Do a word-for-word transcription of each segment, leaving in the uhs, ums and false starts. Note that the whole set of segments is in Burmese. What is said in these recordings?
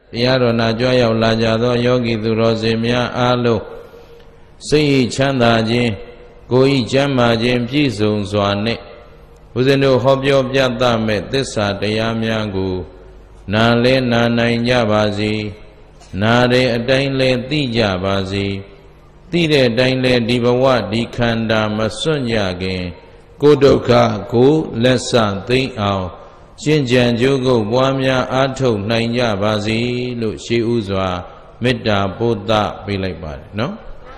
တရားတော်နာကြွရောက်လာကြသောယောဂီသူတော်စင်များအားလုံးစိတ်ချမ်းသာခြင်းကိုယ်ဤကျမ်းမာခြင်းပြည့်စုံစွာနှင့်ဦးဇင်းတို့ဟောပြောပြသမဲ့သစ္စာတရားများကိုနာလဲနာနိုင်ကြပါစေနာတဲ့အတိုင်းလဲသိကြပါစေသိတဲ့အတိုင်းလဲဒီဘဝဒီခန္ဓာမစွန့်ကြခင်ကိုယ်ဒုက္ခကိုလက်ဆသိမ့်အောင်ရှင်းကြံကြိုးကုပ်ပွားများအားထုတ်နိုင်ကြပါစေလို့ရှေးဥစွာမေတ္တာပို့သပေးလိုက်ပါတယ်နော်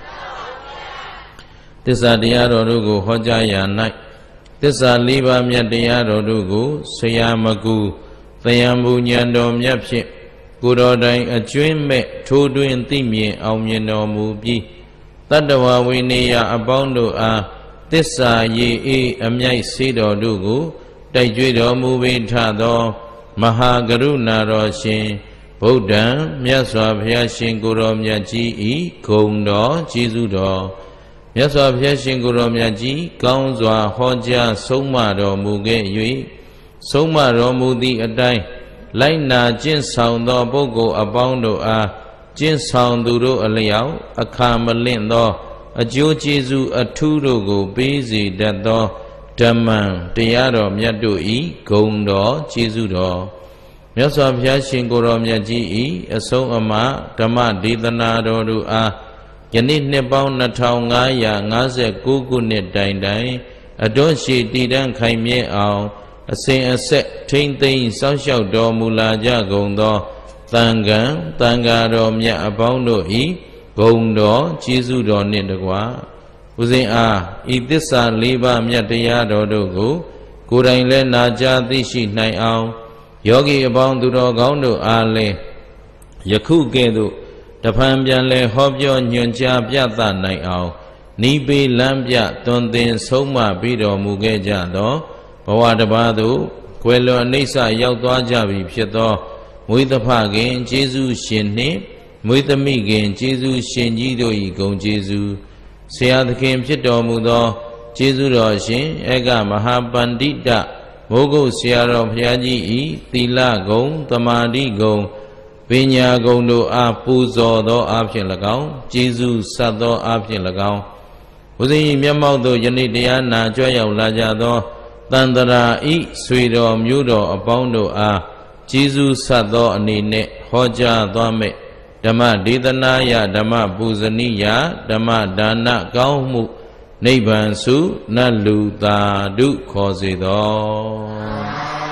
သစ္စာတရားတော်တို့ကိုဟောကြားရာ၌သစ္စာလေးပါးမြတ်တရားတော်တို့ကိုဆရာမကူသယံဘူဉာဏ်တော်မြတ်ဖြင့်ကိုယ်တော်တိုင်အကျွင်းမဲ့ထိုးတွင်သိမြင်အောင်မြင်တော်မူပြီးတတ္တဝဝိနည်းအပေါင်းတို့အားသစ္စာရည်အေးအမြိုက်စေတော်တို့ကိုတိုက်ကြွတော်မူပေထသောမဟာကရုဏာတော်ရှင်ဗုဒ္ဓံမြတ်စွာဘုရားရှင်ကိုယ်တော်မြတ်ကြီးဤဂုဏ်တော်ကျေးဇူးတော်မြတ်စွာဘုရားရှင်ကိုယ်တော်မြတ်ကြီးကောင်းစွာဟောကြားဆုံးမတော်မူခဲ့၍ဆုံးမတော်မူသည့်အတိုင်းလိုက်နာကျင့်ဆောင်သောပုဂ္ဂိုလ်အပေါင်းတို့အားကျင့်ဆောင်သူတို့အလျောက်အခါမလင့်သောအကျိုးကျေးဇူးအထူးတို့ကိုပေးစေတတ်သောဓမ္မံတရားတော်မြတ်တို့ဤဂုဏ်တော်ကျေးဇူးတော်မြတ်စွာဘုရားရှင်ကိုယ်တော်မြတ်ကြီးဤအဆုံးအမဓမ္မဒေသနာတော်တို့အားယနေ့နှစ်ပေါင်းနှစ်ထောင်ငါးရာငါးဆယ်ကိုးခုနှစ်တိုင်တိုင်အတွန်းရှိတည်တံ့ခိုင်မြဲအောင်အစဉ်အဆက်ထိမ့်သိမ်းစောင့်ရှောက်တော်မူလာကြကုန်သောသံဃာသံဃာတော်မြတ်အပေါင်းတို့ဤဂုဏ်တော်ကျေးဇူးတော်နှင့်တကွာဦးဇင်းအားဤသစ္စာလေးပါးမြတ်တရားတော်တို့ကိုကိုယ်တိုင်လည်းနာကြားသိရှိနိုင်အောင်ယောဂီအပေါင်းသူတော်ကောင်းတို့အားလည်းယခုကဲ့သို့တဖန်ပြန်လဲဟောပြောညွှန်ကြားပြသနိုင်အောင်နိဗ္ဗေလမ်းပြသွန်သင်ဆုံးမပြီးတော်မူခဲ့ကြသောဘဝတစ်ပါးသို့ကွယ်လွန်အနိစ္စရောက်သွားကြပြီဖြစ်သောမွေးသဖခင်ကျေးဇူးရှင်နှင့်မွေးသမိခင်ကျေးဇူးရှင်ကြီးတို့၏ဂုဏ်ကျေးဇူးဆရာသခင်ဖြစ်တော်မူသောကျေးဇူးတော်ရှင်ဧကမဟာပန္တိတမိုးကုတ်ဆရာတော်ဘုရားကြီး၏သီလဂုဏ်သမာဓိဂုဏ်ပညာဂုဏ်တို့အားပူဇော်သောအားဖြင့်၎င်းကျေးဇူးဆက်သောအားဖြင့်၎င်းဘုရား၏မျက်မှောက်သို့ယနေ့တရားနာကြွရောက်လာကြသောတန်တရာဤဆွေတော်မျိုးတော်အပေါင်းတို့အားကျေးဇူးဆက်သောအနေနဲ့ဟောကြားသွားမယ်ဓမ္မဒေသနာယဓမ္မပူဇနိယဓမ္မဒါနကောင်းမှုနိဗ္ဗာန်စုနတ်လူသာဓုခေါ်စေသော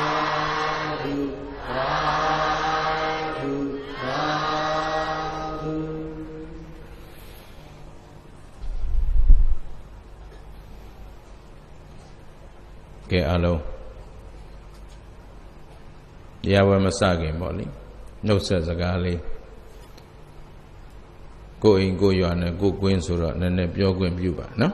ကဲအားလုံးတရားဝဲမစခင်ပေါ့လေနှုတ်ဆက်စကားလေးကိုအိမ်ကိုရွာနဲ့ကိုကွင်းဆိုတော့နည်းနည်းပြောခွင့်ပြုပါနော်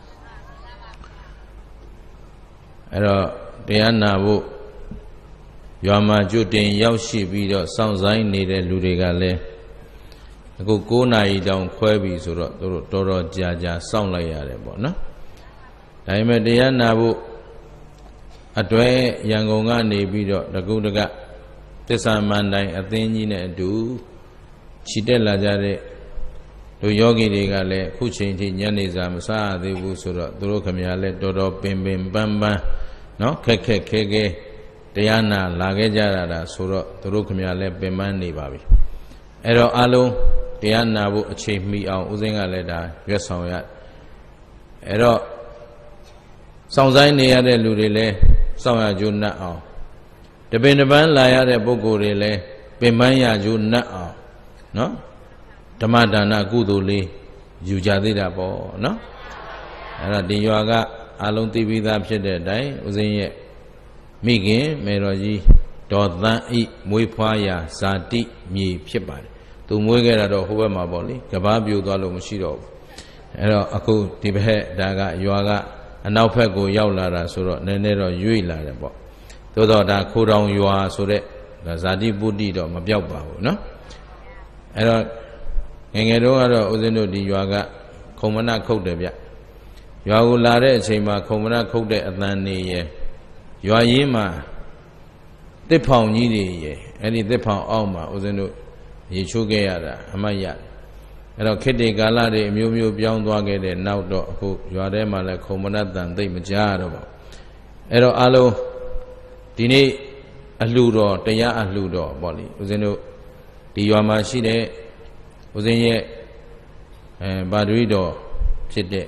အဲ့တော့တရားနာဖို့ရွာမှာကြွတင်ရောက်ရှိပြီးတော့စောင့်ဆိုင်နေတဲ့လူတွေကလည်းအခုကိုးနာရီတောင်ခွဲပြီဆိုတော့တို့တော်တော်ကြာကြာစောင့်လိုက်ရတယ်ပေါ့နော်ဒါပေမဲ့တရားနာဖို့အတွဲရန်ကုန်ကနေပြီးတော့တကုတကသစ္စာမန္တိုင်အသင်းကြီးနဲ့အတူခြိတက်လာကြတဲ့တို့ယောဂီတွေကလည်းအခုချိန်ထိညနေစာမစားရသေးဘူးဆိုတော့သူတို့ခမရလည်းတော်တော်ပင်ပင်ပန်းပန်းเนาะခက်ခက်ခဲခဲတရားနာလာခဲ့ကြတာဒါဆိုတော့သူတို့ခမရလည်းပင်ပန်းနေပါပြီအဲ့တော့အလုံးတရားနာဖို့အချိန်မီအောင်ဦးစင်းကလည်းဒါရွက်ဆောင်ရအဲ့တော့စောင့်ဆိုင်နေရတဲ့လူတွေလည်းစောင့်ရကြိုးနှက်အောင်တပင်တပန်းလာရတဲ့ပုဂ္ဂိုလ်တွေလည်းပင်ပန်းရကြိုးနှက်အောင်နော်ဓမ္မဒါနကုသိုလ်လေးယူကြသေးတာပေါ့နော်အဲ့ဒါဒီရွာကအလုံးသိပြီးသားဖြစ်တဲ့အတိုင်းဦးဇင်းရဲ့မိခင်မေတော်ကြီးဒေါ်သန်းဤမွေးဖွားရာဇာတိမြေဖြစ်ပါတယ်သူမွေးခဲ့တာတော့ဟိုဘက်မှာပေါ့လေကဘာပြိုသွားလို့မရှိတော့ဘူးအဲ့တော့အခုဒီဘက်ဒါကရွာကအနောက်ဘက်ကိုရောက်လာတာဆိုတော့နည်းနည်းတော့ရွေ့လာတယ်ပေါ့သို့တော့ဒါခိုးတောင်ရွာဆိုတဲ့ဇာတိပုတ္တိတော့မပြောက်ပါဘူးနော်အဲ့တော့ငယ်ငယ်တုန်းကတော့ဦးဇင်းတို့ဒီရွာကခုံမနခုတ်တယ်ဗျရွာကိုလာတဲ့အချိန်မှာခုံမနခုတ်တဲ့အသံနေရယ်ရွာရင်းမှာတစ်ဖောင်ကြီးတွေရယ်အဲ့ဒီတစ်ဖောင်အောက်မှာဦးဇင်းတို့ရေချိုးခဲ့ရတာအမှတ်ရတယ်အဲ့တော့ခေတ္တကာလတွေအမျိုးမျိုးပြောင်းသွားခဲ့တဲ့နောက်တော့အခုရွာထဲမှာလည်းခုံမနတ်တန်သိမ့်မကြားတော့ပါအဲ့တော့အားလုံးဒီနေ့အလှတော်တရားအလှတော်ပေါ့လေဦးဇင်းတို့ဒီရွာမှာရှိတဲ့ဦးဇင်းရဲ့အဲဗာဒွိတော်ဖြစ်တဲ့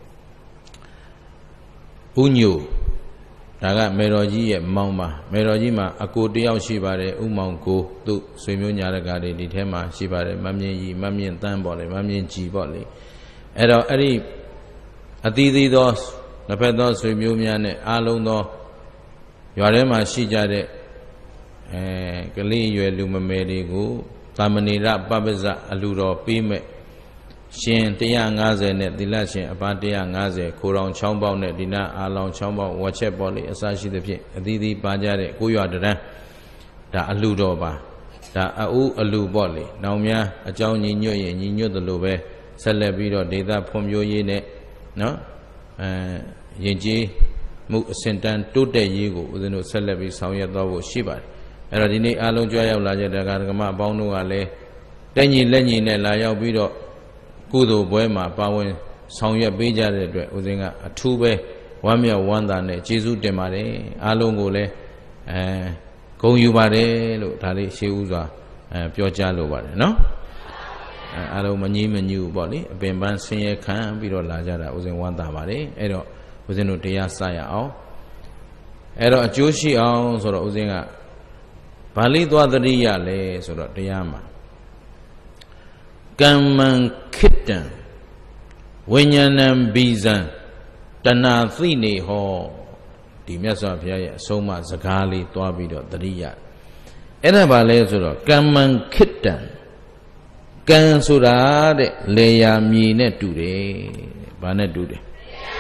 ဦးညိုဒါကမေတော်ကြီးရဲ့မောင်ပါမေတော်ကြီးမှာအကိုတယောက်ရှိပါတယ်ဥမောင်ကိုသူ့ဆွေမျိုးညာရကတွေဒီထဲမှာရှိပါတယ်မမြင့်ကြီးမမြင့်တန်းပေါ့လေမမြင့်ကြီးပေါ့လေအဲ့တော့အဲ့ဒီအသီးသီးသောတစ်ဖက်သောဆွေမျိုးများနဲ့အားလုံးသောရွာထဲမှာရှိကြတဲ့အဲကလေးရွယ်လူမမယ်တွေကိုသာမဏေရပပ္ပဇအလူတော်ပေးမဲ့ရှင်one fiftyနဲ့သီလရှင်အပါone fiftyခိုးတော်ချောင်းပေါက်နဲ့ဒီနာအာလောင်ချောင်းပေါက်ဝက်ချက်ပေါ့လေအစရှိသဖြင့်အသီးသီးပါကြတဲ့ကိုရွာတရံဒါအလူတော်ပါဒါအဥအလူပေါ့လေနောင်များအကြောင်းညီညွတ်ရင်ညီညွတ်တယ်လို့ပဲဆက်လက်ပြီးတော့ဒေသဖွံ့ဖြိုးရေးနဲ့နော်အဲယဉ်ကျေးမှုအစဉ်တန်းတိုးတက်ရေးကိုဦးဇင်းတို့ဆက်လက်ပြီးဆောင်ရွက်သွားဖို့ရှိပါတယ်အဲ့တော့ဒီနေ့အားလုံးကြွားရောက်လာကြတဲ့ဓမ္မအပေါင်းတို့ကလည်းတက်ညီလက်ညီနဲ့လာရောက်ပြီးတော့ကုသိုလ်ပွဲမှာပါဝင်ဆောင်ရွက်ပေးကြတဲ့အတွက်ဦးဇင်းကအထူးပဲဝမ်းမြောက်ဝမ်းသာနဲ့ကျေးဇူးတင်ပါတယ်အားလုံးကိုလည်းအဲဂုဏ်ယူပါတယ်လို့ဒါလေးရှေးဥစွာအဲပြောကြားလိုပါတယ်နော်အဲအားလုံးမငြီးမညူပေါ့လေအပင်ပန်းဆင်းရဲခံပြီးတော့လာကြတာဦးဇင်းဝမ်းသာပါတယ်အဲ့တော့ဦးဇင်းတို့တရားစရအောင်အဲ့တော့အကျိုးရှိအောင်ဆိုတော့ဦးဇင်းကဗာလိသွားတရိယလဲဆိုတော့တရားမှာကမ္မံခိတ္တံဝိညာဏံဘိဇံတဏှာသိနေဟောဒီမြတ်စွာဘုရားရဲ့အဆုံးအမစကားလေးသွားပြီးတော့တရိယအဲ့ဒါဘာလဲဆိုတော့ကမ္မံခိတ္တံကံဆိုတာတဲ့လေယာမြေနဲ့တူတယ်ဘာနဲ့တူတယ်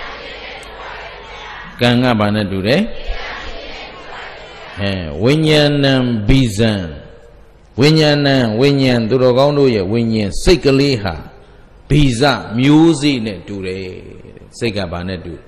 ကံကဘာနဲ့တူတယ်အဲဝိညာဏံဘိဇံဝိညာဏံဝိညာဉ်သူတော်ကောင်းတို့ရဲ့ဝိညာဉ်စိတ်ကလေးဟာဘိဇမျိုးစေ့နဲ့တူတယ်စိတ်ကဘာနဲ့တူ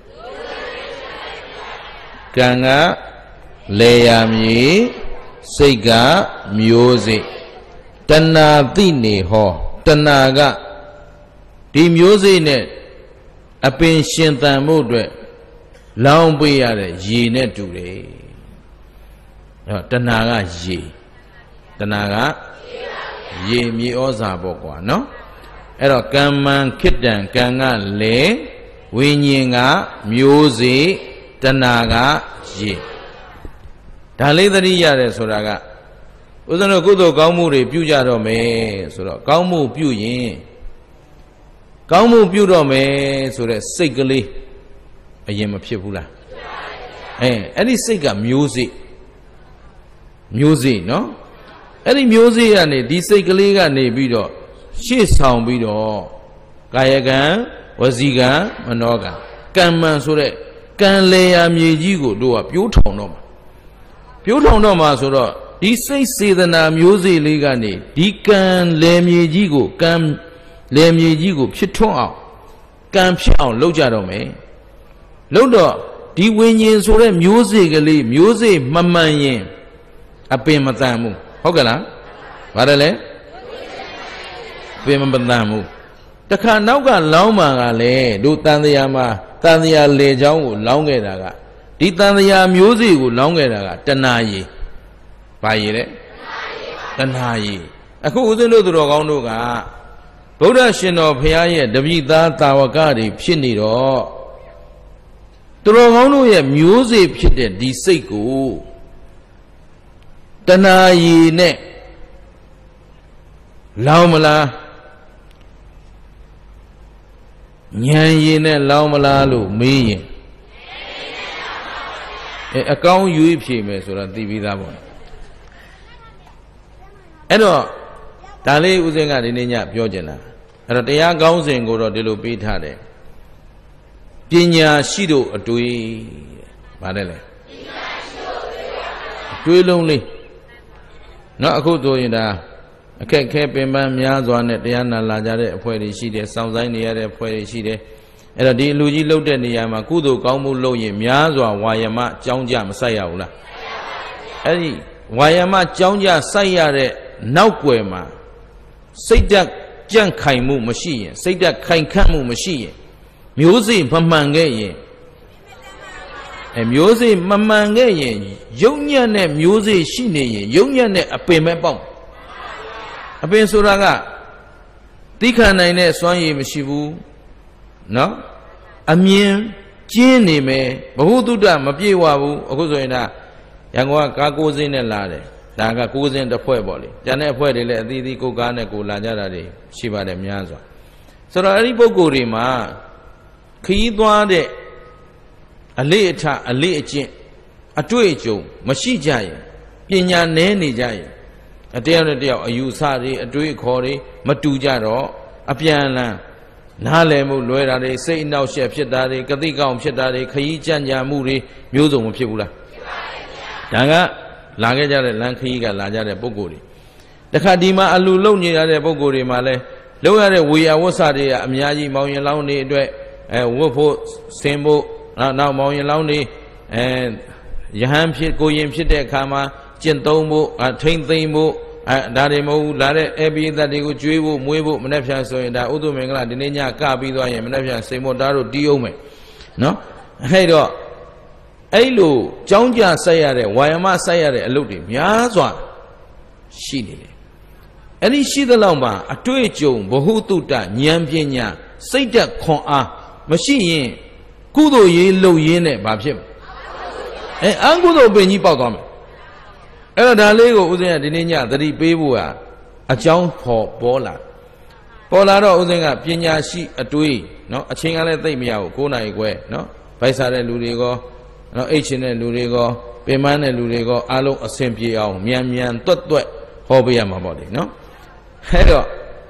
ကံကလေယာမြေစိတ်ကမျိုးစေ့တဏှာသိနေဟောတဏှာကဒီမျိုးစေ့နဲ့အပင်ရှင်သန်မှုအတွက်လောင်းပေးရတဲ့ရေနဲ့တူတယ်အဲတဏှာကရေတဏှာကရေမြေဩဇာပေါ့ကွာနော်အဲ့တော့ကမ္မံခိတ္တံကံကလေဝိညာဉ်ကမျိုးစေ့တဏှာကရေဒါလေးသတိရတယ်ဆိုတာကဥစ္စံတို့ကုသိုလ်ကောင်းမှုတွေပြုကြတော့မယ်ဆိုတော့ကောင်းမှုပြုရင်ကောင်းမှုပြုတော့မယ်ဆိုတဲ့စိတ်ကလေးအရင်မဖြစ်ဘူးလားအဲအဲ့ဒီစိတ်ကမျိုးစေ့မျိုးစေ့နော်အဲ့ဒီမျိုးစေ့ကနေဒီစိတ်ကလေးကနေပြီးတော့ရှေ့ဆောင်ပြီးတော့ကာယကံဝစီကံမနောကံကမ္မံဆိုတဲ့ကံလေယာမြေကြီးကိုတို့ကပြိုးထောင်တော့မှာပြိုးထောင်တော့မှာဆိုတော့ဒီစိတ်စေတနာမျိုးစေ့လေးကနေဒီကံလေမြေကြီးကိုကံလေမြေကြီးကိုဖြစ်ထွန်းအောင်ကံဖြစ်အောင်လုပ်ကြတော့မယ်လုပ်တော့ဒီဝိညာဉ်ဆိုတဲ့မျိုးစေ့ကလေးမျိုးစေ့မမှန်ရင်အပင်မတန်ဘူးဟုတ်ကဲ့လားဘာလဲလဲပင်မတန်ဘူးတခါနောက်ကလောင်းမှန်ကလည်းတို့တန်တရာမှာတန်တရာလေချောင်းကိုလောင်းခဲ့တာကဒီတန်တရာမျိုးစေ့ကိုလောင်းခဲ့တာကတဏှာရည်ဘာရည်လဲတဏှာရည်အခုဦးဇင်းတို့သူတော်ကောင်းတို့ကဗုဒ္ဓရှင်တော်ဘုရားရဲ့တပည့်သားတာဝကတွေဖြစ်နေတော့သူတော်ကောင်းတို့ရဲ့မျိုးစေ့ဖြစ်တဲ့ဒီစိတ်ကိုတဏှာရည်နဲ့လောင်းမလားဉာဏ်ရည်နဲ့လောင်းမလားလို့မေးရင်အဲအကောင်းယူဖြေမယ်ဆိုတာသိပြီးသားပေါ့အဲ့တော့ဒါလေးဦးဇင်းကဒီနေ့ညပြောချင်တာအဲ့တော့တရားကောင်းစဉ်ကိုတော့ဒီလိုပေးထားတယ်ပညာရှိတို့အတွေ့ဗါတယ်လေအတွေ့လုံးလေးနော်အခုဆိုရင်ဒါအခက်ခဲပင်ပန်းများစွာနဲ့တရားနာလာကြတဲ့အဖွဲ့တွေရှိတယ်စောင့်ဆိုင်နေရတဲ့အဖွဲ့တွေရှိတယ်အဲ့တော့ဒီအလူကြီးလှုပ်တဲ့နေရာမှာကုသိုလ်ကောင်းမှုလုပ်ရင်များစွာဝါယမကြောင်းကြမဆိုင်ရဘူးလားအဲ့ဒီဝါယမကြောင်းကြဆိုင်ရတဲ့နောက်ွယ်မှာစိတ်ဓာတ်ကြန့်ခိုင်မှုမရှိရင်စိတ်ဓာတ်ခိုင်ခန့်မှုမရှိရင်မျိုးစေ့မမှန်ခဲ့ရင်အဲမျိုးစေ့မမှန်ခဲ့ရင်ယုံညံ့တဲ့မျိုးစေ့ရှိနေရင်ယုံညံ့တဲ့အပင်ပဲပေါက်အပင်ဆိုတာကသိခံနိုင်တဲ့စွမ်းရည်မရှိဘူးနော်အမြင်ကျင်းနေမယ်ဘဟုတုတ္တမပြေဝဘူးအခုဆိုရင်ဒါရန်ကုန်ကကားကိုးစင်းနဲ့လာတယ်ဒါကကိုးစင်းတစ်ဖွဲ့ပေါ့လေကျန်တဲ့အဖွဲ့တွေလည်းအသီးသီးကိုကားနဲ့ကိုလာကြတာတွေရှိပါတယ်များစွာဆိုတော့အဲ့ဒီပုဂ္ဂိုလ်တွေမှာခရီးသွားတဲ့အလေးအထအလေးအကျင့်အတွေ့အကြုံမရှိကြရင်ပညာနည်းနေကြရင်အတယောက်နဲ့တယောက်အယူဆတွေအတွေ့အခေါ်တွေမတူကြတော့အပြန်အလှန်နားလည်မှုလွဲတာတွေစိတ်အနှောက်အယှက်ဖြစ်တာတွေကတိကောင်ဖြစ်တာတွေခရီးကြံ့ကြာမှုတွေမျိုးစုံမဖြစ်ဘူးလားဖြစ်ပါရဲ့ဗျာဒါကလာခဲ့ကြတဲ့လမ်းခရီးကလာကြတဲ့ပုဂ္ဂိုလ်တွေတခါဒီမှာအလူလုံနေရတဲ့ပုဂ္ဂိုလ်တွေမှာလဲလုံရတဲ့ဝေယဝတ်စာတွေကအများကြီးမောင်ရင်လောင်းတွေအတွက်အဲဝတ်ဖို့ဆင်ဖို့နောက်နောက်မောင်ရင်လောင်းတွေအဲယဟန်ဖြစ်ကိုရင်ဖြစ်တဲ့အခါမှာကျင့်သုံးဖို့ထိမ့်သိမ့်ဖို့အဲဒါတွေမဟုတ်ဘူးလာတဲ့အပိသက်တွေကိုကျွေးဖို့မွေးဖို့မနှက်ဖြန်ဆိုရင်ဒါဥဒ္ဓမင်္ဂလာဒီနေ့ညကပြီးသွားရင်မနှက်ဖြန်စိန်မောသားတို့တီးအောင်မယ်နော်အဲ့တော့အဲ့လိုကြောင်းကြဆက်ရတဲ့ဝါယမဆက်ရတဲ့အလုပ်တွေများစွာရှိနေတယ်အဲ့ဒီရှိသလောက်မှာအတွေ့အကြုံဘဟုတုတ္တဉာဏ်ပညာစိတ်ဓာတ်ခွန်အားမရှိရင်ကုသိုလ်ရေးလုပ်ရင်းနဲ့ဘာဖြစ်မလဲအဲအကုသိုလ်ပင်ကြီးပေါက်သွားမယ်အဲ့တော့ဒါလေးကိုဦးဇင်းကဒီနေ့ညသတိပေးဖို့ဟာအကြောင်းပေါ်ပေါ်လာပေါ်လာတော့ဦးဇင်းကပညာရှိအတွေးနော်အချိန်ကလည်းသိမ့်မရဘူး၉နာရီခွဲနော်ဗိုက်စားတဲ့လူတွေကောနော်အိတ်ချင်တဲ့လူတွေကောပင်ပန်းတဲ့လူတွေကောအားလုံးအဆင်ပြေအောင်မြန်မြန်တွတ်တွတ်ဟောပေးရမှာပေါ့လေနော်အဲ့တော့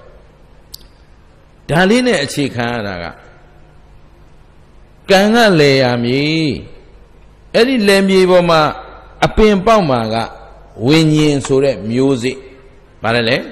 ဒါလေးနဲ့အခြေခံရတာကကံကလေရမည်အဲ့ဒီလေမြေပေါ်မှာအပင်ပေါက်မှာကဝိညာဉ်ဆိုတဲ့မျိုးစေ့ဗါလဲလေ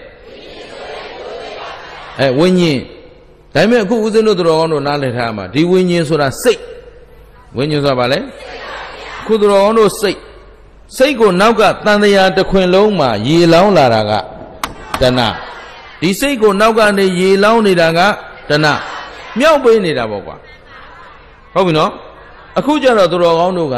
အဲဝိညာဉ်ဒါပေမဲ့အခုဦးဇင်းတို့တော်ကောင်းတို့နားလည်ထားမှာဒီဝိညာဉ်ဆိုတာစိတ်ဝိညာဉ်ဆိုတာဗါလဲခုတော်ကောင်းတို့စိတ်စိတ်ကိုနောက်ကတန်တရားတစ်ခွင်လုံးမှာရေလောင်းလာတာကတဏဒီစိတ်ကိုနောက်ကနေရေလောင်းနေတာကတဏမြောက်ပေးနေတာပေါ့ကွာဟုတ်ပြီနော်အခုကျတော့သူတော်ကောင်းတို့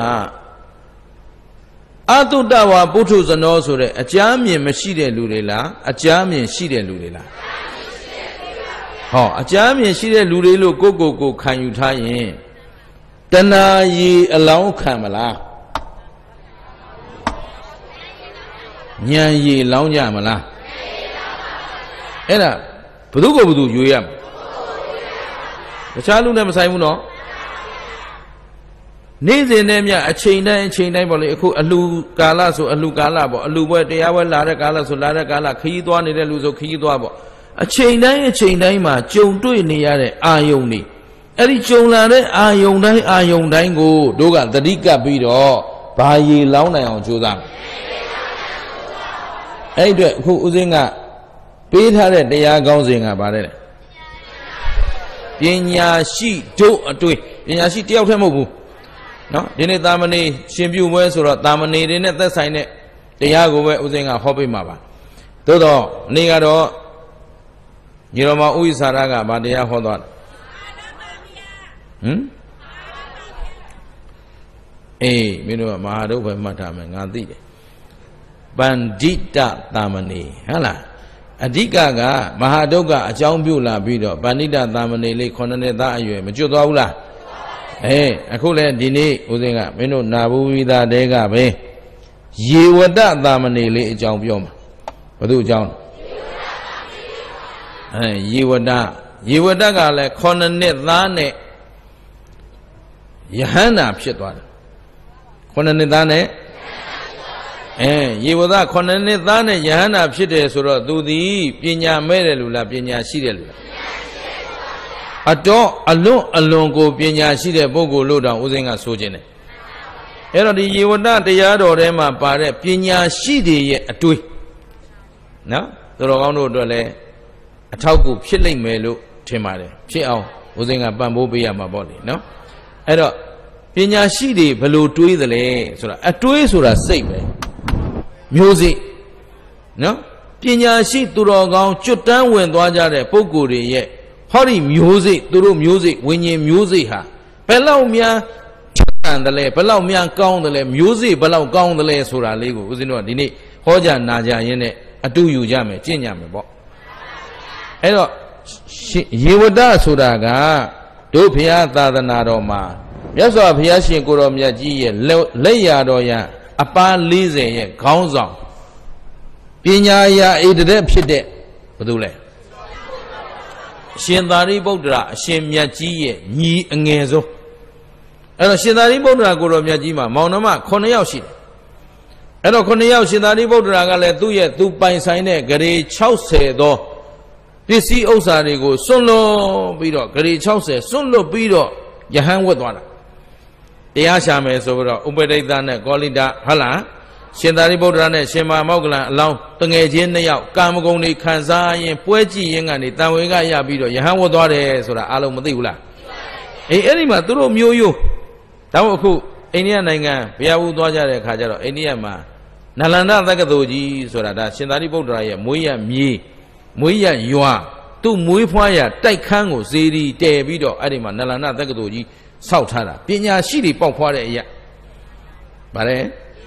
ကအတုတ္တဝါပုထုဇနောဆိုတဲ့အကြမ်းမြင်မရှိတဲ့လူတွေလားအကြမ်းမြင်ရှိတဲ့လူတွေလားဟောအကြမ်းမြင်ရှိတဲ့လူတွေလို့ကိုကိုကိုခံယူထားရင်တဏှာရေအလောင်းခံမလားဉာဏ်ရေလောင်းကြမလားအဲ့ဒါဘသူကိုဘသူယူရမလဲတခြားလူနဲ့မဆိုင်ဘူးနော်နေ့စဉ်နဲ့မြအချိန်တိုင်းအချိန်တိုင်းပေါ့လေအခုအလူကာလဆိုအလူကာလပေါ့အလူပွဲတရားပွဲလာတဲ့ကာလဆိုလာတဲ့ကာလခရီးသွားနေတဲ့လူဆိုခရီးသွားပေါ့အချိန်တိုင်းအချိန်တိုင်းမှာကြုံတွေ့နေရတဲ့အာယုန်တွေအဲ့ဒီကြုံလာတဲ့အာယုန်တိုင်းအာယုန်တိုင်းကိုတို့ကသတိကပ်ပြီးတော့ဘာရေလောင်းနိုင်အောင်ကြိုးစားအဲ့အတွက်အခုဦးစင်းကပေးထားတဲ့တရားကောင်းစဉ်ကဘာလဲပညာရှိတို့အတွေ့ပညာရှိတယောက်တည်းမဟုတ်ဘူးနော်ဒီနေ့တာမဏေရှင်ပြုပွဲဆိုတော့တာမဏေတွေနဲ့သက်ဆိုင်တဲ့တရားကိုပဲဦးစင်းကဟောပေးမှာပါသို့တော့အနည်းကတော့ညီတော်မဦးဣစာရကဗာတရားဟောသွားတယ်ဟမ်အေးမင်းတို့ကမဟာဒုဗ္ဗမှတ်ထားမယ်ငါသိတယ်ပန္တိတတာမဏေဟုတ်လားအဓိကကမဟာဒုက္ခအကြောင်းပြုလာပြီးတော့ပန္တိတတာမဏေလေးခုနှစ်နှစ်သားအရွယ်မကျွတ်သွားဘူးလားအေးအခုလည်းဒီနေ့ဦးစင်းကမင်းတို့နာဘူးဝိသားတဲကပဲရေဝတ္တတာမဏေလေးအကြောင်းပြောမှာဘု து အကြောင်းအဲရေဝတ္တရေဝတ္တကလည်းခုနှစ်နှစ်သားနဲ့ယဟန္တာဖြစ်သွားတယ်ခုနှစ်နှစ်သားနဲ့အဲရေဝတ္တခုနှစ်နှစ်သားနဲ့ယဟန္တာဖြစ်တယ်ဆိုတော့သူသည်ပညာမဲ့တယ်လူလားပညာရှိတယ်လူလားအတော့အလွန်အလွန်ကိုပညာရှိတဲ့ပုဂ္ဂိုလ်လို့တောင်ဦးစင်းကဆိုခြင်းတယ်အဲ့တော့ဒီရေဝတ္တတရားတော်ထဲမှာပါတဲ့ပညာရှိတွေရဲ့အတွေ့နော်သူတော်ကောင်းတို့အတွက်လည်းအထောက်အကူဖြစ်လိမ့်မယ်လို့ထင်ပါတယ်ဖြစ်အောင်ဦးစင်းကပံ့ပိုးပေးရမှာပေါ့လေနော်အဲ့တော့ပညာရှိတွေဘယ်လိုတွေးသလဲဆိုတာအတွေးဆိုတာစိတ်ပဲမျိုးစိနော်တပညာရှိသူတော်ကောင်းကျွတ်တန်းဝင်သွားကြတဲ့ပုဂ္ဂိုလ်တွေရဲ့ဟောဒီမျိုးစိသူတို့မျိုးစိဝိညာဉ်မျိုးစိဟာဘယ်လောက်များချမ်းတယ်လဲဘယ်လောက်များကောင်းတယ်လဲမျိုးစိဘယ်လောက်ကောင်းတယ်လဲဆိုတာလေးကိုဦးဇင်းတို့ကဒီနေ့ဟောကြားနာကြရင်းနဲ့အတူယူကြမယ်ကျင့်ကြမယ်ပေါ့အဲ့တော့ယေဝတဆိုတာကတို့ဘုရားသာသနာတော်မှာမြတ်စွာဘုရားရှင်ကိုရောမြတ်ကြီးရဲ့လက်ရတော်ရအပါး၄၀ရဲ့ခေါင်းဆောင်ပညာရာဣတတဲ့ဖြစ်တဲ့ဘာလို့လဲရှင်သာရိပုတ္တရာအရှင်မြတ်ကြီးရဲ့ညီအငယ်ဆုံးအဲ့တော့ရှင်သာရိပုတ္တရာကိုရောမြတ်ကြီးမှာမောင်နှမ9ယောက်ရှိတယ်အဲ့တော့9ယောက်ရှင်သာရိပုတ္တရာကလည်းသူ့ရဲ့သူပိုင်ဆိုင်တဲ့ဂရေ60သောပစ္စည်းဥစ္စာတွေကိုစွန့်လွတ်ပြီးတော့ဂရေ60စွန့်လွတ်ပြီးတော့ယဟန်ဝတ်သွားတာတရားရှာမယ်ဆိုပြီးတော့ဥပဒိတနဲ့ကောလိတဟုတ်လားရှင်သာရိပုတ္တရာနဲ့ရှင်မမောက္ကလံအလောင်းတငယ်ချင်းနှစ်ယောက်ကာမဂုဏ်တွေခံစားရင်ပွဲကြည့်ရင်ကနေတန်ဝေကရပြီးတော့ယဟန်ဝတ်သွားတယ်ဆိုတာအားလုံးမသိဘူးလားအေးအဲ့ဒီမှာသူတို့မျိုးရိုးဒါမှအခုအိန္ဒိယနိုင်ငံဘုရားဝူသွားကြတဲ့အခါကျတော့အိန္ဒိယမှာနလန္ဒသက္ကသိုလ်ကြီးဆိုတာဒါရှင်သာရိပုတ္တရာရဲ့မွေးရမြေမွေးရရွာသူ့မွေးဖွားရတိုက်ခန်းကိုဇေဒီတည်ပြီးတော့အဲ့ဒီမှာနလန္ဒသက္ကသိုလ်ကြီးဆောက်ထားတာပညာရှိတွေပေါက်ဖွားတဲ့အရာဗါလဲ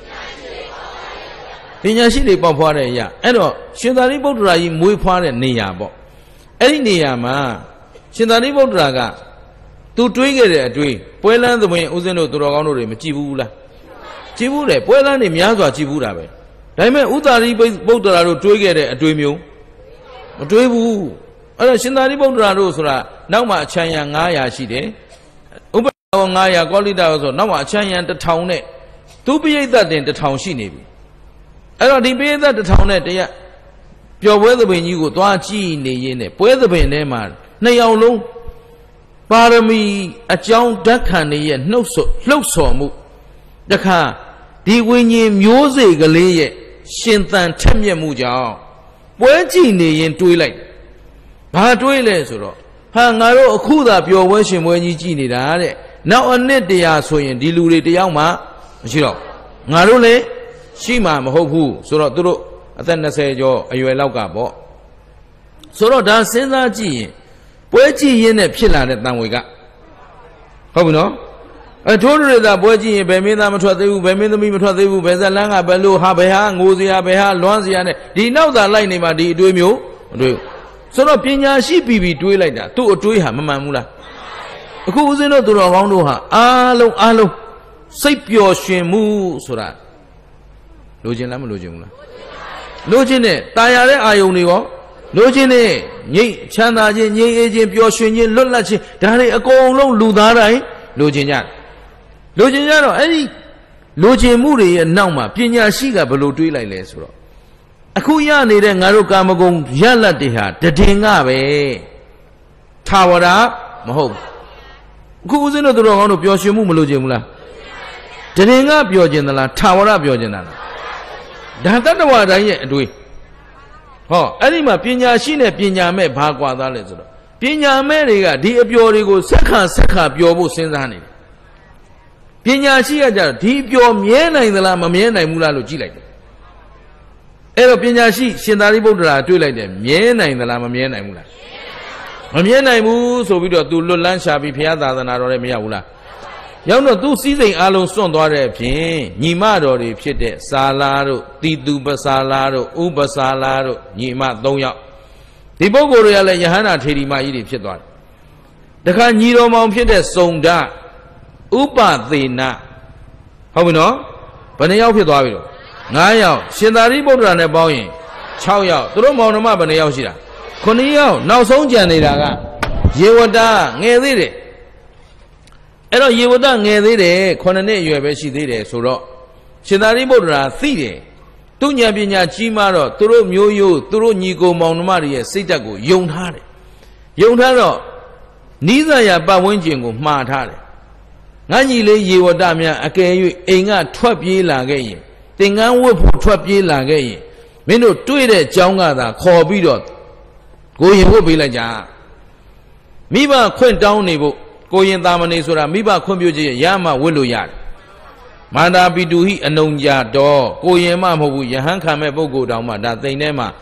ပညာရှိတွေပေါက်ဖွားတဲ့အရာအဲ့တော့ရှင်သာရိပုတ္တရာကြီးမွေးဖွားတဲ့နေရာပေါ့အဲ့ဒီနေရာမှာရှင်သာရိပုတ္တရာကသူတွေးခဲ့တဲ့အတွေ့ပွဲလန်းသဘင်ဦးဇင်းတို့သူတော်ကောင်းတို့တွေမကြည့်ဘူးလားကြည့်ဘူးတယ်ပွဲလန်းတွေများစွာကြည့်ဘူးတာပဲဒါပေမဲ့ဥသာရိပုတ္တရာတို့တွေးခဲ့တဲ့အတွေ့မျိုးမတွေးဘူးအဲ့တော့ရှင်သာရိပုတ္တရာတို့ဆိုတာနောက်မှအချမ်းရံ900ရှိတယ်ဥပ္ပဒေ900ကောလိတဆိုနောက်မှအချမ်းရံတစ်ထောင်နဲ့သူပိယိတ်တင်တစ်ထောင်ရှိနေပြီအဲ့တော့ဒီပိယိတ်တစ်ထောင်နဲ့တရပျော်ပွဲသဘင်ကြီးကိုသွားကြည့်နေရင်းနဲ့ပွဲသဘင်ထဲမှာနှစ်ယောက်လုံးပါရမီအကြောင်းဓာတ်ခံနေရဲ့နှုတ်ဆော်လှုပ်ဆော်မှုတခါဒီဝိညာဉ်မျိုးစေ့ကလေးရဲ့ရှင်သန်ထက်မြက်မှုကြောင့်ပွဲကြည့်နေရင်တွေးလိုက်ဘာတွေးလဲဆိုတော့ဟာငါတို့အခုသာပျော်ပွဲရှင်ပွဲကြီးကြည့်နေတာတဲ့နောက်အနှစ်တရာဆိုရင်ဒီလူတွေတယောက်မှမရှိတော့ငါတို့လည်းရှိမှာမဟုတ်ဘူးဆိုတော့သူတို့အသက်20ကျော်အရွယ်လောက်ကပေါ့ဆိုတော့ဒါစဉ်းစားကြည့်ရင်ပွဲကြည့်ရင်းနဲ့ဖြစ်လာတဲ့တန်ဝေကဟုတ်ပြီနော်အထိုးရတာပွဲကြည့်ရင်ဘယ်မင်းသားမထွက်သေးဘူးဘယ်မင်းသမီးမထွက်သေးဘူးဘယ်ဇလန်းကဘယ်လိုဟာဘယ်ဟာငိုစရာဘယ်ဟာလွမ်းစရာနဲ့ဒီနောက်သာလိုက်နေမှဒီအတွေးမျိုးမတွေးဆိုတော့ပညာရှိပြီးပြီးတွေးလိုက်တာသူ့အတွေးဟာမမှန်ဘူးလားအခုဦးဇင်းတို့သူတော်ကောင်းတို့ဟာအားလုံးအားလုံးစိတ်ပျော်ရွှင်မှုဆိုတာလိုချင်လားမလိုချင်ဘူးလားလိုချင်တဲ့တာယာတဲ့အာယုန်တွေရောလိုချင်တဲ့ငြိမ်ချမ်းသာခြင်းငြိမ်အေးခြင်းပျော်ရွှင်ခြင်းလွတ်လပ်ခြင်းဒါတွေအကုန်လုံးလူသားတိုင်းလိုချင်ကြလိုချင်ကြတော့အဲ့ဒီလိုချင်မှုတွေရဲ့နောက်မှာပညာရှိကဘယ်လိုတွေးလိုက်လဲဆိုတော့အခုရနေတဲ့ငါတို့ကာမဂုဏ်ရလတ်တွေဟာတည်ငါပဲထာဝရမဟုတ်အခုဦးဇင်းတို့တော်ကောင်းတို့ပျော်ရွှင်မှုမလိုချင်ဘူးလားတည်ငါပျော်ခြင်းသလားထာဝရပျော်ခြင်းသလားဒါတတ္တဝါတိုင်းရဲ့အတွေ့ဟောအဲ့ဒီမှာပညာရှိနဲ့ပညာမဲ့ဘာကွာသားလဲဆိုတော့ပညာမဲ့တွေကဒီအပျော်တွေကိုဆက်ခါဆက်ခါပျော်ဖို့စဉ်းစားနေတယ်ပညာရှိကကြတော့ဒီပျော်မြဲနိုင်သလားမမြဲနိုင်ဘူးလားလို့ကြည့်လိုက်တယ်အဲ့တော့ပညာရှိရှင်သာရိပုတ္တရာတွေးလိုက်တယ်မြဲနိုင်သလားမမြဲနိုင်ဘူးလားမမြဲနိုင်ဘူးဆိုပြီးတော့သူလွတ်လန်းရှာပြီးဘုရားသာသနာတော်လည်းမရဘူးလားရောက်တော့သူစည်းစိမ်အားလုံးစွန့်သွားတဲ့အပြင်ညီမတော်တွေဖြစ်တဲ့စာလာတို့တီသူပစာလာတို့ဥပစာလာတို့ညီမ၃ယောက်ဒီပုဂ္ဂိုလ်တွေကလည်းယဟန္တာထေရီမကြီးတွေဖြစ်သွားတယ်တခါညီတော်မောင်ဖြစ်တဲ့စုံဒဥပသေနဟုတ်ပြီနော်ဘယ်နှယောက်ဖြစ်သွားပြီတော့၅ယောက်ရှင်သာရိပုတ္တရာနဲ့ပေါင်းရင်၆ယောက်သူတို့မောင်နှမဘယ်နှယောက်ရှိတာခုနှစ်ယောက်နောက်ဆုံးကြံနေတာကယေဝတငယ်သေးတယ်အဲ့တော့ယေဝတငယ်သေးတယ်ခုနှစ်နှစ်အရွယ်ပဲရှိသေးတယ်ဆိုတော့ရှင်သာရိပုတ္တရာသိတယ်သူဉာဏ်ပညာကြီးမှတော့သူတို့မျိုးရိုးသူတို့ညီကိုမောင်နှမတွေရဲ့စိတ်ဓာတ်ကိုယုံထားတယ်ယုံထားတော့နိစ္စရာပတ်ဝန်းကျင်ကိုမှားထားတယ်ငါညီလေးယေဝတများအကယ်၍အိမ်ကထွက်ပြေးလာခဲ့ရင်သင်္ကန်းဝတ်ဖို့ထွက်ပြေးလာခဲ့ရင်မင်းတို့တွေ့တဲ့ကြောင်းကသာခေါ်ပြီးတော့ကိုရင်ဝတ်ပေးလိုက်ကြမိဘခွင့်တောင်းနေဖို့ကိုရင်သာမဏေဆိုတာမိဘခွင့်ပြုခြင်းရမှဝတ်လို့ရတယ်မာတာပိတုဟိအနုံကြတော့ကိုရင်မှမဟုတ်ဘူးယဟန်ခံမဲ့ပုဂ္ဂိုလ်တောင်မှဒါသိမ့်ထဲမှာ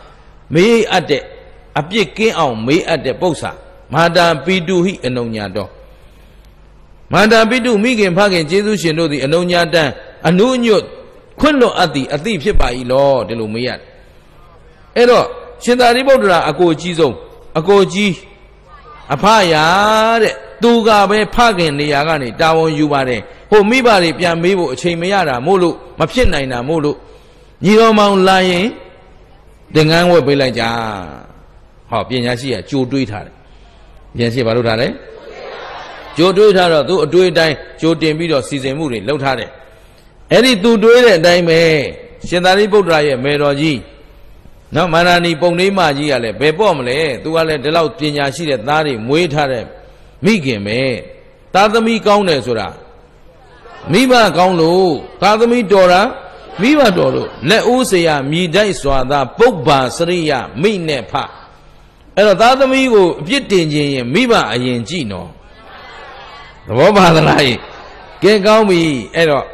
မေးအပ်တဲ့အပြစ်ကင်းအောင်မေးအပ်တဲ့ပု္ပ္ပာမာတာပိတုဟိအနုညာတော်မာတာပိတုမိခင်ဖခင်ကျေးဇူးရှင်တို့သည်အနုညာတန်အနုညွတ်ခွင့်လွတ်အပ်သည်အသိဖြစ်ပါ၏လောဒီလိုမေးရတယ်အဲ့တော့ရှင်သာရိပုတ္တရာအကိုကြီးဆုံးအကိုကြီးအဖရာတဲ့သူကပဲဖခင်နေရာကနေတာဝန်ယူပါတယ်ဟိုမိဘတွေပြန်မေးဖို့အချိန်မရတာမို့လို့မဖြစ်နိုင်တာမို့လို့ညီတော်မောင်လာရင်သင်္ကန်းဝတ်ပေးလိုက်ကြဟောပညာရှိကကြိုတွေးထားတယ်ပညာရှိဘာလုပ်ထားလဲကြိုတွေးထားတော့သူအတွေးအတိုင်းကြိုတင်ပြီးတော့စီစဉ်မှုတွေလုပ်ထားတယ်အဲ့ဒီသူတွေးတဲ့အတိုင်းပဲရှင်သာရိပုတ္တရာရဲ့မေတော်ကြီးနော်မာရဏီပုံလေးမကြီးကလည်းဘယ်ပေါ့မလဲသူကလည်းဒီလောက်ပညာရှိတဲ့သားတွေမွေးထားတဲ့မိခင်ပဲသားသမီးကောင်းတယ်ဆိုတာမိဘကောင်းလို့သားသမီးတော်တာမိဘတော်လို့လက်ဦးเสียမြည်တိုက်စွာသာပုပ္ပါစရိယမိနဲ့ဖအဲ့တော့သားသမီးကိုအပြစ်တင်ခြင်းရင်မိဘအရင်ကြည့်နော်သဘောပါသလားကဲကောင်းပြီအဲ့တော့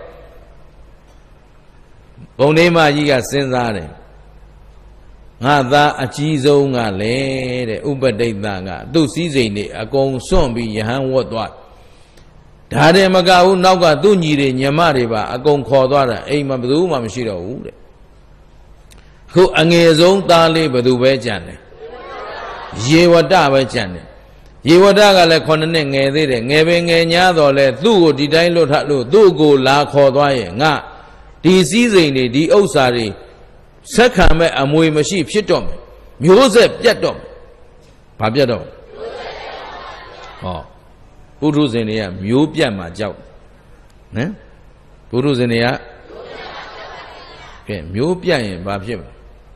ဘုံလေးမကြီးကစဉ်းစားတယ်ငါသားအကြီးဆုံးကလည်းတဲ့ဥပဒိတ္တကသူ့စည်းစိမ်တွေအကုန်စွန့်ပြီးယဟန်ဝတ်သွားဒါတည်းမကဘူးနောက်ကသူ့ညီတွေညမတွေပါအကုန်ခေါ်သွားတာအိမ်မှာဘယ်သူမှမရှိတော့ဘူးတဲ့အခုအငယ်ဆုံးသားလေးဘယ်သူပဲကြံတယ်ရေဝတ္တပဲကြံတယ်ရေဝတ္တကလည်းခုနှစ်နှစ်ငယ်သေးတယ်ငယ်ပင်ငယ်ညာတော့လဲသူ့ကိုဒီတိုင်းလွတ်ထလို့သူ့ကိုလာခေါ်သွားရဲ့ငါဒီစည်းစိမ်တွေဒီဥစ္စာတွေဆက်ခံမဲ့အမွေမရှိဖြစ်တော့မယ်မျိုးဆက်ပြတ်တော့မယ်ဘာပြတ်တော့ဟောပုထုဇဉ်တွေကမျိုးပြတ်မှာကြောက်နော်ပုထုဇဉ်တွေကကဲမျိုးပြတ်ရင်ဘာဖြစ်မလဲ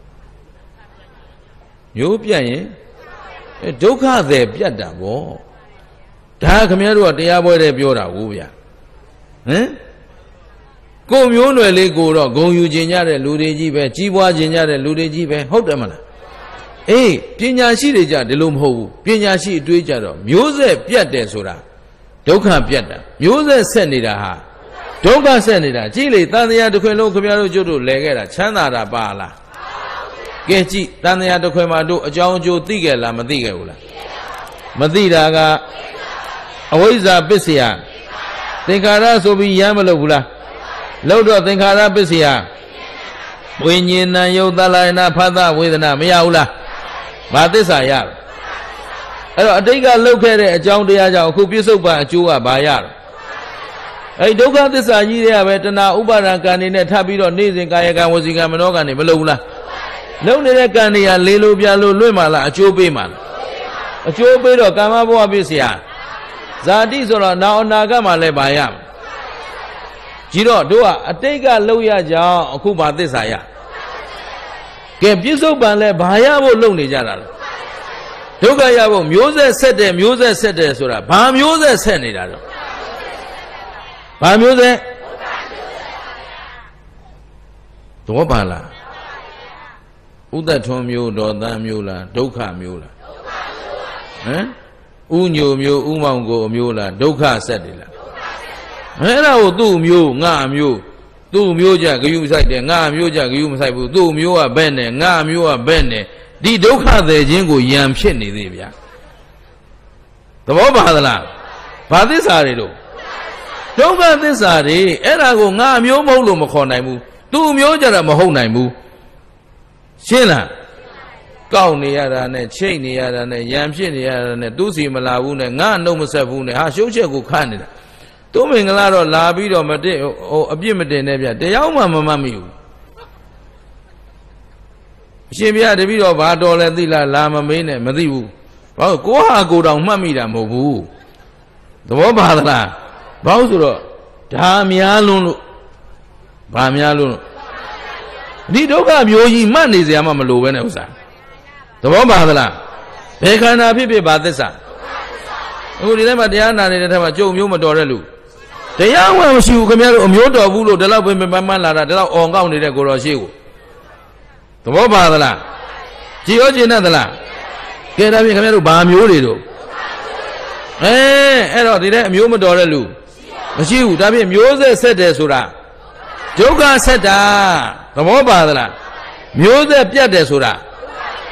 မျိုးပြတ်ရင်ဒုက္ခသည်ပြတ်တာဗောဒါခင်ဗျားတို့ကတရားပွဲတဲ့ပြောတာကိုဗျာဟမ်ကိုမျိုးနွယ်လေးကိုတော့ဂုံယူခြင်းကြတဲ့လူတွေကြီးပဲကြီးပွားခြင်းကြတဲ့လူတွေကြီးပဲဟုတ်တယ်မလားအေးပညာရှိတွေကြဒီလိုမဟုတ်ဘူးပညာရှိအတွေးကြတော့မျိုးဆက်ပြတ်တယ်ဆိုတာဒုက္ခပြတ်တာမျိုးဆက်ဆက်နေတာဟာဒုက္ခဆက်နေတာကြည့်လေတန်တရားတစ်ခွင်လုံးခင်ဗျားတို့ကျုပ်တို့လဲခဲ့တာချမ်းသာတာပါလားကဲကြည့်တန်တရားတစ်ခွင်မှာတို့အကြောင်းအကျိုးသိခဲ့လားမသိခဲ့ဘူးလားမသိတာကအဝိဇ္ဇာပစ္စယသင်္ခါရဆိုပြီးရမ်းမလို့ဘူးလားလို့တော့သင်္ခါရပစ္စယဝိညာဏယုတ်တလယနာဖသဝေဒနာမရဘူးလားဘာသစ္စာရအဲ့တော့အတိတ်ကလှုပ်ခဲ့တဲ့အကြောင်းတရားကြောင့်အခုပြစ္ဆုတ်ပန်အကျိုးကဘာရလဲအဲ့ဒုက္ခသစ္စာကြီးတွေကပဲတဏှာဥပါဒံကံနေနဲ့ထပ်ပြီးတော့နေစဉ်ကာယကံဝစီကံမနောကံနေမလုပ်ဘူးလားလုံနေတဲ့ကံတွေကလေလိုပြလို့လွင့်မှလားအကျိုးပေးမှလားအကျိုးပေးတော့ကာမဘဝပစ္စယဇာတိဆိုတော့နောက်အနာဂတ်မှာလည်းဘာရမလဲကြီးတော့တို့ကအတိတ်ကလှုပ်ရကြအောင်အခုဘာသစ္စာရကဲပြစ္ဆုတ်ပံလဲဘာရဖို့လုပ်နေကြတာလဲဒုက္ခရဖို့မျိုးဆက်ဆက်တယ်မျိုးဆက်ဆက်တယ်ဆိုတာဘာမျိုးဆက်ဆက်နေတာတော့ဘာမျိုးဆက်တော့ပါလားဥဒ္ဒထွန်မျိုးတော်တန်းမျိုးလားဒုက္ခမျိုးလားဟမ်ဥညိုမျိုးဥမောင်ကိုမျိုးလားဒုက္ခဆက်တယ်လားအဲ့ဒါကိုသူ့မျိုးငါမျိုးသူ့မျိုးကြဂယုမဆိုင်တယ်ငါမျိုးကြဂယုမဆိုင်ဘူးသူ့မျိုးကဘဲ့နဲ့ငါမျိုးကဘဲ့နဲ့ဒီဒုက္ခသည်ချင်းကိုယံဖြစ်နေသေးဗျာသဘောပါသလားဘာသစ္စာတွေတို့ဒုက္ခသစ္စာတွေအဲ့ဒါကိုငါမျိုးမဟုတ်လို့မခေါ်နိုင်ဘူးသူ့မျိုးကြတော့မဟုတ်နိုင်ဘူးရှင်းလားကောက်နေရတာနဲ့ချိတ်နေရတာနဲ့ယံဖြစ်နေရတာနဲ့သူ့စီမလာဘူးနဲ့ငါနှုတ်မဆက်ဘူးနဲ့ဟာရှုပ်ချက်ကိုခန့်နေတာသူမင်္ဂလာတော့လာပြီးတော့မတည့်ဟိုအပြစ်မတင်နဲ့ဗျတရားမှမမှတ်မိဘူးအရှင်ဘုရားတပည့်တော်ဘာတော်လဲသိလားလာမမေးနဲ့မသိဘူးဘာလို့ကိုဟာကိုတောင်မှတ်မိတာမဟုတ်ဘူးသဘောပါသလားဘာလို့ဆိုတော့ဒါများလွန်းလို့ဘာများလွန်းလို့ဒီဒုက္ခမျိုးကြီးမှတ်နေစရာမှမလိုပဲနဲ့ဥစ္စာသဘောပါသလားဘယ်ခန္ဓာဖြစ်ဖြစ်ဘာသစ္စာအခုဒီထဲမှာတရားနာနေတဲ့ထက်မှာကြုံမျိုးမတော်တဲ့လူတရားဝင်မရှိဘူးခင်ဗျားတို့အမျိုးတော်ဘူးလို့ဒီလောက်ပဲမမှန်လာတာဒီလောက်အော်ကောက်နေတဲ့ကိုတော်ရှိကိုသဘောပါသလားကြည်ရောကျင်တတ်သလားကဲဒါဖြင့်ခင်ဗျားတို့ဘာမျိုးတွေတို့အဲအဲ့တော့ဒီထဲအမျိုးမတော်တဲ့လူမရှိဘူးဒါဖြင့်မျိုးဆက်ဆက်တယ်ဆိုတာဒုက္ခဆက်တာသဘောပါသလားမျိုးဆက်ပြတ်တယ်ဆိုတာဒ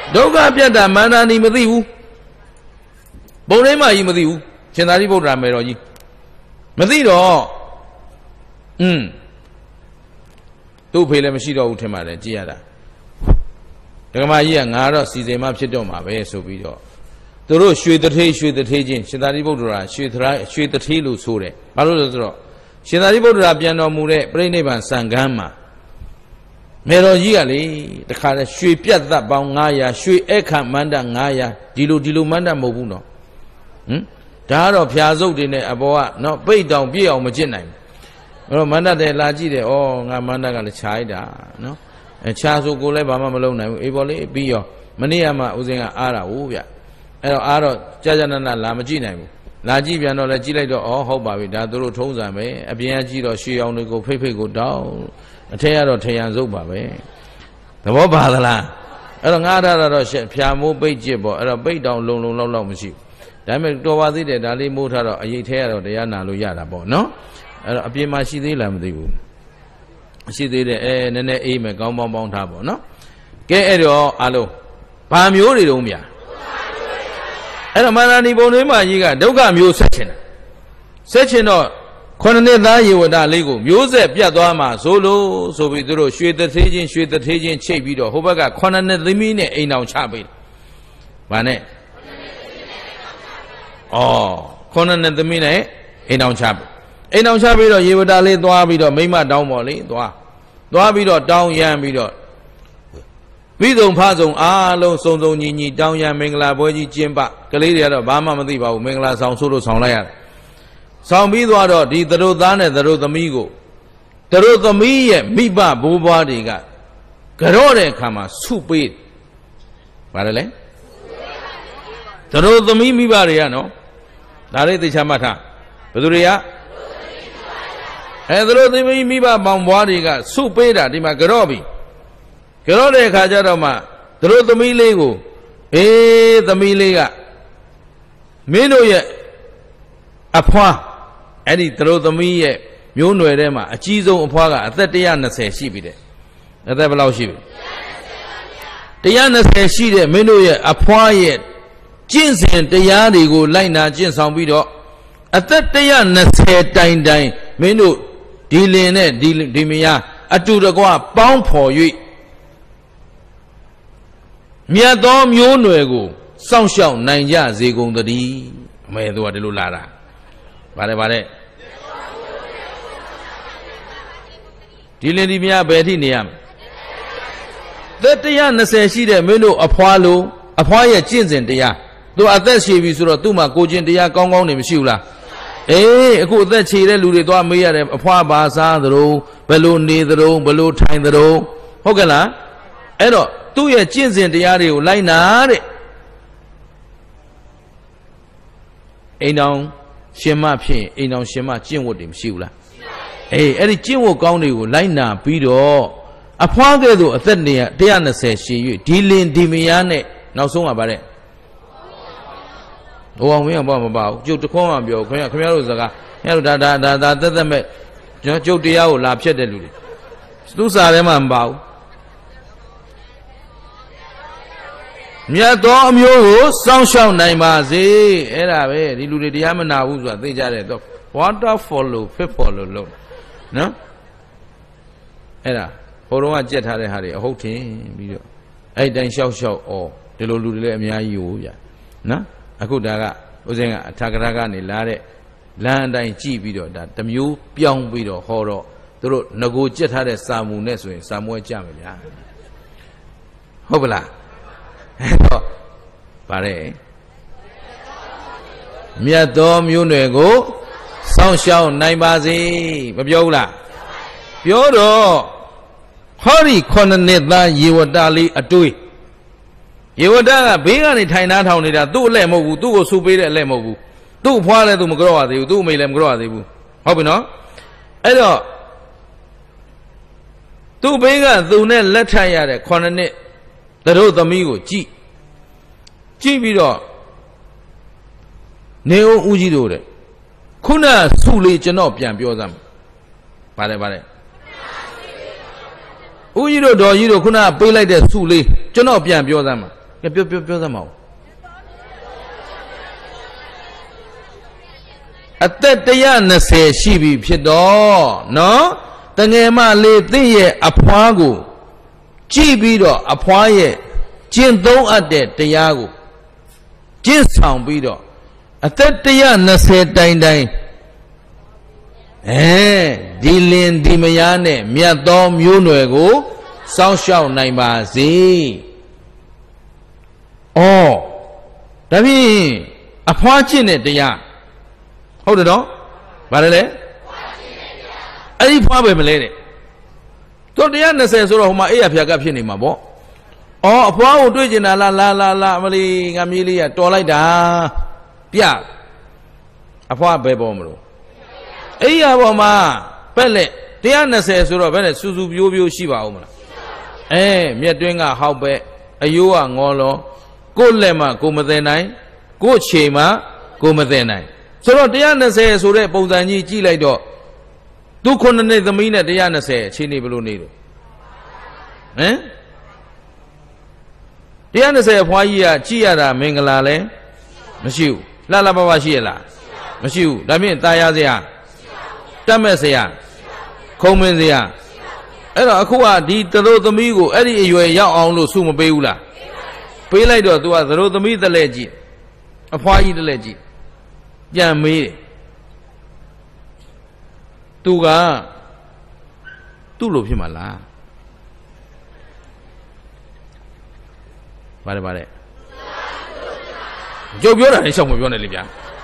ဒုက္ခပြတ်တာမန္တန်ဒီမသိဘူးဘုံထဲမှာကြီးမသိဘူးရှင်သာရိပုတ္တရာမေတော်ကြီးမသိတော့อืมသူ့ဖေလည်းမရှိတော့ဘူးထင်ပါတယ်ကြည်ရတာဒကမာကြီးကငါတော့စီစဉ်မှဖြစ်တော့မှာပဲဆိုပြီးတော့သူတို့ရွှေတထေးရွှေတထေးချင်းရှင်သာရိပုတ္တရာရွှေသရာရွှေတထေးလို့ဆိုတယ်ဘာလို့လဲဆိုတော့ရှင်သာရိပုတ္တရာပြန်တော်မူတဲ့ပြိဋိဘံစံခန်းမှာမေတော်ကြီးကလေတခါလဲရွှေပြတ်သက်ပေါင်းငါးရာရွှေအခန့်မန္တငါးရာဒီလိုဒီလိုမန္တမဟုတ်ဘူးနော်ဟမ်ဒါကတော့ဖြာစုပ်တွေနဲ့အပေါ်ကနော်ပိတ်တောင်ပြည့်အောင်မကျင့်နိုင်ဘူးအဲ့တော့မန္တတဲ့လာကြည့်တယ်ဩငါမန္တကလည်းခြားလိုက်တာနော်အဲခြားဆိုကိုလည်းဘာမှမလုပ်နိုင်ဘူးအေးပေါ်လေးပြီးရောမနေ့ကမှဦးစင်းကအားတာဟုတ်ဗျအဲ့တော့အားတော့ကြာကြာနာနာလာမကြည့်နိုင်ဘူးလာကြည့်ပြန်တော့လည်းကြည့်လိုက်တော့ဩဟုတ်ပါပြီဒါသူတို့ထုံးစံပဲအပြင်ကကြည့်တော့ရွှေအောင်တွေကိုဖိတ်ဖိတ်ကိုတောင်းအထက်ကတော့ထရန်စုပ်ပါပဲသဘောပါသလားအဲ့တော့ငါးထားတာတော့ဖြာမိုးပိတ်ကြည့်ပေါ့အဲ့တော့ပိတ်တောင်လုံလုံလောက်လောက်မရှိဘူးဒါပေမဲ့တော်ပါသေးတယ်ဒါလေးမိုးထားတော့အရေးထဲရတော့တရားနာလို့ရတာပေါ့နော်အဲ့တော့အပြင်မှာရှိသေးလားမသိဘူးရှိသေးတယ်အဲနည်းနည်းအေးမယ်ကောင်းပေါင်းပေါင်းထားပေါ့နော်ကဲအဲ့တော့အားလုံးဘာမျိုးတွေတုံးဗျာအဲ့တော့မာနဏီဘုံတွင်မှာကြီးကဒုက္ခမျိုးဆက်ချင်တယ်ဆက်ချင်တော့ခုနှစ်နှစ်သားယေဝဒလေးကိုမျိုးဆက်ပြတ်သွားမှာဆိုလို့ဆိုပြီးသူတို့ရွှေတထေးချင်းရွှေတထေးချင်းချိတ်ပြီးတော့ဟိုဘက်ကခုနှစ်နှစ်သမီးနဲ့အိမ်အောင်ချပေးတယ်။ဘာနဲ့ဩခုနှစ်နှစ်သမီးနဲ့အိမ်အောင်ချပေးအိမ်အောင်ချပြီးတော့ယေဝဒလေးသွားပြီးတော့မိမတောင်းပေါ်လေသွားသွားပြီးတော့တောင်းရမ်းပြီးတော့ပြီးဆုံးဖဆုံးအားလုံးစုံစုံညီညီတောင်းရမ်းမင်္ဂလာပွဲကြီးကျင်းပကလေးတွေကတော့ဘာမှမသိပါဘူးမင်္ဂလာဆောင်ဆိုလို့ဆောင်လိုက်ရတယ်ဆောင်ပြီးသွားတော့ဒီသတို့သားနဲ့သတို့သမီးကိုသတို့သမီးရဲ့မိဘဘိုးဘွားတွေကကြော့တဲ့အခါမှာဆုပေးပါတယ်လေသတို့သမီးမိဘတွေကနော်ဒါလေးသိချမှတ်ထားဘယ်သူတွေကအဲသတို့သမီးမိဘပေါင်းဘွားတွေကဆုပေးတာဒီမှာကြော့ပြီကြော့တဲ့အခါကျတော့မှသတို့သမီးလေးကိုအေးသမီးလေးကမင်းတို့ရဲ့အဖွားအဲ့ဒီသတို့သမီးရဲ့မျိုးနွယ်ထဲမှာအကြီးဆုံးအဖွားကအသက်one hundred twentyရှိပြီတဲ့အသက်ဘယ်လောက်ရှိပြီone hundred twentyရှိတဲ့မင်းတို့ရဲ့အဖွားရဲ့ကျင့်စဉ်တရားတွေကိုလိုက်နာကျင့်ဆောင်ပြီးတော့အသက်one hundred twentyတိုင်တိုင်မင်းတို့ဒီလင်နဲ့ဒီဒီမယားအတူတကွပေါင်းဖော်၍မြတ်သောမျိုးနွယ်ကိုစောင့်ရှောက်နိုင်ကြစေကုန်သတည်းအမေတို့ကဒီလိုလာတာဗါတယ်ဗါတယ်ဒီလင်ဒီမြဘယ်ထိနေရမလဲသက်one hundred twentyရှိတဲ့မင်းတို့အဖွားလို့အဖွားရဲ့ကျင့်စဉ်တရားသူအသက်ရှည်ပြီဆိုတော့သူ့မှာကိုကျင့်တရားကောင်းကောင်းနေမရှိဘူးလားအေးအခုအသက်ရှည်တဲ့လူတွေသွားမေးရတယ်အဖွားဘာစားသတုံးဘယ်လိုနေသတုံးဘယ်လိုထိုင်သတုံးဟုတ်ကဲ့လားအဲ့တော့သူ့ရဲ့ကျင့်စဉ်တရားတွေကိုလိုက်နာတဲ့အိမ်တော်ရှင်မဖြစ်အိမ်တော်ရှင်မကျင့်ဝတ်တွေမရှိဘူးလားအေးအဲ့ဒီကျင့်ဝတ်ကောင်းတွေကိုလိုက်နာပြီးတော့အဖွားကဲ့သို့အသက်နေရone hundred twentyရှည်၍ဒီလင်ဒီမယားနဲ့နောက်ဆုံးကဗါတဲ့ဟိုအောင်မင်းကဘာမပါဘူးကျုပ်တခွန်းမှပြောခင်ဗျခင်ဗျားတို့စကားခင်ဗျားတို့ဒါဒါဒါဒါသက်သက်မဲ့ကျွန်တော်ကျုပ်တရားကိုလာဖြတ်တဲ့လူတွေသူစာထဲမှာမပါဘူးမြတ်သောအမျိုးကိုစောင့်ရှောက်နိုင်ပါစေအဲ့ဒါပဲဒီလူတွေတရားမနာဘူးဆိုတာသိကြတယ်တော့ water follow fit follow လို့နော်အဲ့ဒါဟိုတုန်းကကြက်ထားတဲ့ဟာတွေအဟုတ်ထင်ပြီးတော့အဲ့တိုင်းရှောက်ရှောက်ဩဒီလိုလူတွေလည်းအများကြီးဟိုဗျာနော်အခုဒါကဦးစင်းကအထာကရကနေလာတဲ့လမ်းအတိုင်းကြည့်ပြီးတော့ဒါတမျိုးပြောင်းပြီးတော့ဟောတော့သူတို့ငကိုကြက်ထားတဲ့စာမူနဲ့ဆိုရင်စာမွဲကြမယ်ဗျာဟုတ်ပလားအဲ့တော့ဗါတဲ့မြတ်သောမျိုးနွယ်ကိုစောင့်ရှောက်နိုင်ပါစေမပြောဘူးလားပြောတော့ဟောဒီခုနှစ်နှစ်သားယေဝတလေးအတွေးယေဝတကဘေးကနေထိုင်နှားထောင်နေတာသူ့အလက်မဟုတ်ဘူးသူ့ကိုဆူပေးတဲ့အလက်မဟုတ်ဘူးသူ့ဖွားလည်းသူမကြောက်ရသေးဘူးသူ့အမေလည်းမကြောက်ရသေးဘူးဟုတ်ပြီနော်အဲ့တော့သူ့ဘေးကသူနဲ့လက်ထပ်ရတဲ့ခုနှစ်နှစ်တို့သမီးကိုကြည့်ကြည့်ပြီးတော့နေဦးဦးကြီးတို့တဲ့ခုနဆုလေးကျွန်တော်ပြန်ပြောစမ်းပါတယ်ပါတယ်ဦးကြီးတို့တော်ကြီးတို့ခုနပေးလိုက်တဲ့ဆုလေးကျွန်တော်ပြန်ပြောစမ်းပါကကဲပြောပြောပြောသမောအသက်တစ်ရာနှစ်ဆယ်ရှိပြီဖြစ်တော့နော်တငယ်မလေးသင်ရဲ့အဖွားကိုကြည့်ပြီးတော့အဖွားရဲ့ကျင့်သုံးအပ်တဲ့တရားကိုကျင့်ဆောင်ပြီးတော့အသက်တစ်ရာနှစ်ဆယ်တိုင်တိုင်အဲဒီလင်ဒီမယားနဲ့မြတ်သောမျိုးနွယ်ကိုစောင့်ရှောက်နိုင်ပါစေ။အော်ဒါဖြင့်အဖွားချင်းတဲ့တရားဟုတ်တယ်နော်။ဘာလဲလဲ။အဲ့ဒီဖွားပဲမလဲတဲ့။တို့တရားနှစ်ဆယ်ဆိုတော့ဟိုမှာအေးရဖြာကဖြစ်နေမှာပေါ့။အော်အဖွားကိုတွေ့ကျင်တာလားလာလာလာအမလီငါမြေးလေးကတော်လိုက်တာပြအဖွားပဲပေါ်မလို့အိယာပေါ်မှာပက်လက်တရားနှစ်ဆယ်ဆိုတော့ဘယ်နဲ့စူစူပြိုးပြိုးရှိပါဦးမလားအဲမြက်တွင်းကဟောက်ပဲအယိုးကငေါလောကိုယ့်လက်မှကိုမသိနိုင်ကိုယ့်ခြေမှကိုမသိနိုင်ဆိုတော့တရားနှစ်ဆယ်ဆိုတဲ့ပုံစံကြီးကြည့်လိုက်တော့သူခုနှစ်နှစ်သမီးနဲ့တရားနှစ်ဆယ်အခြေအနေဘယ်လိုနေလို့ဟမ်တရားနှစ်ဆယ်အဖွားကြီးကကြည့်ရတာမင်္ဂလာလဲမရှိဘူးလှလှပပရှိရလားမရှိဘူးဒါဖြင့်ตายရစရာတတ်မဲ့စရာခုံမင်းစရာအဲ့တော့အခုကဒီသတို့သမီးကိုအဲ့ဒီအရွယ်ရောက်အောင်လို့စုမပေးဘူးလားပေးလိုက်တော့ तू ကသတို့သမီးတလဲကြည့်အဖွားကြီးတလဲကြည့်ပြန်မေးတယ် तू ကသူ့လိုဖြစ်မှာလားဗါတယ်ဗါတယ်ကြုတ်ပြောတာလည်းရှောက်မပြောနဲ့လေဗျာ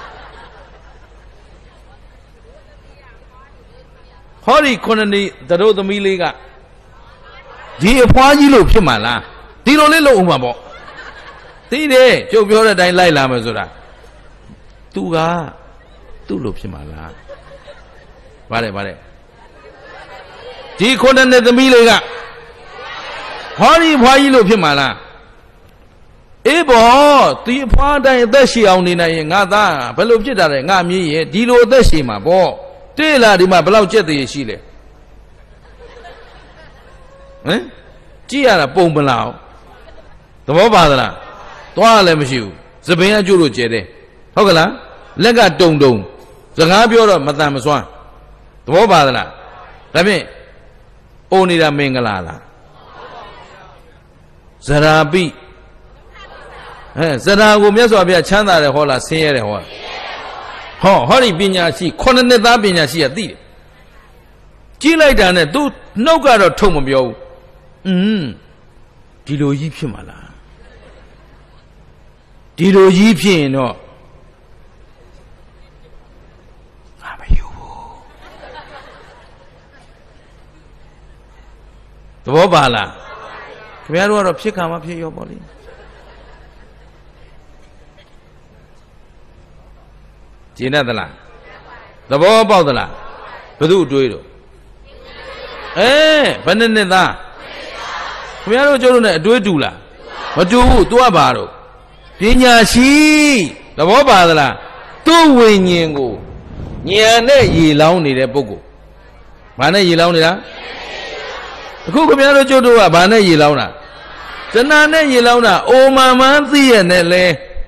ဟောဒီခုနှစ်နှစ်သတို့သမီးလေးကဒီအဖွားကြီးလို့ဖြစ်မှာလားဒီလိုလေးလို့ဥမှာပေါ့သိတယ်ကျုပ်ပြောတဲ့အတိုင်းလိုက်လာမယ်ဆိုတာသူကသူ့လို့ဖြစ်မှာလားဗါတယ်ဗါတယ်ဒီခုနှစ်နှစ်သမီးလေးကဟောဒီအဖွားကြီးလို့ဖြစ်မှာလားအေးဘောဒီအဖွားတိုင်းအသက်ရှည်အောင်နေနိုင်ရင်ငါသားဘယ်လိုဖြစ်တာလဲငါမြည်ရဲ့ဒီလိုအသက်ရှည်မှာပေါ့တွေ့လာဒီမှာဘယ်လောက်ကြက်သေးရှိလဲဟမ်ကြည့်ရတာပုံပလာအောင်သဘောပါသလားသွားလည်းမရှိဘူးသပင်အကျိုးလို့ကျဲတယ်ဟုတ်ကလားလက်ကတုံတုံစကားပြောတော့မတန်မစွမ်းသဘောပါသလားဒါဖြင့်အိုနေတာမင်္ဂလာလားဇရာပိဟဲ့ဇရာကိုမြတ်စွာဘုရားချမ်းသာတယ်ဟောလားဆင်းရဲတယ်ဟောလားဟောဟောဒီပညာရှိခုနှစ်နှစ်သားပညာရှိကသိတယ်ကြည့်လိုက်တာနဲ့ तू နှုတ်ကတော့ထုံမပြောဘူးอืมဒီလိုကြီးဖြစ်မှာလားဒီလိုကြီးဖြစ်ရင်တော့ငါမယူဘူးသဘောပါလားခင်ဗျားတို့ကတော့ဖြစ်ခံမဖြစ်ရောပေါ့လေကျင်းတတ်သလားသဘောပေါက်သလားဘယ်သူတွေးတော့အဲဘယ်နှစ်နှစ်သားခင်ဗျားတို့ကျုပ်တို့နဲ့အတွေးတူလားမတူဘူး तू ကဘာတော့ပညာရှိသဘောပါသလားသူ့ဝိညာဉ်ကိုဉာဏ်နဲ့ရေလောင်းနေတဲ့ပုဂ္ဂိုလ်ဘာနဲ့ရေလောင်းနေတာအခုခင်ဗျားတို့ကျုပ်တို့ကဘာနဲ့ရေလောင်းတာဇဏနဲ့ရေလောင်းတာအိုမမှန်းသိရနဲ့လဲ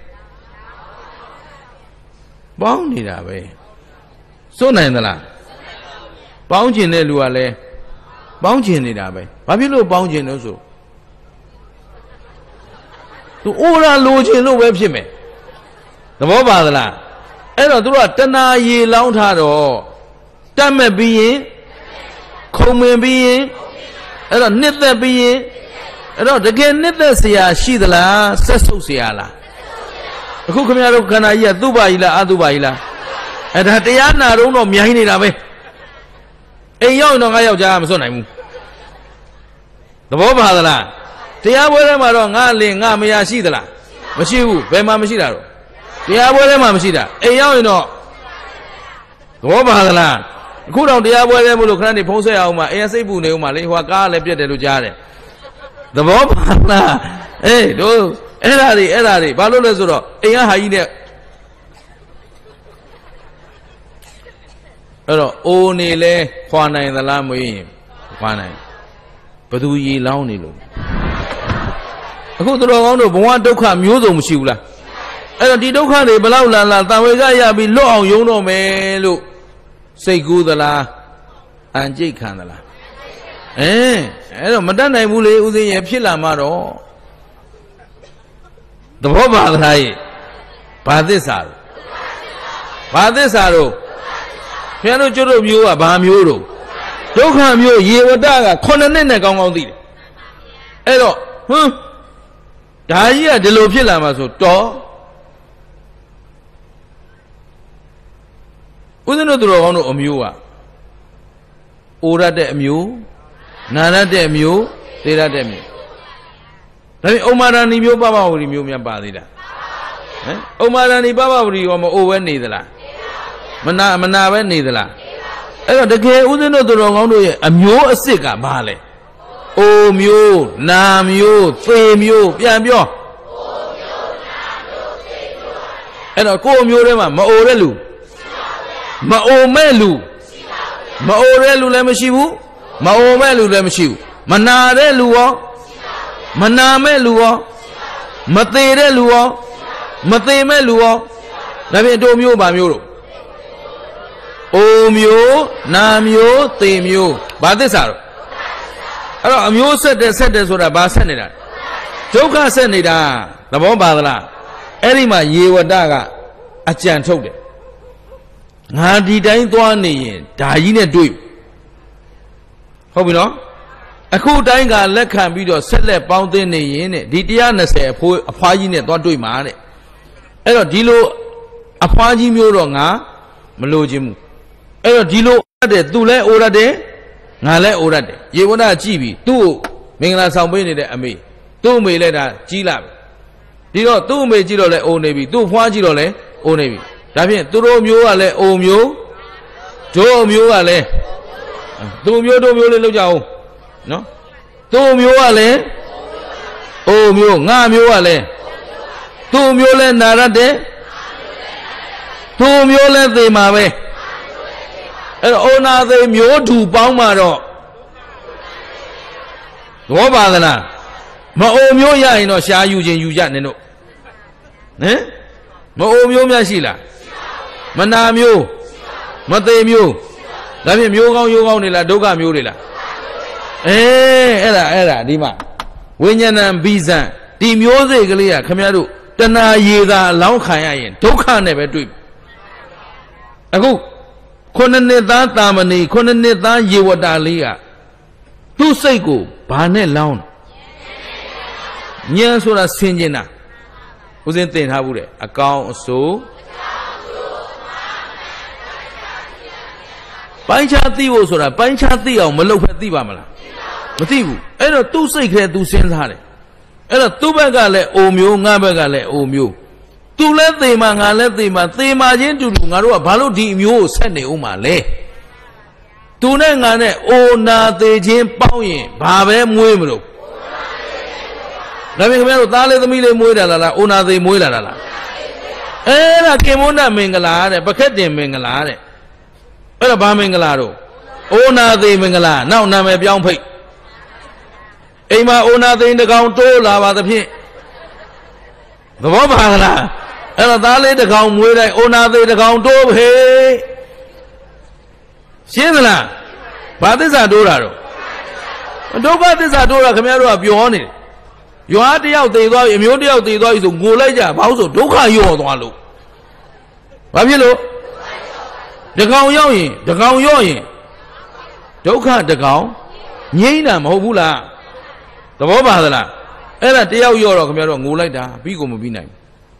ပေါင်းနေတာပဲစိုးနိုင်သလားပေါင်းကျင်တဲ့လူကလည်းပေါင်းကျင်နေတာပဲဘာဖြစ်လို့ပေါင်းကျင်လို့ဆိုသူအိုရာလိုချင်လို့ပဲဖြစ်မယ်သဘောပါသလားအဲ့တော့သူတို့ကတဏှာရေလောင်းထားတော့တတ်မဲ့ပြီးရင်ခုံမင်ပြီးရင်အဲ့တော့နှစ်သက်ပြီးရင်အဲ့တော့တကယ်နှစ်သက်เสียရှိသလားဆက်ဆုပ်เสียလားအခုခင်ဗျားတို့ခန္ဓာကြီးကသူ့ပါကြီးလားအသူ့ပါကြီးလားအဲ့ဒါတရားနာတော့တော့မြိုင်းနေတာပဲအိမ်ရောက်တော့ငါယောက်ျားမစွန့်နိုင်ဘူးသဘောပါသလားတရားပွဲထဲမှာတော့ငါလင်ငါမယာရှိသလားမရှိဘူးဘယ်မှာမရှိတာတော့တရားပွဲထဲမှာမရှိတာအိမ်ရောက်ရင်တော့သဘောပါသလားအခုတော့တရားပွဲထဲမို့လို့ခဏနေဖုံးဆက်အောင်မှာအိမ်စိတ်ပူနေဦးမှာလေဟိုကားလည်းပြက်တယ်လို့ကြားတယ်သဘောပါလားအေးတို့အဲ့ဒါတွေအဲ့ဒါတွေဘာလို့လဲဆိုတော့အိမ်ကဟာကြီးနဲ့အဲ့တော့အိုနေလဲခွာနိုင်သလားမွေးရင်ခွာနိုင်ဘသူရေလောင်းနေလို့ဟအခုတော်ကောင်းတို့ဘဝဒုက္ခမျိုးစုံမရှိဘူးလားအဲ့တော့ဒီဒုက္ခတွေဘလောက်လာလာတံဝေကရပြီးလွတ်အောင်ယုံတော့မယ်လို့စိတ်ကူးသလားအံကြိတ်ခံသလားအဲအဲ့တော့မတတ်နိုင်ဘူးလေဦးဇင်းရဲ့ဖြစ်လာမှတော့သဘောပါသလားရဲ့ဘာသစ္စာလို့ဘာသစ္စာလို့ဘုရားတို့ကျွတ်တို့မျိုးကဘာမျိုးတို့ဒုက္ခမျိုးရေဝတ္တကခုနှစ်နှစ်နဲ့ကောင်းကောင်းသိတယ်အဲ့တော့ဟွန်းဒါကြီးကဒီလိုဖြစ်လာမှဆိုတော့ဦးဇင်းတို့သူတော်ကောင်းတို့အမျိုးကအိုရတဲ့အမျိုးနာရတဲ့အမျိုးသေရတဲ့အမျိုးဒါပြင်ဥမာရဏီမျိုးပပဝရီမျိုးများပါသေးလားဟမ်ဥမာရဏီပပဝရီရောမအိုပဲနေသလားမနာမနာပဲနေသလားအဲ့တော့တကယ်ဦးဇင်းတို့သူတော်ကောင်းတို့ရဲ့အမျိုးအစ်စ်ကဘာလဲအိုမျိုးနာမျိုးသေမျိုးပြန်ပြောအဲ့တော့ကိုယ်မျိုးထဲမှာမအိုတဲ့လူမအိုမဲ့လူမအိုတဲ့လူလည်းမရှိဘူးမအိုမဲ့လူလည်းမရှိဘူးမနာတဲ့လူရောမနာမဲ့လူရောမသေးတဲ့လူရောမသေးမဲ့လူရောဒါဖြင့်တို့မျိုးပါမျိုးတို့အိုမျိုးနာမျိုးသေမျိုးဘာသစ္စာတော့အဲ့တော့အမျိုးဆက်တဲ့ဆက်တဲ့ဆိုတာဘာဆက်နေတာဒုက္ခဆက်နေတာသဘောပါသလားအဲ့ဒီမှာရေဝတ္တကအကြံထုတ်တယ်ငါဒီတိုင်းသွားနေရင်ဓာကြီးနဲ့တွေ့ဟုတ်ပြီနော်အခုတိုင်းကလက်ခံပြီးတော့ဆက်လက်ပေါင်းသိနေရင်တဲ့ဒီone hundred twentyအဖိုးအဖွားကြီးနဲ့သွားတွေ့မှာတဲ့အဲ့တော့ဒီလိုအဖွားကြီးမျိုးတော့ငါမလိုချင်ဘူးအဲ့တော့ဒီလိုတဲ့သူလဲအိုရတယ်ငါလဲအိုရတယ်ရေဝတ္တကြည့်ပြီးသူ့ကိုမင်္ဂလာဆောင်ပေးနေတဲ့အမေသူ့အမေလည်းဒါကြီးလာပြီဒီတော့သူ့အမေကြည့်တော့လဲအိုနေပြီသူ့ဖွားကြည့်တော့လဲအိုနေပြီဒါဖြင့်သူတို့မျိုးကလည်းအိုမျိုးတို့မျိုးကလည်းသူမျိုးတို့မျိုးလေးလောက်ကြအောင်နော်သူမျိုးကလည်းအိုမျိုးငါမျိုးကလည်းသူမျိုးလည်းနာရတဲ့သူမျိုးလည်းသေမှာပဲအဲ့တော့အိုနာသေမျိုးတူပေါင်းမှာတော့ဘောပါသလားမအိုမျိုးရရင်တော့ရှားယူခြင်းယူကြနေတို့ဟမ်မအိုမျိုးများရှိလားမနာမျိုးမသေးမျိုးဒါဖြင့်မျိုးကောင်းရိုးကောင်းနေလားဒုက္ခမျိုးတွေလားအေးအဲ့ဒါအဲ့ဒါဒီမှာဝိညာဏံဘိဇံဒီမျိုးစိတ်ကလေးကခမရတို့တဏှာရေသာအလောင်းခံရရင်ဒုက္ခနဲ့ပဲတွေ့အခုခုနှစ်နှစ်သားတာမဏိခုနှစ်နှစ်သားရေဝတ္တလေးကသူ့စိတ်ကိုဘာနဲ့လောင်းဉာဏ်ဆိုတာဆင်ကျင်တာဦးဇင်းသင်ထားဘူးတဲ့အကောင်အဆိုးပိုင်းခြားသိဖို့ဆိုတာပိုင်းခြားသိအောင်မလုပ်ဖက်သိပါမလားမသိဘူးအဲ့တော့သူ့စိတ်ခဲသူစဉ်းစားတယ်အဲ့တော့သူ့ဘက်ကလည်းအိုမျိုးငါဘက်ကလည်းအိုမျိုးသူလည်းသေမှာငါလည်းသေမှာသေမှာချင်းတူတူငါတို့ကဘာလို့ဒီအမျိုးကိုဆက်နေဦးမှာလဲသူနဲ့ငါနဲ့အိုနာသေးချင်းပေါင်းရင်ဘာပဲမွေးမလို့ဒါပြင်ခင်ဗျားတို့သားလေးသမီးလေးမွေးတာလားအိုနာသေးမွေးလာတာလားအဲ့ဒါကေမုန်းနာမင်္ဂလာတဲ့ပခက်တင်မင်္ဂလာတဲ့အဲ့ဒါဘာမင်္ဂလာတော့အိုနာသေးမင်္ဂလာနောက်နာမည်ပြောင်းဖိတ်အိမ်မှာအိုနာသိန်းတကောင်တိုးလာပါသဖြင့်သဘောပါလားအဲ့တော့သားလေးတကောင်မွေးတိုင်းအိုနာသိန်းတကောင်တိုးဖေးရှင်းသလားဘာသစ္စာတိုးတာတော့ဒုက္ခသစ္စာတိုးတာခင်ဗျားတို့ကပြောနေတယ်ရွာတယောက်သေသွားပြီအမျိုးတယောက်သေသွားပြီဆိုငိုလိုက်ကြဘာလို့ဆိုဒုက္ခရော့သွားလို့ဘာဖြစ်လို့တကောင်ရောက်ရင်တကောင်ရော့ရင်ဒုက္ခတကောင်ငြိမ့်တာမဟုတ်ဘူးလားသဘောပါသလားအဲ့ဒါတယောက်ရော့တော့ခင်ဗျားတို့ငိုလိုက်တာပြီးကိုမပြီးနိုင်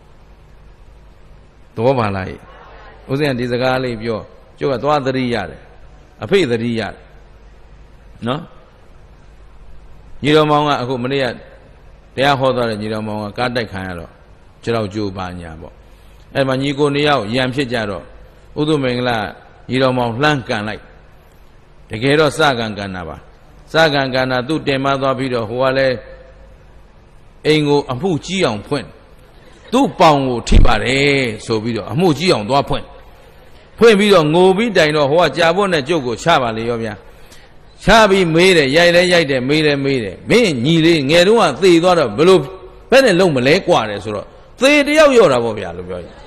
ဘူးသဘောပါလားဦးဇင်းကဒီစကားလေးပြောကျုပ်ကသွားသတိရတယ်အဖေသတိရတယ်နော်ညီတော်မောင်ကအခုမနေ့ကတရားဟောသွားတဲ့ညီတော်မောင်ကကားတိုက်ခံရတော့ခြေထောက်ကျိုးပါညာပေါ့အဲ့မှာညီကိုနှစ်ယောက်ရံဖြစ်ကြတော့ဥဒုမင်္ဂလာညီတော်မောင်လှမ်းကန်လိုက်တကယ်တော့စကန်ကန်တာပါစကန်ကန်တာသူ့တင်မသွားပြီးတော့ဟိုကလည်းအိမ်ကိုအမှုကြီးအောင်ဖွင့်သူ့ပေါင်ကိုထိပါတယ်ဆိုပြီးတော့အမှုကြီးအောင်သွားဖွင့်ဖွင့်ပြီးတော့ငိုပြီးတိုင်တော့ဟိုကကြာဖို့နဲ့ကျုပ်ကိုချပါလေရောဗျာချပြီးမေးတယ်ရိုက်လဲရိုက်တယ်မေးလဲမေးတယ်မင်းညီလေးငယ်တုန်းကသေသွားတော့ဘယ်လိုဘယ်နဲ့လုံးမလဲกว่าတယ်ဆိုတော့သေတယောက်ရော့တာပေါ့ဗျာလို့ပြောရင်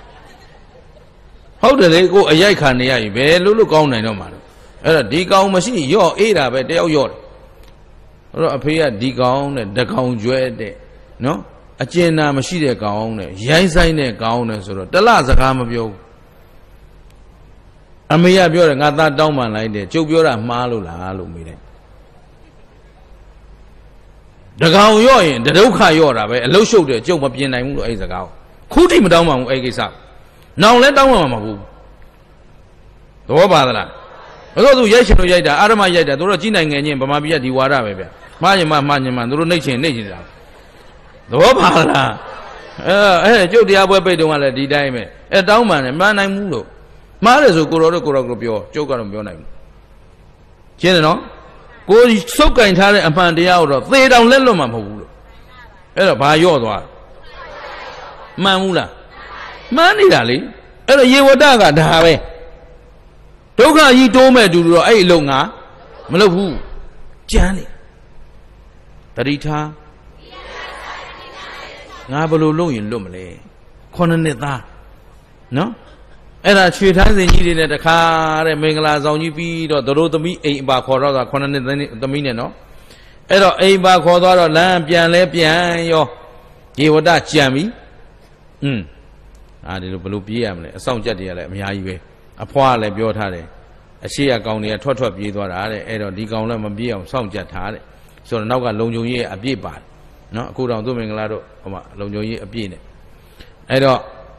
ဟုတ်တယ်လေကိုအရိုက်ခံနေရပြီဘယ်လို့လို့ကောင်းနိုင်တော့မှာလို့အဲ့တော့ဒီကောင်မရှိရော့အေးတာပဲတယောက်ရော့တယ်အဲ့တော့အဖေကဒီကောင်နဲ့တကောင်ကျွဲတဲ့နော်အကျဉ်းနာမရှိတဲ့ကောင်နဲ့ရိုင်းဆိုင်တဲ့ကောင်နဲ့ဆိုတော့တလစကားမပြောဘူးအမေကပြောတယ်ငါသားတောင်းပန်လိုက်တယ်ကျုပ်ပြောတာမှားလို့လားလို့မေးတယ်တကောင်ရော့ရင်တဒုက္ခရော့တာပဲအလုတ်ရှုပ်တယ်ကျုပ်မပြင်နိုင်ဘူးလို့အဲ့ဒီစကားကိုခုထိမတောင်းပန်ဘူးအဲ့ဒီကိစ္စနောင်လဲတောင်းပန်မှာမဟုတ်ဘူးသဘောပါသလားဘယ်လိုသူရိုက်ချင်လို့ရိုက်တာအာရမရိုက်တာတို့တော့ကြီးနိုင်ငံချင်းဗမာပြည်ကဒီဝါဒပဲဗျမှားရင်မှမှားရင်မှတို့နှိတ်ချင်နှိတ်ချင်တာသဘောပါလားအဲအဲကျုပ်တရားပွဲပိတ်တုန်းကလည်းဒီတိုင်းပဲအဲတောင်းပန်တယ်မှန်နိုင်ဘူးလို့မှားတယ်ဆိုကိုတော်တို့ကိုတော်ကိုပြောကျုပ်ကတော့မပြောနိုင်ဘူးရှင်းတယ်နော်ကိုစုပ်ကင်ထားတဲ့အမှန်တရားကိုတော့သေတောင်လက်လွတ်မှာမဟုတ်ဘူးလို့အဲ့တော့ဘာရော့သွားမှန်ဘူးလားမှန်နေတာလေအဲ့တော့ယေဝတကဒါပဲဒုက္ခကြီးတိုးမဲ့တူတော့အဲ့အလုံးငါမလုပ်ဘူးကြမ်းလေတတိထားငါဘယ်လိုလုပ်ရင်လွတ်မလဲခုနှစ်နှစ်သားနော်အဲ့ဒါရွှေထန်းစင်ကြီးတွေနဲ့တခါတဲ့မင်္ဂလာဆောင်ကြီးပြီးတော့တို့သမီးအိမ်အပါခေါ်တော့တာခုနှစ်နှစ်သမီးနဲ့နော်အဲ့တော့အိမ်ပါခေါ်သွားတော့လမ်းပြန်လဲပြန်ရောယေဝတကြံပြီอืมအာဒီလိုဘယ်လိုပြေးရမလဲအဆောင်ကြက်တွေကလည်းအများကြီးပဲအဖွားလည်းပြောထားတယ်အရှိရကောင်တွေကထွက်ထွက်ပြေးသွားတာတဲ့အဲ့တော့ဒီကောင်လည်းမပြေးအောင်စောင့်ကြက်ထားတဲ့ဆိုတော့နောက်ကလုံခြုံရေးအပြည့်ပါတယ်နော်အခုတော့သူ့မင်္ဂလာတို့ဟိုမှာလုံခြုံရေးအပြည့်နဲ့အဲ့တော့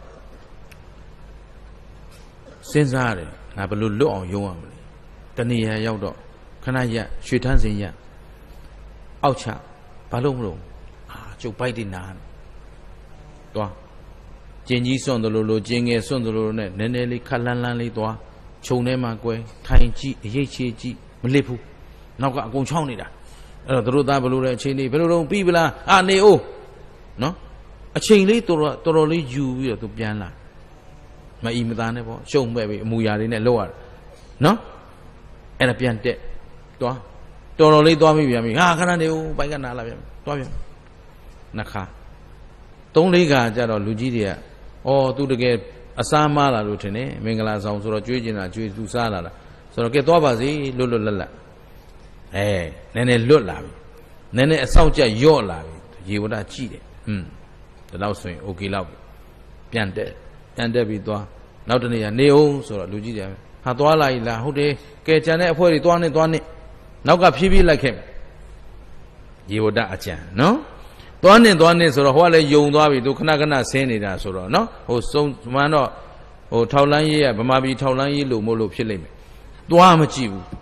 စဉ်းစားရတယ်ငါဘယ်လိုလွတ်အောင်ယုံရမလဲတဏှာရောက်တော့ခဏရက်ရွှေထန်းစင်ရက်အောက်ချဘာလို့မလို့အာကျုပ်ပိုက်တင်နာသွားကျင်ကြီးစွန့်တယ်လို့လို့ကျင်ငယ်စွန့်တယ်လို့နဲ့နည်းနည်းလေးခက်လန်းလန်းလေးသွားခြုံထဲမှာကွယ်ထိုင်ကြည့်အရေးချေကြည့်မလစ်ဘူးနောက်ကအကုန်ချောင်းနေတာအဲ့တော့တို့သားဘယ်လိုလဲအချိန်လေးဘယ်လိုတော့ပြီးပလားအာနေအိုးနော်အချိန်လေးတော်တော်တော်တော်လေးယူပြီးတော့သူပြန်လာမအီမသားနဲ့ပေါ့ရှုံမဲ့ပြီးအမူအရာတွေနဲ့လောက်ရတာနော်အဲ့ဒါပြန်တက်သွားတော်တော်လေးသွားပြီးပြန်ပြီဟာခဏနေဦးဘိုက်ကနာလာပြန်သွားပြန်နှခါသုံးလေးခါကျတော့လူကြီးတွေကအော်သူတကယ်အစားမားလာလို့ထင်တယ်မင်္ဂလာဆောင်ဆိုတော့ကျွေးကျင်တာကျွေးသူစားလာတာဆိုတော့ကဲသွားပါစေလွတ်လွတ်လပ်လပ်အဲနည်းနည်းလွတ်လာပြီနည်းနည်းအဆောက်ကြရော့လာပြီရေဝဒကြည့်တယ်อืมဒါတော့ဆိုရင်โอเคလောက်ပြန်တက်ပြန်တက်ပြီးသွားနောက်တနေ့ကနေအောင်ဆိုတော့လူကြီးတယ်ဟာသွားလာ ਈ လားဟုတ်တယ်ကဲကြံတဲ့အဖွဲတွေသွားနေသွားနေနောက်ကဖြည်းဖြည်းလိုက်ခဲ့ရေဝဒအကြံနော်သွားနေသွားနေဆိုတော့ဟိုကလည်းယုံသွားပြီသူခဏခဏဆင်းနေတာဆိုတော့နော်ဟိုစုံမှန်တော့ဟိုထောက်လန်းရေးရဗမာပြည်ထောက်လန်းရေးလို့မို့လို့ဖြစ်လိမ့်မယ်သွားမကြည့်ဘူး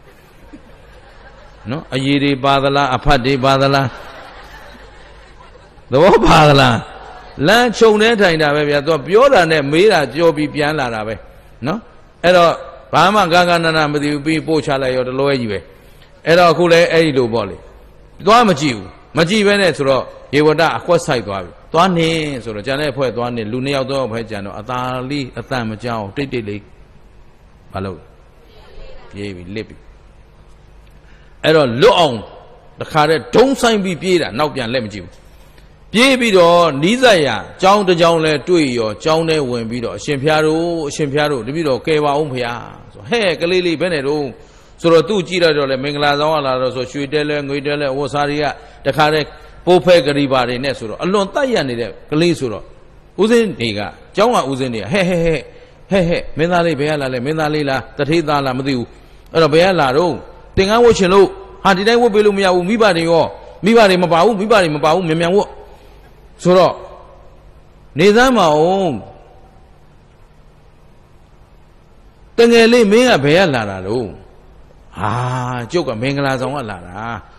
နော်အရေးတွေပါသလားအဖတ်တွေပါသလားသဘောပါသလားလမ်းခြုံနေထိုင်တာပဲဗျာသူပြောတာနဲ့မေးတာကြောပြီးပြန်လာတာပဲနော်အဲ့တော့ဘာမှကာကနာနာမသိဘူးပြီးပို့ချလိုက်ရောတလွဲကြီးပဲအဲ့တော့အခုလဲအဲ့ဒီလိုပေါ့လေသွားမကြည့်ဘူးမကြည့်ပဲနဲ့ဆိုတော့ရေဝတအကွက်ဆိုင်သွားပြီသွားနေဆိုတော့ကျန်တဲ့အဖွဲ့သွားနေလူနှစ်ယောက်တော့ပဲကျန်တော့အသာလေးအတန်မကြောက်တိတ်တိတ်လေးမလုပ်ပြေးပြီလစ်ပြီအဲ့တော့လွတ်အောင်တခါတည်းဒုံဆိုင်ပြီးပြေးတာနောက်ပြန်လက်မကြည့်ဘူးပြေးပြီးတော့နီးစပ်ရကြောင်းတစ်ကြောင်းလဲတွေ့ရောကြောင်းထဲဝင်ပြီးတော့အရှင်ဖျားတို့အရှင်ဖျားတို့တပည့်တော်ကဲပါအောင်ဖျားဆိုဟဲ့ကလေးလေးဘယ်နဲ့တော့ဆိုတော့သူ့ကြည့်ရတော့လေမင်္ဂလာဆောင်လာတော့ဆိုရွှေတဲလဲငွေတဲလဲဝတ်စားတွေကတခါတည်းပိုးဖဲကလေးပါတွေနဲ့ဆိုတော့အလွန်တိုက်ရနေတဲ့ကလေးဆိုတော့ဦးစင်းတွေကကျောင်းကဦးစင်းတွေကဟဲ့ဟဲ့ဟဲ့ဟဲ့ဟဲ့မင်းသားလေးဘယ်ကလာလဲမင်းသားလေးလားတထေးသားလားမသိဘူးအဲ့တော့ဘယ်ကလာတော့သင်္ကန်းဝတ်ချင်လို့ဟာဒီတိုင်းဝတ်ပေးလို့မရဘူးမိဘတွေရောမိဘတွေမပါဘူးမိဘတွေမပါဘူးမြန်မြန်ဝတ်ဆိုတော့နေသမ်းမအောင်တငယ်လေးမင်းကဘယ်ကလာတာလို့ဟာကျုပ်ကမင်္ဂလာဆောင်ကလာတာ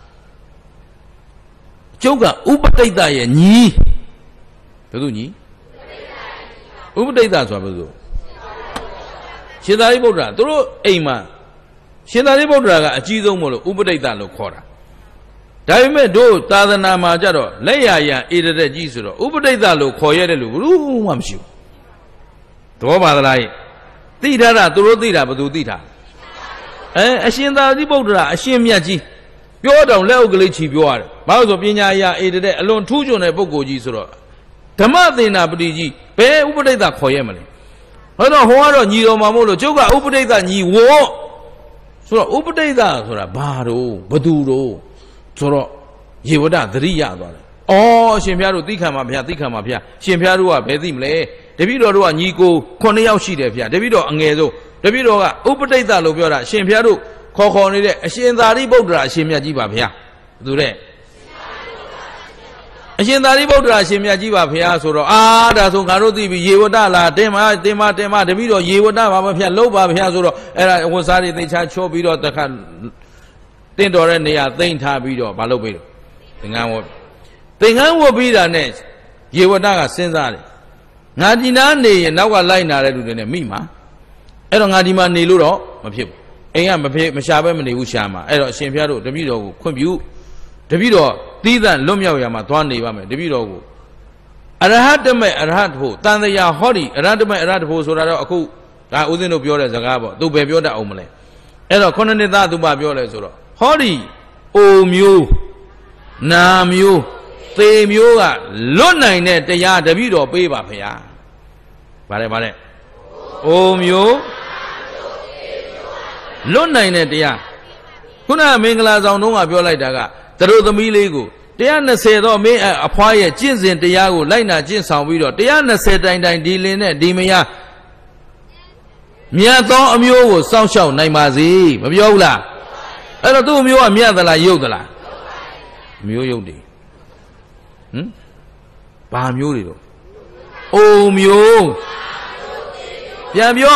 ကျုပ်ကဥပတိတ်တရဲ့ညီဘယ်သူညီဥပတိတ်တဆိုတာဘယ်သူရှင်သာရိပုတ္တရာသူတို့အိမ်မှာရှင်သာရိပုတ္တရာကအကြီးဆုံးမို့လို့ဥပတိတ်တလို့ခေါ်တာဒါပေမဲ့တို့သာသနာမှာကြတော့လက်ရရအေရတဲ့ကြီးဆိုတော့ဥပတိတ်တလို့ခေါ်ရတဲ့လူဘူးမှမရှိဘူးသဘောပါသလားသိထားတာသူတို့သိတာဘယ်သူသိတာအဲအရှင်သာရိပုတ္တရာအရှင်မြတ်ကြီးပြောတော့လက်ဥကလေးချီပြောရတယ်ဘာလို့ဆိုပညာအရာအေတဲ့အလွန်ထူးချွန်တဲ့ပုဂ္ဂိုလ်ကြီးဆိုတော့ဓမ္မသင်္နာပတိကြီးဘယ်ဥပဒိတခေါ်ရမလဲဟောတော့ဟောကတော့ညီတော်မှာမို့လို့ကျုပ်ကဥပဒိတညီဝေါဆိုတော့ဥပဒိတဆိုတာဘာတော့ဘသူတော့ဆိုတော့ယေဝဒသတိရသွားတယ်အော်ရှင်ဖျားတို့သိခံပါဗျာသိခံပါဗျာရှင်ဖျားတို့ကဘယ်သိမလဲတပည့်တော်တို့ကညီကိုခုနှစ်ယောက်ရှိတယ်ဗျာတပည့်တော်အငယ်ဆုံးတပည့်တော်ကဥပဒိတလို့ပြောတာရှင်ဖျားတို့ခေါ်ခေါ်နေတဲ့အရှင်သာရိပုတ္တရာအရှင်မြတ်ကြီးပါဗျာဘသူတဲ့အရှင်သာရိပုတ္တရာအရှင်မြတ်ကြီးပါဗျာဆိုတော့အာဒါဆိုငါတို့သိပြီယေဝဒလားတင်မတင်မတင်မတပည့်တော်ယေဝဒပါမဗျာလှုပ်ပါဗျာဆိုတော့အဲ့ဒါဝန်စားတွေသိချာချောပြီးတော့တခါတင့်တော်တဲ့နေရာသိမ့်ထားပြီးတော့မလုပ်ပြီးတော့သင်္ကန်းဝတ်သင်္ကန်းဝတ်ပြီးတာနဲ့ယေဝဒကစဉ်းစားတယ်ငါဒီနားနေရင်နောက်ကလိုက်နာတဲ့လူတွေနဲ့မိမှာအဲ့တော့ငါဒီမှာနေလို့တော့မဖြစ်ဘူးအိမ်ကမဖြစ်မရှာပဲမနေဘူးရှာမှာအဲ့တော့အရှင်ဘုရားတို့တပည့်တော်ကိုခွင့်ပြုတပည့်တော်သီးသန့်လွတ်မြောက်ရမှာသွားနေပါမယ်တပည့်တော်ကိုအရဟတမေအရဟတဖို့တန်တရားဟောဒီအရဟတမေအရဟတဖို့ဆိုတာတော့အခုဒါဦးဇင်းတို့ပြောတဲ့စကားပေါ့သူပဲပြောတတ်အောင်မလဲအဲ့တော့ခုနှစ်နှစ်သားသူပါပြောလဲဆိုတော့ဟောဒီအိုမျိုးနာမျိုးသေမျိုးကလွတ်နိုင်တဲ့တရားတပည့်တော်ပေးပါဖေဟာဗါတယ်ဗါတယ်အိုမျိုးလွတ်နိုင်တဲ့တရားခုနကမင်္ဂလာဆောင်တုန်းကပြောလိုက်တာကတရုတ်သမီးလေးကိုတရား၂၀တော့မင်းအဖွားရဲ့ကျင့်စဉ်တရားကိုလိုက်နာကျင့်ဆောင်ပြီးတော့တရား၂၀တိုင်တိုင်ဒီလင်းနဲ့ဒီမယားမြတ်သောအမျိုးကိုစောင့်ရှောက်နိုင်ပါစေမပြောဘူးလားအဲ့တော့သူ့အမျိုးကမြတ်သလားယုတ်သလားအမျိုးယုတ်တယ်ဟမ်ဘာမျိုးတွေတော့အိုမျိုးပြန်ပြော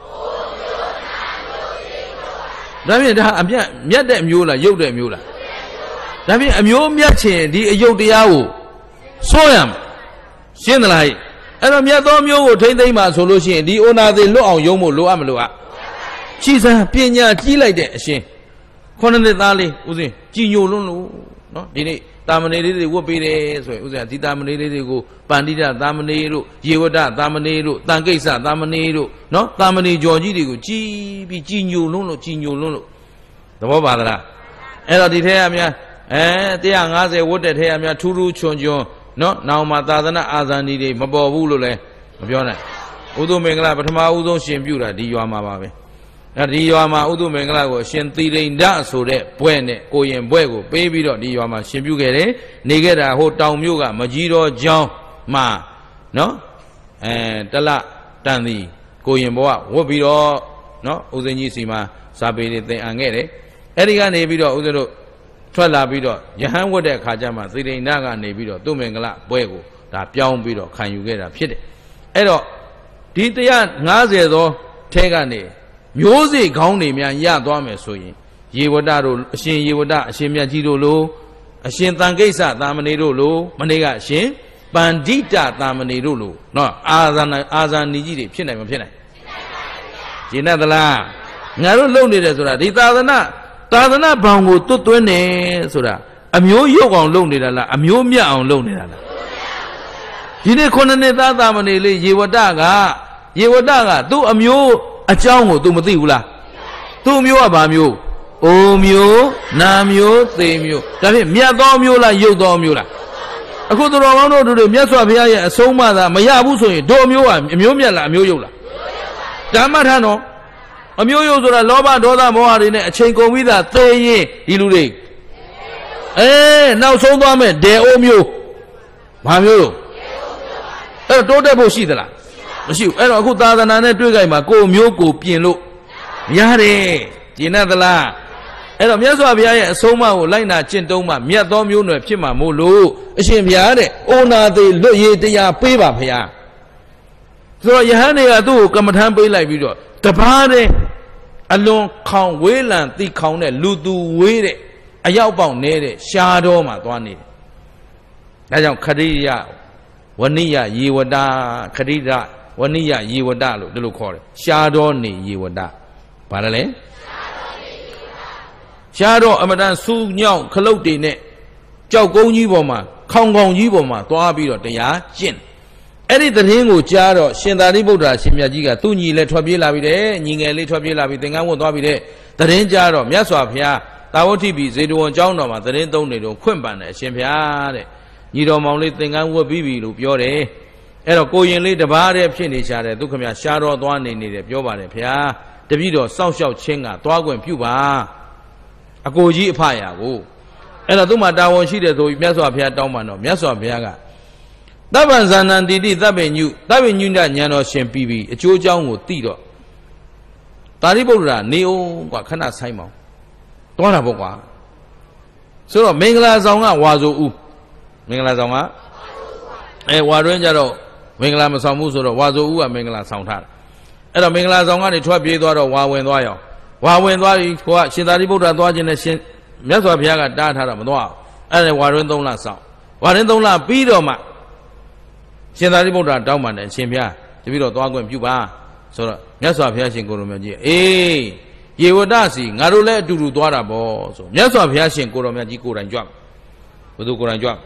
ဒါဖြင့်ဒါအမြတ်မြတ်တဲ့မျိုးလားယုတ်တဲ့မျိုးလားဒါဖြင့်အမျိုးမြတ်ခြင်းဒီအယုတ်တရားကိုစိုးရမယ်ရှင်းသလားအဲ့တော့မြတ်သောမျိုးကိုထိမ့်သိမ့်ပါဆိုလို့ရှိရင်ဒီဩနာသေးလွတ်အောင်ယုံဖို့လိုအပ်မလို့อ่ะရှိစမ်းပညာကြီးလိုက်တဲ့အရှင်ခုနှစ်နှစ်သားလေးဦးဇင်းကြည်ညိုလွန်းလို့နော်ဒီနေ့တာမဏေလေးတွေဝတ်ပေးတယ်ဆိုရင်ဦးဇင်းဒီတာမဏေလေးတွေကိုပန္တိတတာမဏေတို့ယေဝဒတာမဏေတို့တန်ကိစ္စတာမဏေတို့နော်တာမဏေကျော်ကြီးတွေကိုကြည်ပြီးကြည်ညိုလွန်းလို့ကြည်ညိုလွန်းလို့သဘောပါသလားအဲ့တော့ဒီထဲကများအဲ၁၅၀ဝတ်တဲ့ထဲကများထူးထူးချွန်ချွန်နော်နောင်မှာသာသနာအာဇာနည်တွေမပေါ်ဘူးလို့လည်းမပြောနိုင်ဥဒုမင်္ဂလာပထမဦးဆုံးရှင်ပြုတာဒီရွာမှာပါပဲအဲဒီရွာမှာဥဒုမင်္ဂလာကိုရှင်သီရိန္ဒဆိုတဲ့ဘွဲ့နဲ့ကိုရင်ဘွဲ့ကိုပေးပြီးတော့ဒီရွာမှာရှင်ပြုခဲ့တယ်နေခဲ့တာဟိုတောင်မြို့ကမကြီးတော်ကျောင်းမှာနော်အဲတလတန်သည်ကိုရင်ဘဝဝတ်ပြီးတော့နော်ဦးဇင်းကြီးစီမှာစာပေတွေသင်အံခဲ့တယ်အဲဒီကနေပြီးတော့ဦးဇင်းတို့ထွက်လာပြီးတော့ယဟန်ဝတ်တဲ့အခါကျမှသီရိန္ဒကနေပြီးတော့သူမင်္ဂလာဘွဲ့ကိုဒါပြောင်းပြီးတော့ခံယူခဲ့တာဖြစ်တယ်အဲ့တော့ဒီ၁၅၀သောထဲကနေမျိုးစေ့ခေါင်းတွေများရသွားမယ်ဆိုရင်ယေဝဒတို့အရှင်ယေဝဒအရှင်မြတ်ကြီးတို့လိုအရှင်တန်ကိစ္စသာမဏေတို့လိုမနေ့ကအရှင်ပန္ဒိတသာမဏေတို့လိုနော်အာဇာနအာဇာနီကြီးတွေဖြစ်နိုင်မဖြစ်နိုင်ဖြစ်နိုင်ပါဗျာရှင်းသလားငါတို့လုံနေတယ်ဆိုတာဒီသာသနာသာသနာဘောင်ကိုတွတ်သွင်းနေဆိုတာအမျိုးရုပ်အောင်လုပ်နေတာလားအမျိုးမြတ်အောင်လုပ်နေတာလားဒီနေ့ခုနှစ်နှစ်သားသာမဏေလေးယေဝဒကယေဝဒကသူ့အမျိုးအကြောင်းကို तू မသိဘူးလားသူ့မျိုးကဘာမျိုးအိုမျိုးနာမျိုးသေမျိုးဒါဖြင့်မြတ်သောမျိုးလားယုတ်သောမျိုးလားအခုသူတော်ကောင်းတို့တို့မြတ်စွာဘုရားရဲ့အဆုံးအမသာမရဘူးဆိုရင်တို့အမျိုးကအမျိုးမြတ်လားအမျိုးယုတ်လားဓမ္မထန်တော့အမျိုးယုတ်ဆိုတာလောဘဒေါသမောဟတွေနဲ့အချိန်ကုန်ပြီးသားသေရင်ဒီလူတွေအဲနောက်ဆုံးသွားမယ်ဒေအိုမျိုးဘာမျိုးလို့အဲ့တော့တိုးတက်ဖို့ရှိသလားမရှိဘူးအဲ့တော့အခုသာသနာနဲ့တွေ့ကြိုက်မှာကိုယ်မျိုးကိုပြင်လို့ရတယ်ကျင်တ်သလားအဲ့တော့မြတ်စွာဘုရားရဲ့အဆုံးအမကိုလိုက်နာကျင့်သုံးမှမြတ်သောမျိုးနွယ်ဖြစ်မှာမို့လို့အရှင်ဘုရားတဲ့ဩနာသေးလွတ်ရည်တရားပေးပါဘုရားဆိုတော့ယဟန်တွေကသူ့ကိုကမ္မထမ်းပေးလိုက်ပြီးတော့တပါးတဲ့အလွန်ခေါင်ဝေးလံတိခေါင်တဲ့လူသူဝေးတဲ့အရောက်ပေါက်နေတဲ့ရှားတော်မှာသွားနေတယ်ဒါကြောင့်ခရိယဝဏိယယေဝတာခရိဒဝဏိယယေဝတလို့ဒီလိုခေါ်တယ်ရှားတော်နေယေဝတဘာလဲလဲရှားတော်အမတန်စူးညောင်းခလုတ်တွေနဲ့ကြောက်ကုန်းကြီးပေါ်မှာခေါင်ခေါင်ကြီးပေါ်မှာသွားပြီးတော့တရားကျင့်အဲ့ဒီသတင်းကိုကြားတော့ရှင်သာရိပုတ္တရာရှင်မြတ်ကြီးကသူ့ညီလည်းထွက်ပြေးလာပြီတဲ့ညီငယ်လေးထွက်ပြေးလာပြီသင်္ကန်းဝတ်သွားပြီတဲ့သတင်းကြားတော့မြတ်စွာဘုရားတာဝတိပိဇေတဝန်ကျောင်းတော်မှာသရင်သုံးနေတော့ခွင့်ပန်တယ်အရှင်ဘုရားတဲ့ညီတော်မောင်လေးသင်္ကန်းဝတ်ပြီးပြီလို့ပြောတယ်အဲ့တော့ကိုရင်လေးတပါးတည်းဖြစ်နေရှာတယ်သူခမရှားတော်သွားနေနေတယ်ပြောပါတယ်ဘုရားတပည့်တော်စောင့်ရှောက်ခြင်းကသွားခွင့်ပြုပါအကိုကြီးအဖရာကိုအဲ့တော့သူ့မှာတာဝန်ရှိတယ်ဆိုပြီးမြတ်စွာဘုရားတောင်းပန်တော့မြတ်စွာဘုရားကသဗ္ဗံဇာနံတိတိသဗ္ဗညုသဗ္ဗညုညဉာဏ်တော်ရှင်ပြီးပြီအကျိုးအကြောင်းကိုသိတော့သာရိပုတ္တရာနေအောင်ကွာခဏဆိုင်မောင်သွားတာပေါ့ကွာဆိုတော့မင်္ဂလာဆောင်ကဝါဆိုဦးမင်္ဂလာဆောင်ကအဲဝါတွင်းကြတော့မင်္ဂလာမဆောင်ဘူးဆိုတော့ဝါဆိုဦးကမင်္ဂလာဆောင်ထားတယ်အဲ့တော့မင်္ဂလာဆောင်ကနေထွက်ပြေးသွားတော့ဝါဝင်သွားရောဝါဝင်သွားပြီကိုကရှင်သာရိပုတ္တရာသွားခြင်းနဲ့ရှင်မြတ်စွာဘုရားကတားထားတော့မသွားအဲ့ဒါဝါတွင်းသုံးလဆောင်ဝါတွင်းသုံးလပြီးတော့မှရှင်သာရိပုတ္တရာတောင်းပန်တယ်ရှင်ဘုရားတပည့်တော်သွားခွင့်ပြုပါဆိုတော့မြတ်စွာဘုရားရှင်ကိုရောမြတ်ကြီးအေးယေဝတစီငါတို့လည်းအတူတူသွားတာပေါ့ဆိုမြတ်စွာဘုရားရှင်ကိုရောမြတ်ကြီးကိုယ်တိုင်ကြွဘယ်သူကိုယ်တိုင်ကြွ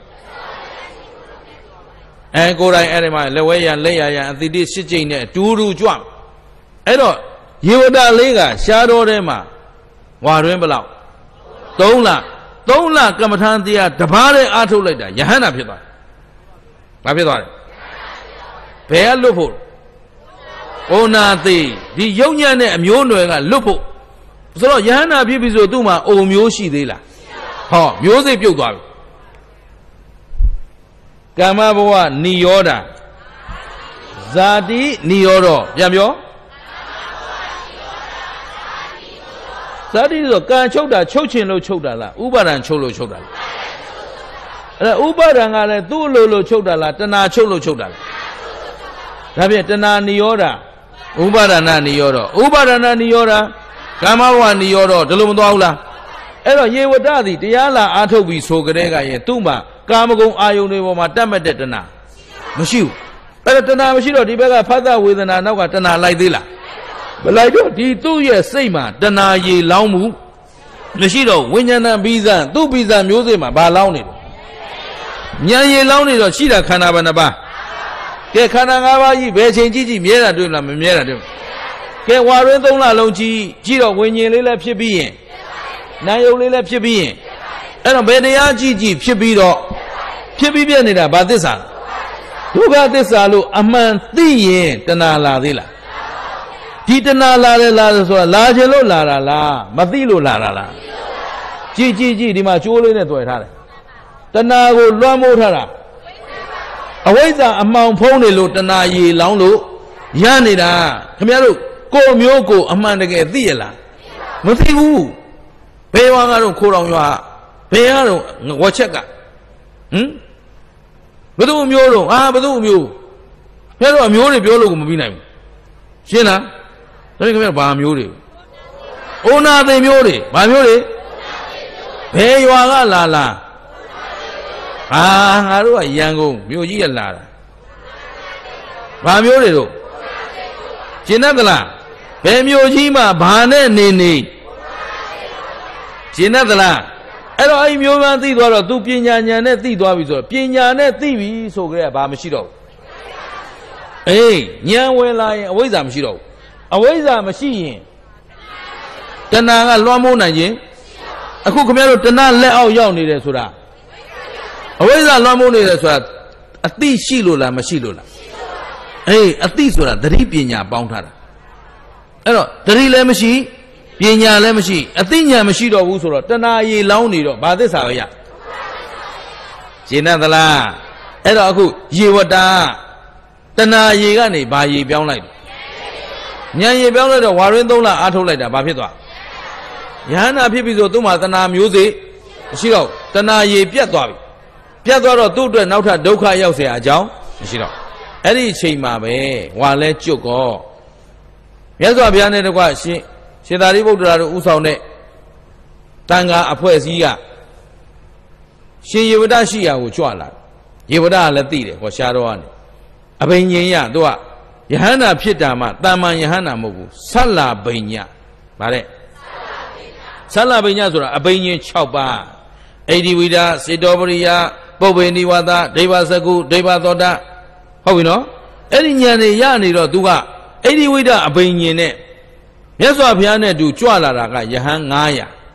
အဲကိုယ်တိုင်အဲ့ဒီမှာလက်ဝဲရန်လက်ရရန်အတိတိရှစ်ကျိန်နဲ့အတူတူကြွအဲ့တော့ယေဝတလေးကရှားတော်ထဲမှာဝါတွင်းဘလောက်သုံးလသုံးလကမ္မထာတရားတပါးနဲ့အားထုတ်လိုက်တာယဟန္တာဖြစ်သွားတယ်ဘာဖြစ်သွားလဲဘယ်ကလွတ်ဖို့ဩနာသိဒီယုံညံ့တဲ့အမျိုးနွယ်ကလွတ်ဖို့ဆိုတော့ယဟန္တာဖြစ်ပြီဆိုသူ့မှာအုံမျိုးရှိသေးလားဟောမျိုးစိတ်ပြုတ်သွားပြီကာမဘဝနိရောဓဇာတိနိရောဓပြန်ပြောဇာတိဆိုကံချုပ်တာချုပ်ချင်လို့ချုပ်တာလားဥပါဒံချုပ်လို့ချုပ်တာလားအဲ့ဒါဥပါဒံကလည်းသူ့လိုလိုချုပ်တာလားတဏှာချုပ်လို့ချုပ်တာလားဒါဖြင့်တဏှာနိရောဓဥပါဒနာနိရောဓဥပါဒနာနိရောဓကာမဘဝနိရောဓဒီလိုမသွားဘူးလားအဲ့တော့ယေဝတသည်တရားလာအားထုတ်ပြီးဆိုကြတဲ့ကရဲ့သူ့မှာကာမဂုဏ်အာယုန်တွေပေါ်မှာတတ်မဲ့တဲ့တဏှာမရှိဘူးအဲ့တော့တဏှာမရှိတော့ဒီဘက်ကဖတ်သဝေဒနာနောက်ကတဏှာလိုက်သေးလားမလိုက်တော့ဒီသူ့ရဲ့စိတ်မှာတဏှာရေလောင်းမှုမရှိတော့ဝိညာဏဘိဇံသူ့ဘိဇံမျိုးစိတ်မှာဘာလောင်းနေလဲဉာဏ်ရေလောင်းနေတော့ရှိတာခန္ဓာဘယ်နှပါးကဲခန္ဓာ၅ပါးကြီးဘယ်ချိန်ကြည့်ကြည့်မြဲတာတွေ့လားမမြဲတာတွေ့ကဲဝါရင်းသုံးလလုံးကြည့်ကြည့်တော့ဝိညာဉ်လေးလည်းဖြစ်ပြီးရင်နာယုတ်လေးလည်းဖြစ်ပြီးရင်အဲ့တော့ဘယ်တရားကြည့်ကြည့်ဖြစ်ပြီးတော့ဖြစ်ပြီးပြနေတာဘာသစ္စာဒုက္ခသစ္စာလို့အမှန်သိရင်တဏှာလာသေးလားဒီတဏှာလာတယ်လားဆိုတာလာခြင်းလို့လာတာလားမသိလို့လာတာလားကြည့်ကြည့်ကြည့်ဒီမှာကျိုးလေးနဲ့တွေ့ထားတယ်တဏှာကိုလွှမ်းမိုးထားတာအဝိဇ္ဇာအမှောင်ဖုံးနေလို့တဏှာရေလောင်းလို့ရနေတာခင်ဗျားတို့ကိုယ်မျိုးကိုအမှန်တကယ်သိရလားမသိဘူးဘယ်ဝါကတော့ခိုးတော်ရွာဘယ်ကတော့ဝက်ချက်ကဟမ်ဘယ်သူမျိုးတော့အာဘယ်သူမျိုးဘယ်တော့အမျိုးတွေပြောလို့ကိုမပြီးနိုင်ဘူးရှင်းလားဒါခင်ဗျားဘာမျိုးတွေအိုနာသိမျိုးတွေဘာမျိုးတွေဘယ်ရွာကလာလာအာငါတို့ကရန်ကုန်မြို့ကြီးရလာတာဘာမျိုးတွေတို့ရှင်းတတ်လားဘယ်မြို့ကြီးမှာဘာနဲ့နေနေရှင်းတတ်လားအဲ့တော့အဲ့မျိုးမှန်းသိသွားတော့ तू ပညာဉာဏ်နဲ့သိသွားပြီဆိုတော့ပညာနဲ့သိပြီဆိုကြတဲ့ဘာမရှိတော့ဘူးအေးဉာဏ်ဝင်လာရင်အဝိဇ္ဇာမရှိတော့ဘူးအဝိဇ္ဇာမရှိရင်တဏှာကလွှမ်းမိုးနိုင်ခြင်းအခုခင်ဗျားတို့တဏှာလက်အောက်ရောက်နေတယ်ဆိုတာအဝိဇ္ဇာလွှမ်းမိုးနေတယ်ဆိုတာအသိရှိလို့လားမရှိလို့လားအေးအသိဆိုတာသတိပညာပေါင်းထားတာအဲ့တော့သတိလည်းမရှိပညာလည်းမရှိအသိဉာဏ်မရှိတော့ဘူးဆိုတော့တဏှာရေလောင်းနေတော့ဘာသစ္စာပဲရရှင်းသလားအဲ့တော့အခုယေဝတာတဏှာရေကနေဘာရေပြောင်းလိုက်ဉာဏ်ရေပြောင်းလိုက်တော့ဝါရင်းသုံးလအားထုတ်လိုက်တာဘာဖြစ်သွားယဟန္တာဖြစ်ပြီဆိုသူ့မှာတဏှာမျိုးစေ့မရှိတော့တဏှာရေပြတ်သွားပြီပြတ်သွားတော့သူ့အတွက်နောက်ထပ်ဒုက္ခရောက်เสียအကြောင်းမရှိတော့အဲ့ဒီအချိန်မှာပဲဝါလဲကျွတ်ကောမြတ်စွာဘုရားနဲ့တကွရှင်ရှင်သာရိပုတ္တရာတို့ဥဆောင်တဲ့တန်ခါအဖွဲ့အစည်းကရှင်ယေဝတရှိရာကိုကြွလာယေဝတကလည်းသိတယ်ဟောရှားတော့ကနေအဘိညာဉ်ရသူကယဟန္တာဖြစ်တာမှတာမန်ယဟန္တာမဟုတ်ဘူးဆလဘိညာဗါတဲ့ဆလဘိညာဆိုတာအဘိညာဉ်၆ပါးအိဒီဝိဒစေတောပရိယပုပ္ပေနိဝါဒဒိဗ္ဗစကုဒိဗ္ဗသောတာဟုတ်ပြီနော်အဲ့ဒီဉာဏ်တွေရနေတော့သူကအိဒီဝိဒအဘိညာဉ်နဲ့မြတ်စွာဘုရားနဲ့တူကြွလာတာကယဟန်900ယ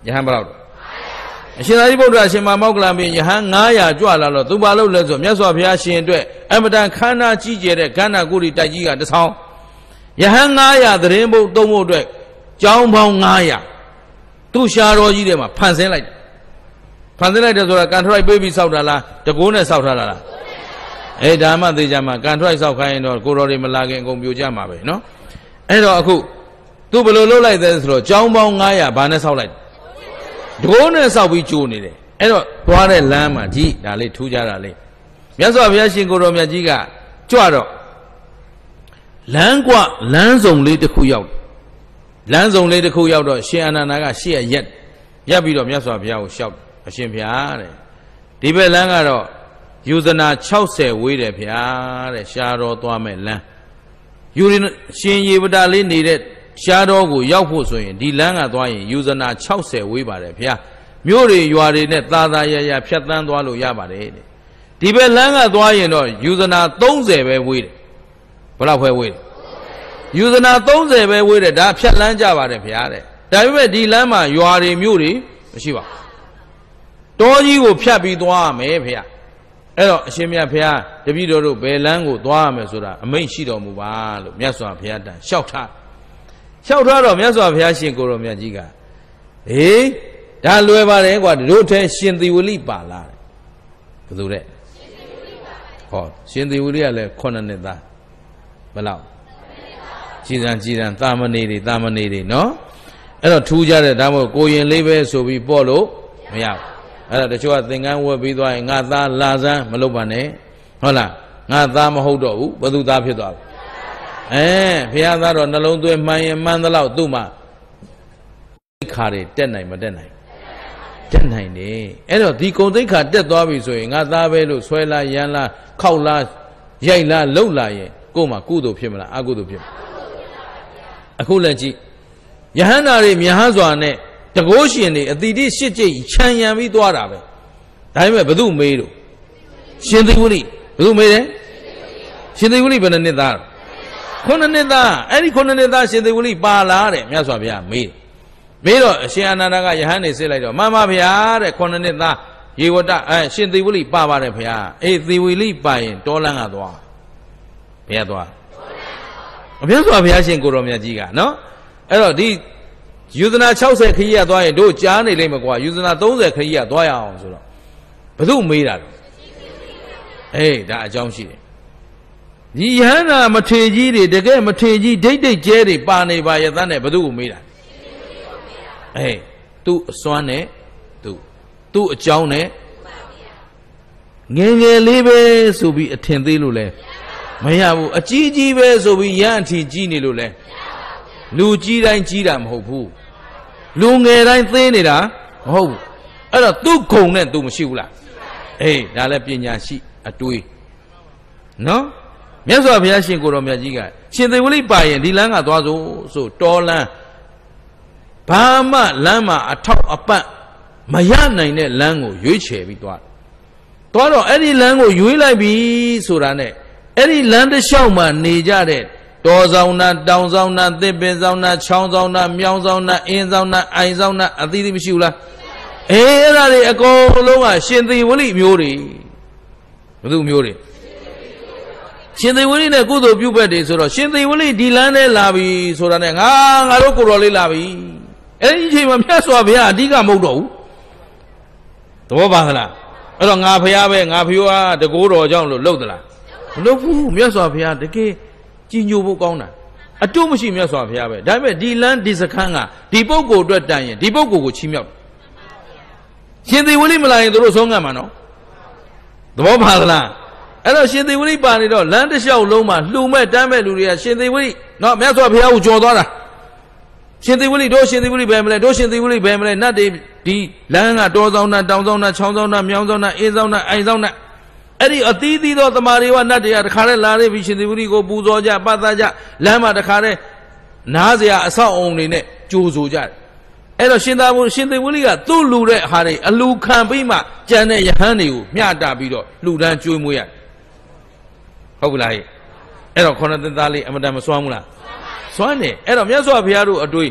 ယဟန်ဘယ်လောက်အရှင်သာရိပုတ္တရာရှင်မမောက္ကလံပင်ယဟန်ငါးရာကြွလာတော့သူဘာလို့လဲဆိုမြတ်စွာဘုရားရှင်အတွက်အမတန်ခန္ဓာကြီးကျယ်တဲ့ကန္နာကုရီတိုက်ကြီးကတစ်ဆောင်ယဟန်ငါးရာသတင်းဘုတ်သုံးဖို့အတွက်ကျောင်းပေါင်းငါးရာသူ့ရှားတော်ကြီးထဲမှာဖန်ဆင်းလိုက်ဖန်ဆင်းလိုက်တယ်ဆိုတာကန်ထရိုက်ပေးပြီးစောက်တာလားတကိုးနဲ့စောက်ထားတာလားအဲဒါမှသိကြမှာကန်ထရိုက်စောက်ခိုင်းရင်တော့ကိုတော်တွေမလာခင်အကုန်ပြိုကျမှာပဲနော်အဲ့တော့အခုသူဘယ်လိုလုပ်လိုက်သလဲဆိုတော့ကျောင်းပေါင်းငါးရာဘာနဲ့စောက်လိုက်တကိုးနဲ့စောက်ပြီးကျိုးနေတယ်အဲ့တော့သွားတဲ့လမ်းမှာဒီဒါလေးထူးကြတာလေးမြတ်စွာဘုရားရှင်ကိုတော်မြတ်ကြီးကကြွတော့လမ်းကွလမ်းစုံလေးတစ်ခုရောက်လမ်းစုံလေးတစ်ခုရောက်တော့ရှင်အာနန္ဒာကရှေ့ရရက်ရက်ပြီးတော့မြတ်စွာဘုရားကိုလျှောက်အရှင်ဘုရားတဲ့ဒီဘက်လမ်းကတော့ယူဇနာ၆၀ဝေးတယ်ဘုရားတဲ့ရှားတော်သွားမဲ့လမ်းယူရှင်ရေပတာလေးနေတဲ့ရှားတော်ကိုရောက်ဖို့ဆိုရင်ဒီလမ်းကသွားရင်ယူဇနာ၆၀ဝေးပါတယ်ဘုရားမြို့တွေရွာတွေနဲ့သာသာရရဖြတ်တန်းသွားလို့ရပါတယ်တဲ့ဒီဘက်လမ်းကသွားရင်တော့ယူဇနာ၃၀ပဲဝေးတယ်ဘယ်လောက်ပဲဝေးတယ်ယူဇနာ၃၀ပဲဝေးတယ်ဒါဖြတ်လန်းကြပါတယ်ဘုရားတဲ့ဒါပေမဲ့ဒီလမ်းမှာရွာတွေမြို့တွေမရှိပါဘူးတောကြီးကိုဖြတ်ပြီးသွားရမယ်ဘုရားအဲ့တော့အရှင်မြတ်ဘုရားတပည့်တော်တို့ဘယ်လမ်းကိုသွားရမယ်ဆိုတာအမိန့်ရှိတော်မူပါလို့မြတ်စွာဘုရားတန်လျှောက်ထားလျှောက်ထားတော့မြတ်စွာဘုရားရှင်ကိုရောမြတ်ကြီးကဟေးဒါလွယ်ပါတယ်ကွာတို့ထဲရှင်သီဝလိပါလာတယ်ဘယ်သူတဲ့ဟောရှင်သီဝလိကလည်းခုနှစ်နှစ်သားဘယ်လောက်ကြည်စံကြည်စံတာမဏေတွေတာမဏေတွေနော်အဲ့တော့ထူးကြတဲ့ဒါမို့ကိုရင်လေးပဲဆိုပြီးပေါ့လို့မရဘူးအဲ့တော့တချို့ကသင်္ကန်းဝတ်ပြီးသွားရင်ငါသားလာစမ်းမလုပ်ပါနဲ့ဟုတ်လားငါသားမဟုတ်တော့ဘူးဘသူသားဖြစ်သွားပြီအဲဘုရားသားတော့နှလုံးသွင်းမှန်ရင်မှန်သလောက်သူ့မှာခါတွေတက်နိုင်မတက်နိုင်တက်နိုင်တယ်အဲ့တော့ဒီဂုံသိက္ခာတက်သွားပြီဆိုရင်ငါသားပဲလို့ဆွဲလာရမ်းလာခောက်လာရိုက်လာလှုပ်လာရင်ကိုယ်မှာကုသိုလ်ဖြစ်မလားအကုသိုလ်ဖြစ်မလားအခုလည်းကြည့်ယဟန္တာတွေမြဟစွာနဲ့တကိုးရှင်တွေအတိတိရှစ်ကြိတ်ခြံရံပြီးသွားတာပဲဒါပေမဲ့ဘု து မေးတော့ရှင်သေဝလိဘု து မေးတယ်ရှင်သေဝလိဘယ်နှစ်နှစ်သားခုနှစ်နှစ်သားအဲ့ဒီခုနှစ်နှစ်သားရှင်သေဝလိပါလားတဲ့မြတ်စွာဘုရားမေးမေးတော့အရှင်အာနန္ဒာကယဟန်နေစစ်လိုက်တော့မှန်ပါဗျာတဲ့ခုနှစ်နှစ်သားယေဝတအဲရှင်သေဝလိပါပါတယ်ဗျာအေးသေဝလိပါရင်တောလန်းကသွားဘယ်ကသွားအမြတ်စွာဘုရားရှင်ကိုတော်မြတ်ကြီးကနော်အဲ့တော့ဒီယူဇနာ၆၀ခရီးရသွားရင်တို့ကြားနေလိမ့်မကွာယူဇနာ၃၀ခရီးရသွားရအောင်ဆိုတော့ဘယ်သူမေးတာလဲအေးဒါအကြောင်းရှိတယ်ဒီယဟန္တာမထေကြီးတွေတကယ်မထေကြီးဒိတ်ဒိတ်ကျဲတွေပါနေပါရဲ့သားနဲ့ဘယ်သူကိုမေးတာအေးသူ့အစွမ်းနဲ့သူ့သူ့အကြောင်းနဲ့ငယ်ငယ်လေးပဲဆိုပြီးအထင်သေးလို့လဲမရဘူးအကြီးကြီးပဲဆိုပြီးရန်အထီကြီးနေလို့လဲလူကြီးတိုင်းကြီးတာမဟုတ်ဘူးလူငယ်တိုင်းသေးနေတာမဟုတ်ဘူးအဲ့တော့သူ့ဂုံနဲ့သူမရှိဘူးလားအေးဒါလည်းပညာရှိအတွေးနော်မြတ်စွာဘုရားရှင်ကိုတော်မြတ်ကြီးကရှင်သေဝလိပါရင်ဒီလမ်းကသွားစို့ဆိုတောလမ်းဘာမှလမ်းမှာအထောက်အပံ့မရနိုင်တဲ့လမ်းကိုရွေးချယ်ပြီးသွားသွားတော့အဲ့ဒီလမ်းကိုရွေးလိုက်ပြီဆိုတာနဲ့အဲ့ဒီလမ်းတစ်လျှောက်မှာနေကြတဲ့တောဆောင်နာတောင်ဆောင်နာသစ်ပင်ဆောင်နာချောင်းဆောင်နာမြောင်းဆောင်နာအင်းဆောင်နာအိုင်ဆောင်နာအသီးသီးမရှိဘူးလားအေးအဲ့ဒါတွေအကုန်လုံးကရှင်သေဝလိမျိုးတွေဘယ်သူမျိုးတွေရှင်သေဝလိနဲ့ကုသိုလ်ပြုဘက်တွေဆိုတော့ရှင်သေဝလိဒီလမ်းနဲ့လာပြီဆိုတာနဲ့ငါငါတို့ကိုယ်တော်လေးလာပြီအဲ့ဒီအချိန်မှာမြတ်စွာဘုရားအဓိကမဟုတ်တော့ဘူးသဘောပါသလားအဲ့တော့ငါဘုရားပဲငါဖျိုးအားတကိုးတော်ကြောင့်လို့လှုပ်သလားမလှုပ်ဘူးမြတ်စွာဘုရားတကယ်ကြည်ညိုဖို့ကောင်းတာအတုမရှိမြတ်စွာဘုရားပဲဒါပေမဲ့ဒီလမ်းဒီစခန်းကဒီပုဂ္ဂိုလ်အတွက်တန်ရင်ဒီပုဂ္ဂိုလ်ကိုချီးမြှောက်ရှင်သေဝလိမလာရင်တို့ဆုံးငတ်မှာနော်သဘောပါသလားအဲ့တော့ရှင်သေဝလိပါနေတော့လမ်းတစ်လျှောက်လုံးမှာလှူမဲ့တမ်းမဲ့လူတွေကရှင်သေဝလိနော်မြတ်စွာဘုရားကိုကြော်သွားတာရှင်သေဝလိတို့ရှင်သေဝလိဘယ်မလဲတို့ရှင်သေဝလိဘယ်မလဲနတ်တွေဒီလမ်းကတောဆောင်နာတောင်ဆောင်နာချောင်းဆောင်နာမြောင်းဆောင်နာအင်းဆောင်နာအိုင်ဆောင်နာအဲ့ဒီအသီးသီးသောတမာရီဝနတ်တွေကတခါတည်းလာနေပြီရှင်သေဝလိကိုပူဇော်ကြပတ်သက်ကြလမ်းမှာတခါတည်းနားစရာအဆောက်အုံတွေနဲ့ကြိုးဆိုကြတယ်အဲ့တော့ရှင်သာဘုရှင်သေဝလိကသူ့လူတဲ့ဟာတွေအလူခံပြီးမှကြံတဲ့ယဟန်တွေကိုမျှတာပြီးတော့လှူဒန်းကျွေးမွေးရတယ်ဟုတ်ကလားဟဲ့အဲ့တော့ခေါဏသင်္သားလေးအမတန်မစွမ်းဘူးလားစွမ်းတယ်အဲ့တော့မြတ်စွာဘုရားတို့အတွေ့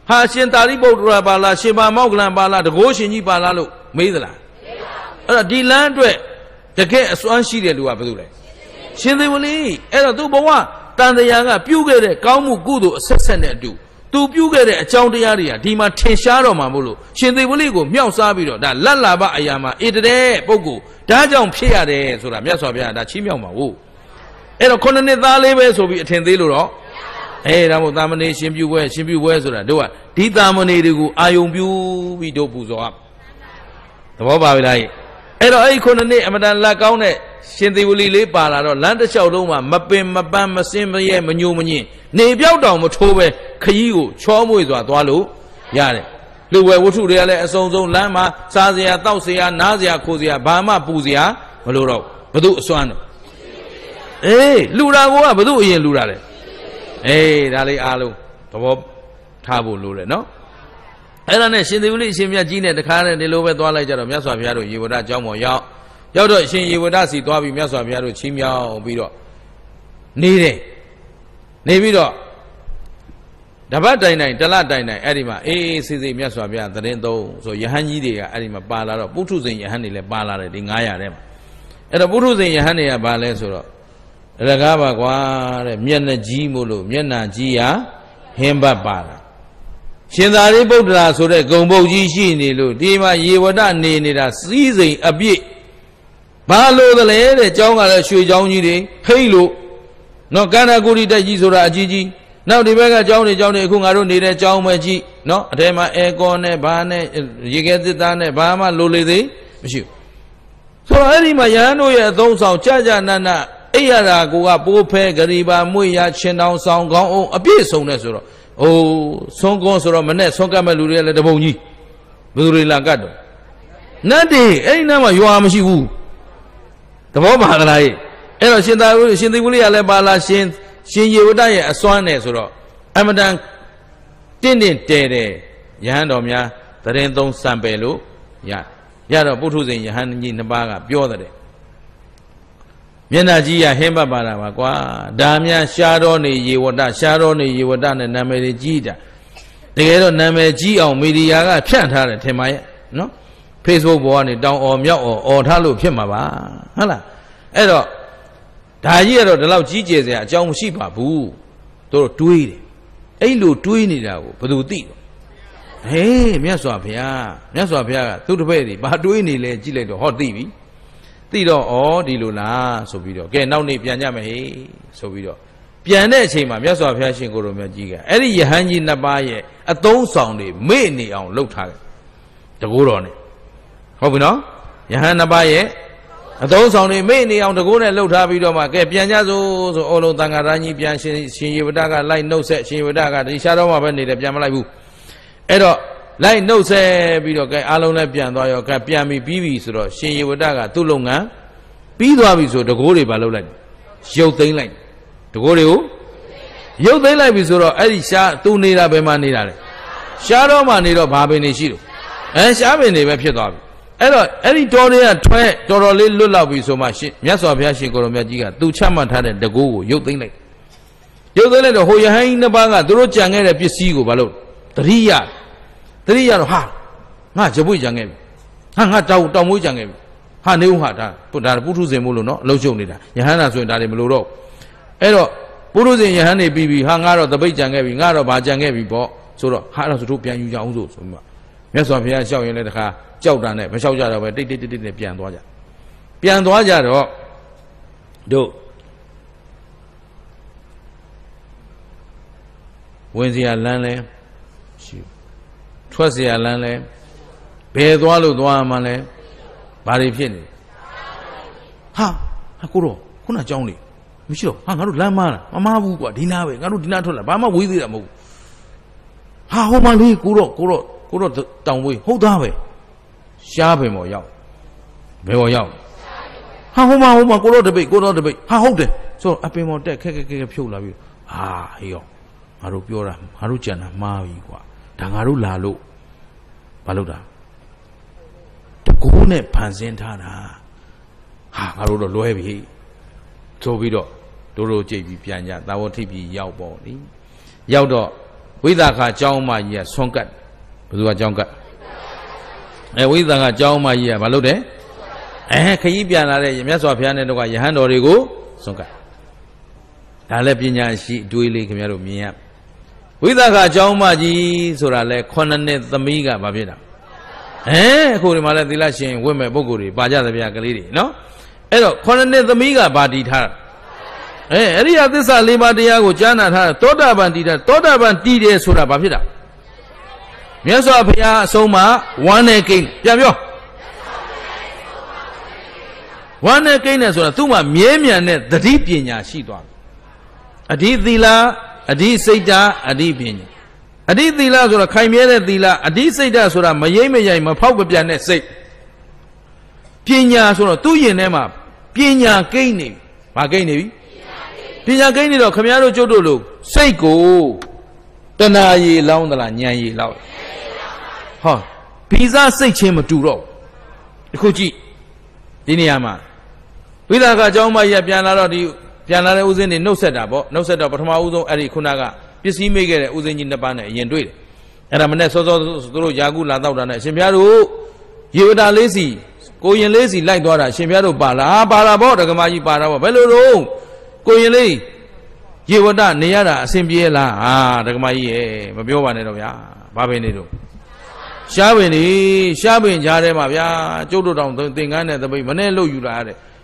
ဟာရှင်သာရိပုတ္တရာပါလားရှင်ဘာမောက္ကလံပါလားတကောရှင်ကြီးပါလားလို့မေးသလားအဲ့တော့ဒီလမ်းအတွက်တကယ်အစွမ်းရှိတဲ့လူကဘယ်သူလဲရှင်သေဝလိအဲ့တော့သူ့ဘဝတန်တရားကပြုခဲ့တဲ့ကောင်းမှုကုသိုလ်အဆက်ဆက်နဲ့အတူသူပြုခဲ့တဲ့အကြောင်းတရားတွေကဒီမှာထင်ရှားတော့မှာမို့လို့ရှင်သေဝလိကိုမြောက်စားပြီးတော့ဒါလတ်လာဘအရာမှာဧတတဲ့ပုဂ္ဂိုလ်ဒါကြောင့်ဖြစ်ရတယ်ဆိုတာမြတ်စွာဘုရားဒါချီးမြှောက်မှာဟုတ်အဲ့တော့ခုနှစ်နှစ်သားလေးပဲဆိုပြီးအထင်သေးလို့တော့အဲဒါမို့သာမဏေရှင်ပြုပွဲရှင်ပြုပွဲဆိုတာတို့ကဒီသာမဏေတွေကိုအာယုံပြုပြီးတို့ပူဇော်ရသဘောပါပြီလားအဲ့တော့အဲ့ဒီခုနှစ်နှစ်အမတန်လက်ကောင်းတဲ့ရှင်သေဝလိလေးပါလာတော့လမ်းတစ်လျှောက်လုံးမှာမပင်မပန်းမစင်းမရဲမညိုမညင်နေပြောက်တောင်မထိုးပဲခရီးကိုချောမွေ့စွာသွားလို့ရတယ်လူဝဲဝတ္ထုတွေကလည်းအစုံစုံလမ်းမှာစားစရာတောက်စရာနားစရာခိုးစရာဘာမှပူစရာမလိုတော့ဘသူအစွမ်းတော့အေးလူတာကဘသူအရင်လူတာလဲအေးဒါလေးအားလုံးသဘောထားဖို့လိုတယ်နော်အဲ့ဒါနဲ့ရှင်သေဝလိအရှင်မြတ်ကြီးနဲ့တခါနဲ့ဒီလိုပဲသွားလိုက်ကြတော့မြတ်စွာဘုရားတို့ရေဝဒကျောင်းပေါ်ရောက်ရောက်တော့ရှင်ရေဝဒစီသွားပြီးမြတ်စွာဘုရားတို့ချီးမြှောက်ပြီးတော့နေတယ်နေပြီးတော့တပတ်တိုင်တိုင်တလတိုင်တိုင်အဲ့ဒီမှာအေးအေးဆေးဆေးမြတ်စွာဘုရားသတင်းသုံးဆိုယဟန်ကြီးတွေကအဲ့ဒီမှာပါလာတော့ပုထုဇဉ်ယဟန်တွေလည်းပါလာတယ်ဒီnine hundredထဲမှာအဲ့တော့ပုထုဇဉ်ယဟန်တွေကဘာလဲဆိုတော့ရကားပါကွာတဲ့မျက်နှာကြီးမို့လို့မျက်နှာကြီးရာဟင်းဘတ်ပါတာရှင်သာရိပုတ္တရာဆိုတဲ့ဂုံပုတ်ကြီးရှိနေလို့ဒီမှာရေဝဒနေနေတာစီးစိမ်အပြည့်ဘာလို့သလဲတဲ့ကျောင်းကလည်းရွှေကျောင်းကြီးတွေဖိတ်လို့နော်ကန္နာကုရီတက်ကြီးဆိုတာအကြီးကြီးနောက်ဒီဘက်ကကျောင်းတွေကျောင်းတွေအခုငါတို့နေတဲ့ကျောင်းပဲကြီးနော်အထဲမှာအဲကွန်နဲ့ဘာနဲ့ရေခဲသစ်သားနဲ့ဘာမှလိုလေသေးမရှိဘူးဆိုတော့အဲ့ဒီမှာယဟန်တို့ရဲ့အသုံးဆောင်ကြကြနနအိရရာကိုကပိုးဖဲဂရီပါမွေရချင်းတောင်ဆောင်ကောင်းအောင်အပြည့်စုံနေဆိုတော့အိုးဆုံးကွန်းဆိုတော့မနဲ့ဆုံးကတ်မဲ့လူတွေလည်းတပုံကြီးဘယ်သူတွေလာကတ်တော့နတ်တွေအဲ့ဒီနားမှာရွာမရှိဘူးသဘောပါလားအဲ့တော့ရှင်သာရှင်သေဝလိကလည်းပါလာရှင်ရှင်ရေဝတရဲ့အစွမ်းနဲ့ဆိုတော့အမတန်တင့်တင့်တဲတဲ့ယဟန်တော်များသတင်းသုံးစံပယ်လို့ရရတော့ပုထုဇဉ်ယဟန်ကြီးနှစ်ပါးကပြောတဲ့မျက်နှာကြီးရဟင်းပတ်ပါတာပါကွာဒါများရှားတော်နေရေဝတရှားတော်နေရေဝတနဲ့နာမည်ကြီးတာတကယ်တော့နာမည်ကြီးအောင်မီဒီယာကဖြန့်ထားတယ်ထင်ပါရဲ့နော် Facebook ပေါ်ကနေတောင်អော်မြောက်អော်អော်ထားလို့ဖြစ်မှာပါဟုတ်လားအဲ့တော့ဒါကြီးကတော့ဒီလောက်ကြီးကျယ်စရာအကြောင်းမရှိပါဘူးတို့တွေးတယ်အဲ့လိုတွေးနေတာကိုဘယ်သူသိတော့ဟေးမြတ်စွာဘုရားမြတ်စွာဘုရားကသူ့တပည့်တွေဘာတွေးနေလဲကြည့်လိုက်တော့ဟောသိပြီသိတော့ဩဒီလိုလားဆိုပြီးတော့ကဲနောက်နေ့ပြန်ကြမယ်ဟေးဆိုပြီးတော့ပြန်တဲ့အချိန်မှာမြတ်စွာဘုရားရှင်ကိုယ်တော်မြတ်ကြီးကအဲ့ဒီယဟန်ကြီးနှစ်ပါးရဲ့အသုံးဆောင်တွေမေ့နေအောင်လှုပ်ထားတယ်တကူတော်နဲ့ဟုတ်ပြီနော်ယဟန်နှစ်ပါးရဲ့အသုံးဆောင်တွေမေ့နေအောင်တကူနဲ့လှုပ်ထားပြီးတော့မှကဲပြန်ကြစို့ဆိုအော်လုံးတန်ခါရကြီးပြန်ရှင်ရှင်ရေဝတကလိုက်နှုတ်ဆက်ရှင်ရေဝတကဒီရှားတော့မှပဲနေတယ်ပြန်မလိုက်ဘူးအဲ့တော့လိုက်နှုတ်ဆက်ပြီးတော့ကဲအားလုံးလည်းပြန်သွားရောကဲပြန်ပြီးပြီးပြီဆိုတော့ရှင်ရေဝတကသူ့လုပ်ငန်းပြီးသွားပြီဆိုတကိုးတွေပါလှုပ်လိုက်ရုပ်သိမ်းလိုက်တကိုးတွေကိုရုပ်သိမ်းလိုက်ပြီဆိုတော့အဲ့ဒီရှားသူနေတာဘယ်မှာနေတာလဲရှားတော့မှနေတော့ဘာပင်နေရှိတော့အဲရှားပင်တွေပဲဖြစ်သွားပြီအဲ့တော့အဲ့ဒီတော်တွေကထွဲတော်တော်လေးလွတ်လောက်ပြီဆိုမှရှင်မြတ်စွာဘုရားရှင်ကိုရောမြတ်ကြီးကသူချမှတ်ထားတဲ့တကိုးကိုရုပ်သိမ်းလိုက်ရုပ်သိမ်းလိုက်တော့ဟိုယဟန်ကြီးနှစ်ပါးကသူတို့ကြံခဲ့တဲ့ပစ္စည်းကိုဘာလို့တတိယတတိယတော့ဟာငါကြပွေကြံခဲ့ပြီဟာငါတောက်တောင်မွေးကြံခဲ့ပြီဟာနေဦးဟာဒါဒါပုထုဇဉ်မို့လို့နော်အလုံးရှုံနေတာယဟန်နာဆိုရင်ဒါတွေမလို့တော့အဲ့တော့ပုထုဇဉ်ယဟန်နေပြီးပြီဟာငါတော့တပိတ်ကြံခဲ့ပြီငါတော့ဗာကြံခဲ့ပြီပေါ့ဆိုတော့ဟာအဲ့တော့သူတို့ပြန်ယူကြအောင်ဆိုဆိုပြီးမှမြတ်စွာဘုရားလျှောက်ရင်လည်းတခါကြောက်တာနဲ့မလျှောက်ကြတော့ပဲတိတ်တိတ်တိတ်တိတ်ပြန်သွားကြပြန်သွားကြတော့တို့ဝင်စရာလမ်းလဲရှိထွက်เสียလမ်းလဲဘယ်သွားလို့သွားမှလဲဘာတွေဖြစ်နေဟာဟာကိုတော့ခုနကြောင်းနေမရှိတော့ဟာငါတို့လမ်းမလားမမဘူးကွာဒီနာပဲငါတို့ဒီနာထွက်လာဘာမှဝေးသေးတာမဟုတ်ဘူးဟာဟိုမှာလေးကိုတော့ကိုတော့ကိုတော့တောင်ဝေးဟုတ်သားပဲရှားပင်ပေါ်ရောက်ဘယ်ပေါ်ရောက်ဟာဟိုမှာဟိုမှာကိုတော့တပိတ်ကိုတော့တပိတ်ဟာဟုတ်တယ်ဆိုတော့အပင်ပေါ်တက်ခက်ခက်ခက်ဖြုတ်လာပြီဟာဟေးရောငါတို့ပြောတာငါတို့ကြံတာမှားပြီကွာဒါငါတို့လာလို့ဘာလို့တာတကူနဲ့ဖန်ဆင်းထားတာဟာငါတို့တော့လွဲပြီဆိုပြီးတော့တို့တို့ကြိတ်ပြီးပြန်ကြသာဝတိပြည်ရောက်ပေါ့လေရောက်တော့ဘုဝိသခာကျောင်းမကြီးကဆွန့်ကတ်ဘယ်သူကကျောင်းကတ်အဲဝိသခာကျောင်းမကြီးကဘာလုပ်တယ်အဲခရီးပြန်လာတဲ့မြတ်စွာဘုရားနဲ့တော့ကယဟန်တော်တွေကိုဆွန့်ကတ်ဒါလည်းပညာရှိအတွေးလေးခင်ဗျားတို့မြင်ရဝိသခာကျောင်းမကြီးဆိုတာလဲခုနှစ်နှစ်သမီးကဘာဖြစ်တာအဲအခုဒီမှာလဲသီလရှင်ဝတ်မဲ့ပုဂ္ဂိုလ်တွေပါကြသဗျာကလေးတွေနော်အဲ့တော့ခုနှစ်နှစ်သမီးကဘာတည်ထားအဲအရိယသစ္စာလေးပါးတရားကိုကြားနာထားသောတာပန်တည်တာသောတာပန်တည်တယ်ဆိုတာဘာဖြစ်တာမြတ်စွာဘုရားအဆုံးအမဝမ်းနဲ့ကိန်းပြန်ပြောဝမ်းနဲ့ကိန်းနဲ့ဆိုတာသူ့မှာမြဲမြံတဲ့သတိပညာရှိသွားတယ်အဓိသီလအဓိစိတ်ဓာတ်အဓိပညာအဓိသီလဆိုတာခိုင်မြဲတဲ့သီလအဓိစိတ်ဓာတ်ဆိုတာမရိမ့်မရိုင်မဖောက်မပြန်တဲ့စိတ်ပညာဆိုတော့သူ့ရင်ထဲမှာပညာကိန်းနေဘာကိန်းနေပြီပညာကိန်းနေတော့ခမည်းတော်ကျုပ်တို့လို့စိတ်ကိုတဏှာရည်လောင်းသလားဉာဏ်ရည်လောင်းဟောဘီဇစိတ်ချင်းမတူတော့အခုကြည့်ဒီနေရာမှာဝိသကအကြောင်းမကြီးပြန်လာတော့ဒီပြန်လာတဲ့ဥစဉ်တွေနှုတ်ဆက်တာပေါ့နှုတ်ဆက်တော့ပထမဦးဆုံးအဲ့ဒီခုနကပစ္စည်းမိခဲ့တဲ့ဥစဉ်ကြီးနှစ်ပါးနဲ့အရင်တွေ့တယ်အဲ့ဒါမနဲ့စောစောသူတို့ယာကုလာတော့တာနဲ့အရှင်ဘုရားတို့ယေဝတာလေးစီကိုရင်လေးစီလိုက်သွားတာအရှင်ဘုရားတို့ပါလားပါလားပေါ့ဒကမာကြီးပါတာပေါ့ဘယ်လိုတော့ကိုရင်လေးယေဝတနေရတာအစဉ်ပြေလားဟာဒကမာကြီးရဲ့မပြောပါနဲ့တော့ဗျာဘာပဲနေတော့ရှားပင်နေရှားပင်ကြားထဲမှာဗျာကျုပ်တို့တောင်သင်္ကန်းနဲ့တပိတ်မနဲ့လှုပ်ယူလာ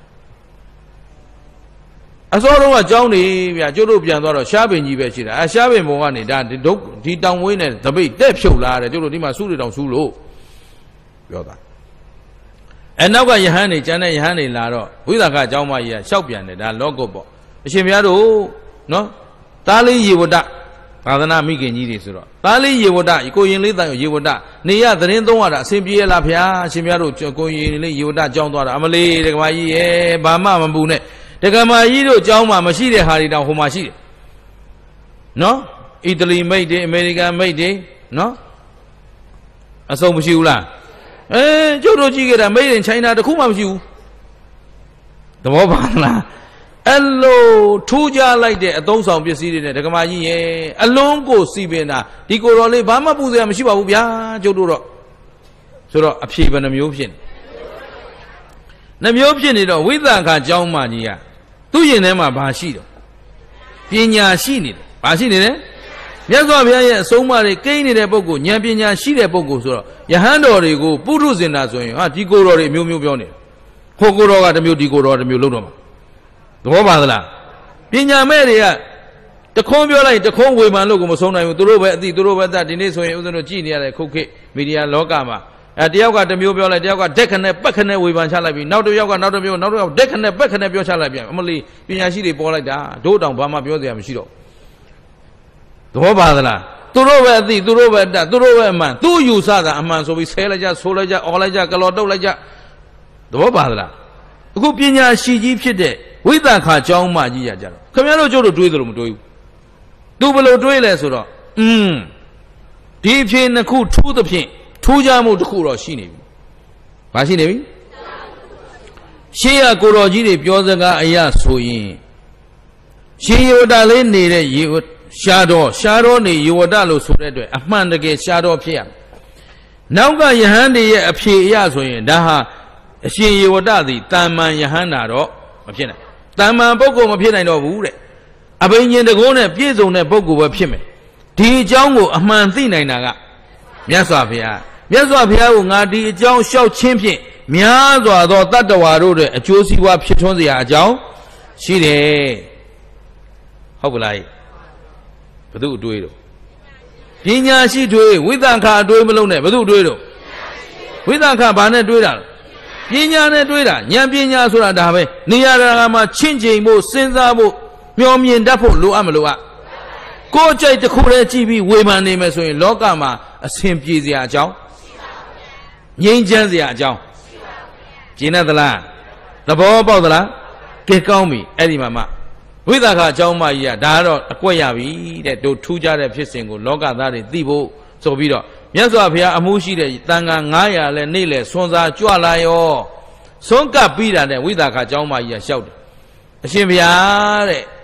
တဲ့အစောတော့အကြောင်းနေဗျာကျုပ်တို့ပြန်သွားတော့ရှားပင်ကြီးပဲရှိတာအဲရှားပင်ဘုံကနေဒါဒုဒီတောင်ဝင်းနဲ့တပိတ်တက်ဖြုတ်လာတယ်ကျုပ်တို့ဒီမှာစုတွေတောင်စုလို့ပြောတာအဲနောက်ကယဟန်နေကျန်တဲ့ယဟန်နေလာတော့ဝိသကအကြောင်းမကြီးကရှောက်ပြန်တယ်ဒါလောကုတ်ပေါ့အရှင်ဘုရားတို့နော်သားလေးယေဝတသာသနာမိခင်ကြီးတွေဆိုတော့သားလေးယေဝတကိုရင်လေးတန်ယေဝတနေရသတင်းသုံးရတာအစဉ်ပြေလားဗျာအရှင်ဘုရားတို့ကိုရင်လေးယေဝတကြောင်းသွားတာအမလေးဒကမာကြီးရဲ့ဘာမှမပူနဲ့ဒကမာကြီးတို့ကြောင်းမှာမရှိတဲ့ဟာတွေတောင်ဟိုမှာရှိတယ်နော်အီတလီမိတ်တွေအမေရိကန်မိတ်တွေနော်အစုံမရှိဘူးလားအဲကျုပ်တို့ကြည့်ကြတာမိတ်ရင်ချိုင်းနာတခုမှမရှိဘူးသဘောပါလားအဲ့လိုထူးခြားလိုက်တဲ့အသုံးဆောင်ပစ္စည်းတွေနဲ့ဒကမာကြီးရဲ့အလုံးကိုစီပင်တာဒီကိုယ်တော်လေးဘာမှပူစရာမရှိပါဘူးဗျာကျုပ်တို့တော့ဆိုတော့အဖြေဘယ်နှမျိုးဖြစ်နေနှမျိုးဖြစ်နေတော့ဝိသခာကျောင်းမကြီးကသူ့ရင်ထဲမှာဘာရှိတော့ပညာရှိနေတယ်ဘာရှိနေလဲမြတ်စွာဘုရားရဲ့အဆုံးအမတွေကိန်းနေတဲ့ပုဂ္ဂိုလ်ဉာဏ်ပညာရှိတဲ့ပုဂ္ဂိုလ်ဆိုတော့ယဟန်တော်တွေကိုပုထုဇဉ်တာဆိုရင်ဟာဒီကိုယ်တော်တွေမျိုးမျိုးပြောနေတယ်ဟိုကိုယ်တော်ကတစ်မျိုးဒီကိုယ်တော်ကတစ်မျိုးလုံးတော့မှာသဘောပါသလားပညာမဲ့တွေကတခွန်းပြောလိုက်တခွန်းဝေဖန်လို့ကိုမဆုံးနိုင်ဘူးသူတို့ပဲအသိသူတို့ပဲအသိဒီနေ့ဆိုရင်ဦးဇင်းတို့ကြည့်နေရတဲ့ခုခေတ်မီဒီယာလောကမှာအဲတယောက်ကတစ်မျိုးပြောလိုက်တယောက်ကဒက်ခနဲ့ပတ်ခနဲ့ဝေဖန်ချလိုက်ပြီးနောက်တစ်ယောက်ကနောက်တစ်မျိုးနောက်တစ်ယောက်ဒက်ခနဲ့ပတ်ခနဲ့ပြောချလိုက်ပြန်အမလီပညာရှိတွေပေါ်လိုက်တာတို့တောင်ဘာမှပြောစရာမရှိတော့သဘောပါသလားသူတို့ပဲအသိသူတို့ပဲအတတ်သူတို့ပဲအမှန်သူယူဆတာအမှန်ဆိုပြီးဆဲလိုက်ကြဆိုးလိုက်ကြအော်လိုက်ကြကလော်တုတ်လိုက်ကြသဘောပါသလားအခုပညာရှိကြီးဖြစ်တဲ့ဝိသခာကျောင်းမကြီးရကြတော့ခင်ဗျားတို့ကျို့တို့တွေးသလိုမတွေးဘူးသူဘယ်လိုတွေးလဲဆိုတော့อืมဒီအဖြစ်နှစ်ခုထူးသဖြင့်ထူးခြားမှုတစ်ခုတော့ရှိနေပြီ။ဘာရှိနေပြီ။ရှေးရကိုတော်ကြီးတွေပြောစကားအရာဆိုရင်ရှင်ယေဝတလေးနေတဲ့ယေဝရှားတော်ရှားတော်နေယေဝတလို့ဆိုတဲ့အတွက်အမှန်တကယ်ရှားတော်ဖြစ်ရမယ်။နောက်ကယဟန်တွေရဲ့အဖြေအရာဆိုရင်ဒါဟာအရှင်ယေဝတသည်တာမန်ယဟန်တာတော့မဖြစ်နိုင်။တာမန်ပုဂ္ဂိုလ်မဖြစ်နိုင်တော့ဘူးတဲ့အဘိညာဉ်တကုန်းနဲ့ပြည့်စုံတဲ့ပုဂ္ဂိုလ်ပဲဖြစ်မယ်။ဒီအကြောင်းကိုအမှန်သိနိုင်တာကမြတ်စွာဘုရားမြတ်စွာဘုရားကိုငါဒီအကြောင်းလျှောက်ခြင်းဖြင့်များစွာသောတတ္တဝါတို့ရဲ့အကျိုးစီးပွားဖြစ်ထွန်းစရာအကြောင်းရှိတယ်ဟုတ်ပလားဘသူအတွေးတော့ပညာရှိတွေးဝိသခာအတွေးမလုံးနဲ့ဘသူအတွေးတော့ဝိသခာဘာနဲ့တွေးတာပညာနဲ့တွေးတာဉာဏ်ပညာဆိုတာဒါပဲနေရာဓာတ်မှာချင့်ချိန်ဖို့စဉ်းစားဖို့မျှော်မြင်တတ်ဖို့လိုအပ်မလိုအပ်ကိုယ်ကြိုက်တစ်ခုတည်းကြည့်ပြီးဝေဖန်နေမယ်ဆိုရင်လောကမှာအဆင်ပြေစရာအကြောင်းငြိမ်းချမ်းစရာအကြောင်းကျင်သလားသဘောပေါက်သလားကဲကောင်းပြီအဲ့ဒီမှာမှဝိသခာအကြောင်းမကြီးကဒါကတော့အကွက်ရပြီတဲ့တို့ထူးခြားတဲ့ဖြစ်စဉ်ကိုလောကသားတွေသိဖို့ဆိုပြီးတော့မြတ်စွာဘုရားအမှုရှိတဲ့တန်ခါငါးရာလဲနေ့လဲဆွန်စားကြွလာရောဆွန်ကပ်ပြီးတာနဲ့ဝိသခာအကြောင်းမကြီးကလျှောက်တယ်အရှင်ဘုရားတဲ့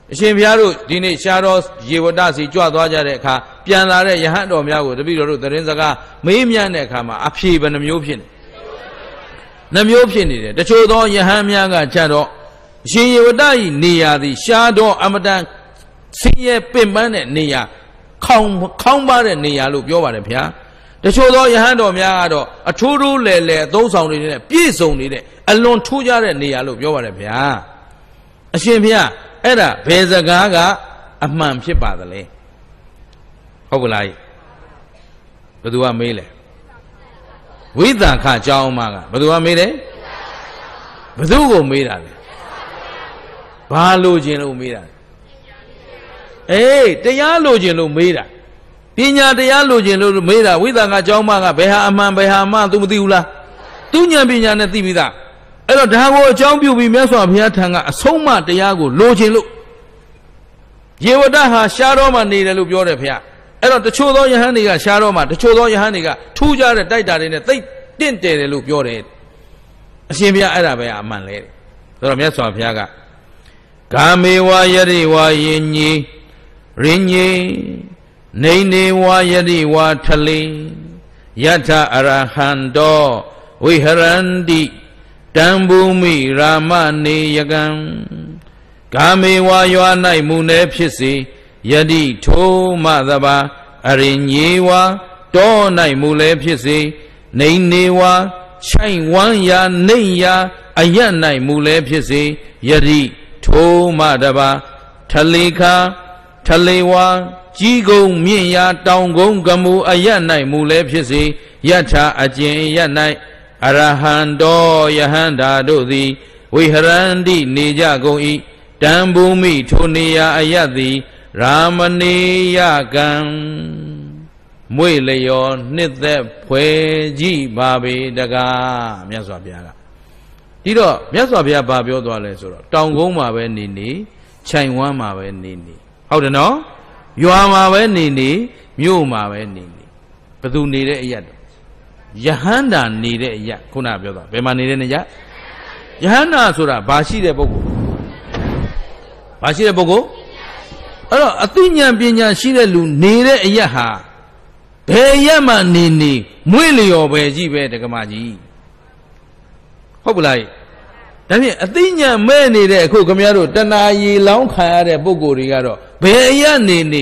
အရှင်ဘုရားတို့ဒီနေ့ရှားတော်ရေဝတ္တစီကြွသွားကြတဲ့အခါပြန်လာတဲ့ယဟန်တော်များကိုတပည့်တော်တို့သတင်းစကားမေးမြန်းတဲ့အခါမှာအဖြေဘယ်နှမျိုးဖြစ်နေနှမျိုးဖြစ်နေတယ်တချို့သောယဟန်များကကြတော့အရှင်ရေဝတ္တဤနေရာသည်ရှားတော်အမတန်ဆင်းရဲပင်ပန်းတဲ့နေရာခေါင်းခေါင်းပါတဲ့နေရာလို့ပြောပါတယ်ဗျာတချို့သောယဟန်တော်များကတော့အထူးထူးလဲလဲအသုံးဆောင်တွေနဲ့ပြည့်စုံနေတဲ့အလွန်ထူးခြားတဲ့နေရာလို့ပြောပါတယ်ဗျာအရှင်ဘုရားအဲ့ဒါဘယ်စကားကအမှန်ဖြစ်ပါသလဲဟုတ်ကလားဘယ်သူကမေးလဲဝိသခအကြောင်းမကဘယ်သူကမေးတယ်ဘယ်သူကိုမေးတာလဲဘာလို့ခြင်းလို့မေးတာအေးတရားလို့ခြင်းလို့မေးတာပညာတရားလို့ခြင်းလို့မေးတာဝိသခအကြောင်းမကဘယ်ဟာအမှန်ဘယ်ဟာမှ तू မသိဘူးလားသူဉာဏ်ပညာနဲ့သိပြီးသားအဲ့တော့ဒါကိုအကြောင်းပြုပြီးမြတ်စွာဘုရားထံကအဆုံးအမတရားကိုလိုချင်လို့ယေဝတ္တဟာရှားတော်မှာနေတယ်လို့ပြောတယ်ဘုရားအဲ့တော့တချို့သောယဟန်တွေကရှားတော်မှာတချို့သောယဟန်တွေကထူးခြားတဲ့တိုက်တာတွေနဲ့သိတင့်တယ်တယ်လို့ပြောတယ်အရှင်ဘုရားအဲ့ဒါပဲအမှန်လဲဆိုတော့မြတ်စွာဘုရားကဂာမေဝယရိဝယင်ညီရင်းညီနေနေဝယရိဝထလေယထအရဟံတောဝိဟရန္တိတံဘူမိရာမနေယကံဂာမေဝါရွာ၌မူနေဖြစ်စေယတိထိုမသဘာအရင်ညေဝါတော၌မူလည်းဖြစ်စေနေနေဝါချိုင်ဝမ်းရာနေရာအယတ်၌မူလည်းဖြစ်စေယတိထိုမတဘာထလေခါထလေဝါကြီးကုံမြင့်ရာတောင်ကုန်းကမူအယတ်၌မူလည်းဖြစ်စေယထာအကျင်ယတ်၌အရဟံတောယဟန္တာတို့သည်ဝိဟရန္တိနေကြကုန်၏တံဘူမိထိုနေရာအယတ်သည်ရာမဏေယကံမွေလျောနှစ်သက်ဖွယ်ကြည့်ပါပေတကားမြတ်စွာဘုရားကဒီတော့မြတ်စွာဘုရားဘာပြောသွားလဲဆိုတော့တောင်ကုန်းမှာပဲနေနေခြိုင်ဝမ်းမှာပဲနေနေဟုတ်တယ်နော်ရွာမှာပဲနေနေမြို့မှာပဲနေနေဘယ်သူနေတဲ့အယတ်ယဟန္တာနေတဲ့အယတ်ခုနပြောသွားဘယ်မှာနေတဲ့နေရယဟန္တာဆိုတာဘာရှိတဲ့ပုဂ္ဂိုလ်ဘာရှိတဲ့ပုဂ္ဂိုလ်အဲ့တော့အသိဉာဏ်ပညာရှိတဲ့လူနေတဲ့အယတ်ဟာဘယ်အယတ်မှနေနေမွေ့လျော်ပဲကြီးပဲတက္ကမကြီးဟုတ်ပလားဒါဖြင့်အသိဉာဏ်မဲ့နေတဲ့အခုခင်ဗျားတို့တဏှာရီလောင်းခံရတဲ့ပုဂ္ဂိုလ်တွေကတော့ဘယ်အယတ်နေနေ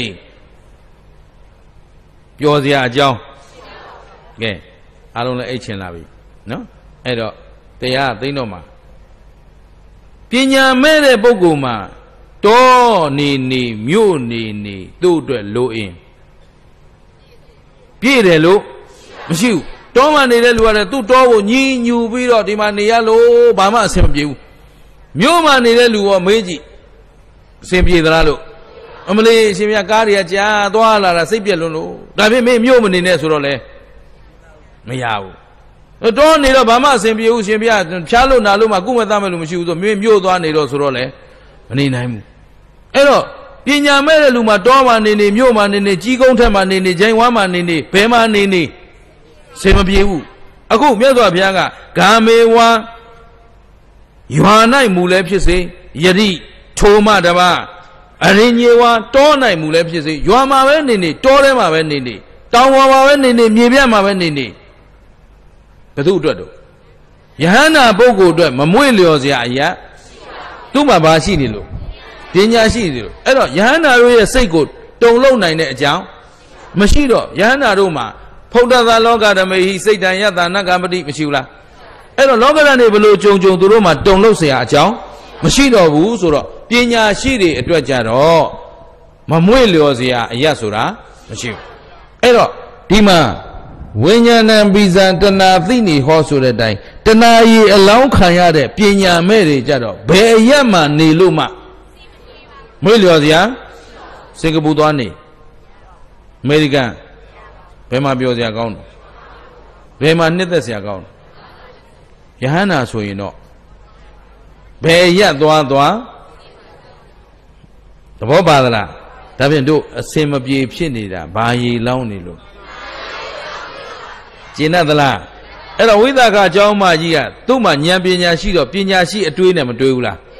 ပြောစရာအကြောင်းကဲအားလုံးလည်းအိတ်ချင်လာပြီနော်အဲ့တော့တရားသိတော့မှာပညာမဲ့တဲ့ပုဂ္ဂိုလ်မှာတောနေနေမြို့နေနေသူ့အတွက်လိုအင်းပြည့်တယ်လို့မရှိဘူးတောမှာနေတဲ့လူကလည်းသူ့တောကိုညီညူပြီးတော့ဒီမှာနေရလို့ဘာမှအဆင်မပြေဘူးမြို့မှာနေတဲ့လူရောမေးကြည့်အဆင်ပြေသလားလို့အမလေးအရှင်မြတ်ကားတွေကကြာသွားလာတာစိတ်ပြက်လွန်းလို့ဒါဖြင့်မင်းမြို့မနေနဲ့ဆိုတော့လေမရဘူးတောနေတော့ဘာမှအဆင်ပြေဘူးရှင်ပြဖြားလို့နာလို့မှကုမသားမဲ့လို့မရှိဘူးဆိုမင်းမြို့သွားနေတော့ဆိုတော့လေမနေနိုင်ဘူးအဲ့တော့ပညာမဲ့တဲ့လူမှာတောမှာနေနေမြို့မှာနေနေကြီးကုန်းထက်မှာနေနေဂျိုင်ဝါမှာနေနေဘယ်မှာနေနေစေမပြေဘူးအခုမြတ်စွာဘုရားကဂာမေဝါရွာ၌မူလည်းဖြစ်စေယတိထိုမတပါအရင်ညေဝါတော၌မူလည်းဖြစ်စေရွာမှာပဲနေနေတောထဲမှာပဲနေနေတောင်ပေါ်မှာပဲနေနေမြေပြတ်မှာပဲနေနေဘယ်သူအတွက်တော့ယဟန္တာပုဂ္ဂိုလ်အတွက်မမွေ့လျော်စရာအရာသူ့မှာဘာရှိနေလို့ပညာရှိနေလို့အဲ့တော့ယဟန္တာတို့ရဲ့စိတ်ကိုတုံလုံးနိုင်တဲ့အကြောင်းမရှိတော့ယဟန္တာတို့မှာဖုဒ္ဓသာလောကဓမေဟိစိတ်တံယတနာကမ္ပတိမရှိဘူးလားအဲ့တော့လောကဓာတ်နေဘလို့ကြုံကြုံသူတို့မှာတုံလုံးเสียအကြောင်းမရှိတော့ဘူးဆိုတော့ပညာရှိတွေအတွက်ကြတော့မမွေ့လျော်စရာအရာဆိုတာမရှိဘူးအဲ့တော့ဒီမှာဝိညာဏံပိဇံတဏှာသိနေဟောဆိုတဲ့အတိုင်းတဏှာကြီးအလောင်းခံရတဲ့ပညာမဲ့တွေကြတော့ဘယ်အရာမှနေလို့မှမွေ့လျော်စရာစင်ကာပူသွားနေအမေရိကန်ဘယ်မှာပြောစရာကောင်းတယ်ဘယ်မှာနှစ်သက်စရာကောင်းတယ်ယဟန္တာဆိုရင်တော့ဘယ်ရက်သွားသွားသဘောပါသလားဒါဖြင့်တို့အစင်မပြေဖြစ်နေတာဘာရီလောင်းနေလို့ကျင်တတ်သလားအဲ့တော့ဝိသကအကြောင်းမကြီးကသူ့မှာဉာဏ်ပညာရှိတော့ပညာရှိအတွေးနဲ့မတွေးဘူးလား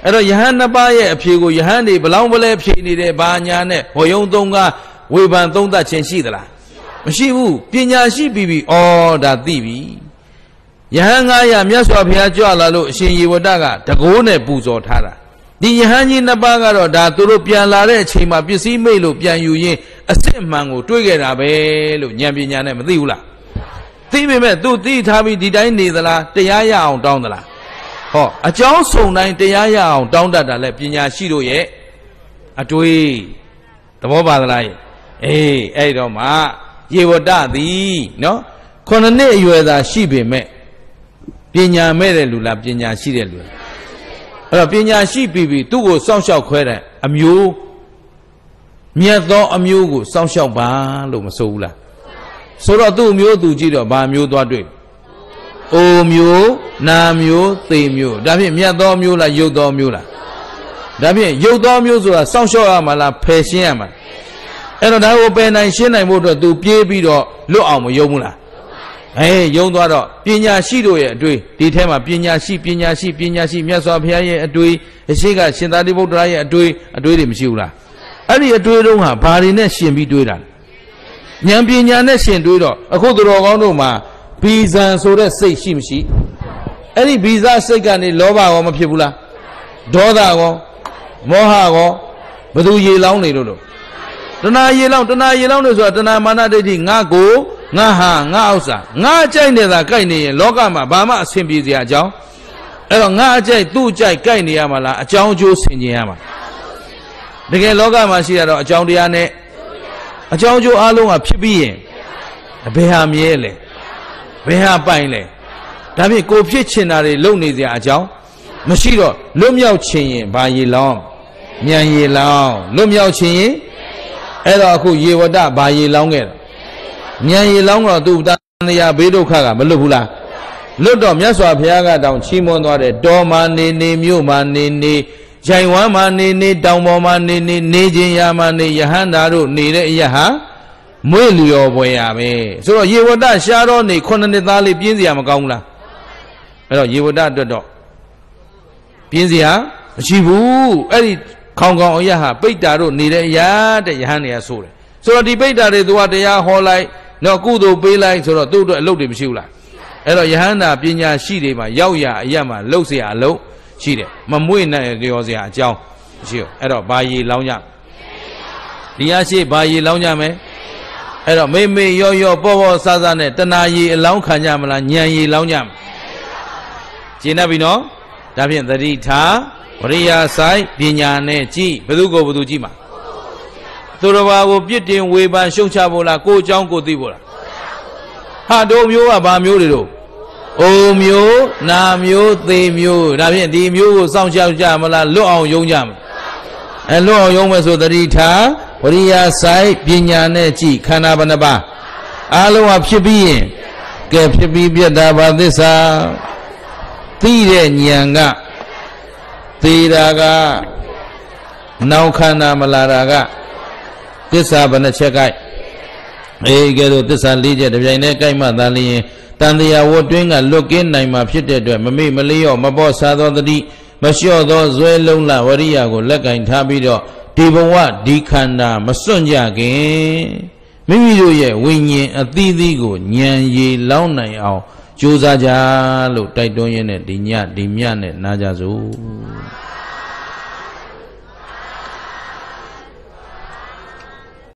အဲ့တော့ယဟန်နှစ်ပါးရဲ့အဖြေကိုယဟန်တွေဘလောင်းပလဲဖြေနေတဲ့ဘာညာနဲ့ဟောယုံသုံးကဝေဖန်သုံးသပ်ခြင်းရှိသလားမရှိဘူးပညာရှိပြီပြီဩဒါသိပြီယဟန်ငါးရာမြတ်စွာဘုရားကြွလာလို့အရှင်ယေဝတကတကိုးနဲ့ပူဇော်ထားတာဒီယဟန်ကြီးနှစ်ပါးကတော့ဒါသူတို့ပြန်လာတဲ့အချိန်မှာပစ္စည်းမိတ်လို့ပြန်ယူရင်းအစစ်မှန်ကိုတွေးခဲ့တာပဲလို့ဉာဏ်ပညာနဲ့မသိဘူးလားသိပေမဲ့သူသိထားပြီးဒီတိုင်းနေသလားတရားရအောင်တောင်းသလားဟောအကြောင်းစုံတိုင်းတရားရအောင်တောင်းတတ်တာလဲပညာရှိတို့ရဲ့အတွေးသဘောပါသလားအေးအဲ့တော့မှယေဝတသည်နော်ခုနှစ်နှစ်အရွယ်သာရှိပေမဲ့ပညာမဲ့တဲ့လူလားပညာရှိတဲ့လူလားအဲ့တော့ပညာရှိပြီပြီသူ့ကိုစောင့်ရှောက်ခွဲတဲ့အမျိုးမြတ်သောအမျိုးကိုစောင့်ရှောက်ပါလို့မဆိုဘူးလားဆိုတော့သူ့မျိုးသူကြည့်တော့ဘာမျိုးသွားတွေ့အိုမျိုးနာမျိုးသေမျိုးဒါဖြင့်မြတ်သောမျိုးလားယုတ်သောမျိုးလားဒါဖြင့်ယုတ်သောမျိုးဆိုတာစောင့်ရှောက်ရမှာလားဖယ်ရှင်းရမှာအဲ့တော့ဒါကိုပယ်နိုင်ရှင်းနိုင်ဖို့အတွက်သူပြေးပြီးတော့လွတ်အောင်မယုံဘူးလားအေးယုံသွားတော့ပညာရှိတို့ရဲ့အတွေ့ဒီထဲမှာပညာရှိပညာရှိပညာရှိမြတ်စွာဘုရားရဲ့အတွေ့အရှိကရှင်သာရိပုတ္တရာရဲ့အတွေ့အတွေ့တွေမရှိဘူးလားအဲ့ဒီအတွေ့တုံးဟာဘာတွေနဲ့ရှင်ပြီးတွေးတာဉာဏ်ပညာနဲ့ရှင်တွေးတော့အခုသူတော်ကောင်းတို့မှာဘီဇံဆိုတဲ့စိတ်ရှိမရှိအဲ့ဒီဘီဇစိတ်ကနေလောဘရောမဖြစ်ဘူးလားဒေါသရောမောဟရောဘယ်သူရေလောင်းနေလို့လို့တဏှာရေလောင်းတဏှာရေလောင်းလို့ဆိုတာတဏှာမာနဒိဋ္ဌိငါကိုငါဟာငါဥစ္စာငါအကြိုက်နေတာကြိုက်နေရင်လောကမှာဘာမှအဆင်ပြေစရာအကြောင်းအဲ့တော့ငါအကြိုက်သူ့အကြိုက်ကြိုက်နေရမှာလားအကြောင်းအကျိုးဆင်ခြင်ရမှာတကယ်လောကမှာရှိရတော့အကြောင်းတရားနဲ့အကြောင်းအကျိုးအလုံးကဖြစ်ပြီးရင်ဘယ်ဟာမြဲလဲဘယ်ဟာပိုင်လဲဒါဖြင့်ကိုဖြစ်ချင်တာတွေလုပ်နေစရာအကြောင်းမရှိတော့လွတ်မြောက်ချင်ရင်ဘာရေလောင်းဉာဏ်ရေလောင်းလွတ်မြောက်ချင်ရင်အဲ့တော့အခုယေဝတဘာရေလောင်းခဲ့တာဉာဏ်ရေလောင်းတော့သူတန်တရားဘေးဒုက္ခကမလွတ်ဘူးလားလွတ်တော့မြတ်စွာဘုရားကတောင်ချီးမွမ်းသွားတယ်တော်မာနေနေမြို့မာနေနေရိုင်ဝမ်းမာနေနေတောင်ပေါ်မာနေနေနေခြင်းရာမာနေယဟန္တာတို့နေတဲ့အရာဟာမွေးလျော်ပွဲရပဲဆိုတော့ယေဝတရှားတော်နေခုနှစ်နှစ်သားလေးပြင်းစရာမကောင်းဘူးလားအဲ့တော့ယေဝတအတွက်တော့ပြင်းစရာမရှိဘူးအဲ့ဒီခေါင်ခေါင်အရာဟာပိတ္တာတို့နေတဲ့အရာတဲ့ယဟန်တွေကဆိုတယ်ဆိုတော့ဒီပိတ္တာတွေသူကတရားဟောလိုက်တော့ကုသိုလ်ပေးလိုက်ဆိုတော့သူ့အတွက်အလုပ်တွေမရှိဘူးလားအဲ့တော့ယဟန္တာပညာရှိတွေမှာရောက်ရအရာမှာလှုပ်เสียအလုပ်ရှိတယ်မမွေ့နိုင်လျော်เสียအကြောင်းရှိရောအဲ့တော့ဘာရေလောင်းကြဒီအရှိဘာရေလောင်းကြမယ်အဲ့တော့မေမေရောရောပေါ်ပေါ်ဆဆနဲ့တဏှာရေအလောင်းခံကြမလားဉာဏ်ရေလောင်းကြမလားရှင်းပြီနော်ဒါဖြင့်သတိထားဝရိယဆိုင်ပညာနဲ့ကြည့်ဘယ်သူကိုဘယ်သူကြည့်မှာသူတော်ဘာကိုပြစ်တင်ဝေဖန်ရှုံချဖို့လားကိုယ်အကြောင်းကိုသိဖို့လားဟာတို့မျိုးကဘာမျိုးတွေတို့အိုမျိုးနာမျိုးသေမျိုးဒါဖြင့်ဒီမျိုးကိုစောင့်ရှောက်ကြမလားလွတ်အောင်ယုံကြမလားအဲလွတ်အောင်ယုံမယ်ဆိုသတိထားဝရိယဆိုင်ပညာနဲ့ကြည့်ခန္ဓာဘယ်နှပါအားလုံးကဖြစ်ပြီးရင်ကဲဖြစ်ပြီးပြတ်တာဘာသစ္စာသိတဲ့ဉာဏ်ကသေတာကနောက်ခန္ဓာမလာတာကသစ္စာဘယ်နှချက်ကြိုက်အေးကဲတော့သစ္စာ၄ချက်တပြိုင်တည်းကြိုက်မှသာလျင်တန်တရားဝတ်တွင်းကလွတ်ကင်းနိုင်မှာဖြစ်တဲ့အတွက်မမေ့မလျော့မပေါ့စားသောတတိမလျှော့သောဇွဲလုံးလဝရိယကိုလက်ကင်ထားပြီးတော့ဒီဘဝဒီခန္ဓာမစွန့်ကြခင်မိမိတို့ရဲ့ဝိညာဉ်အသီးသီးကိုဉာဏ်ရည်လောင်းနိုင်အောင်ကြိုးစားကြလို့တိုက်တွန်းရင်းနဲ့ဒီညဒီမြနဲ့နားကြစို့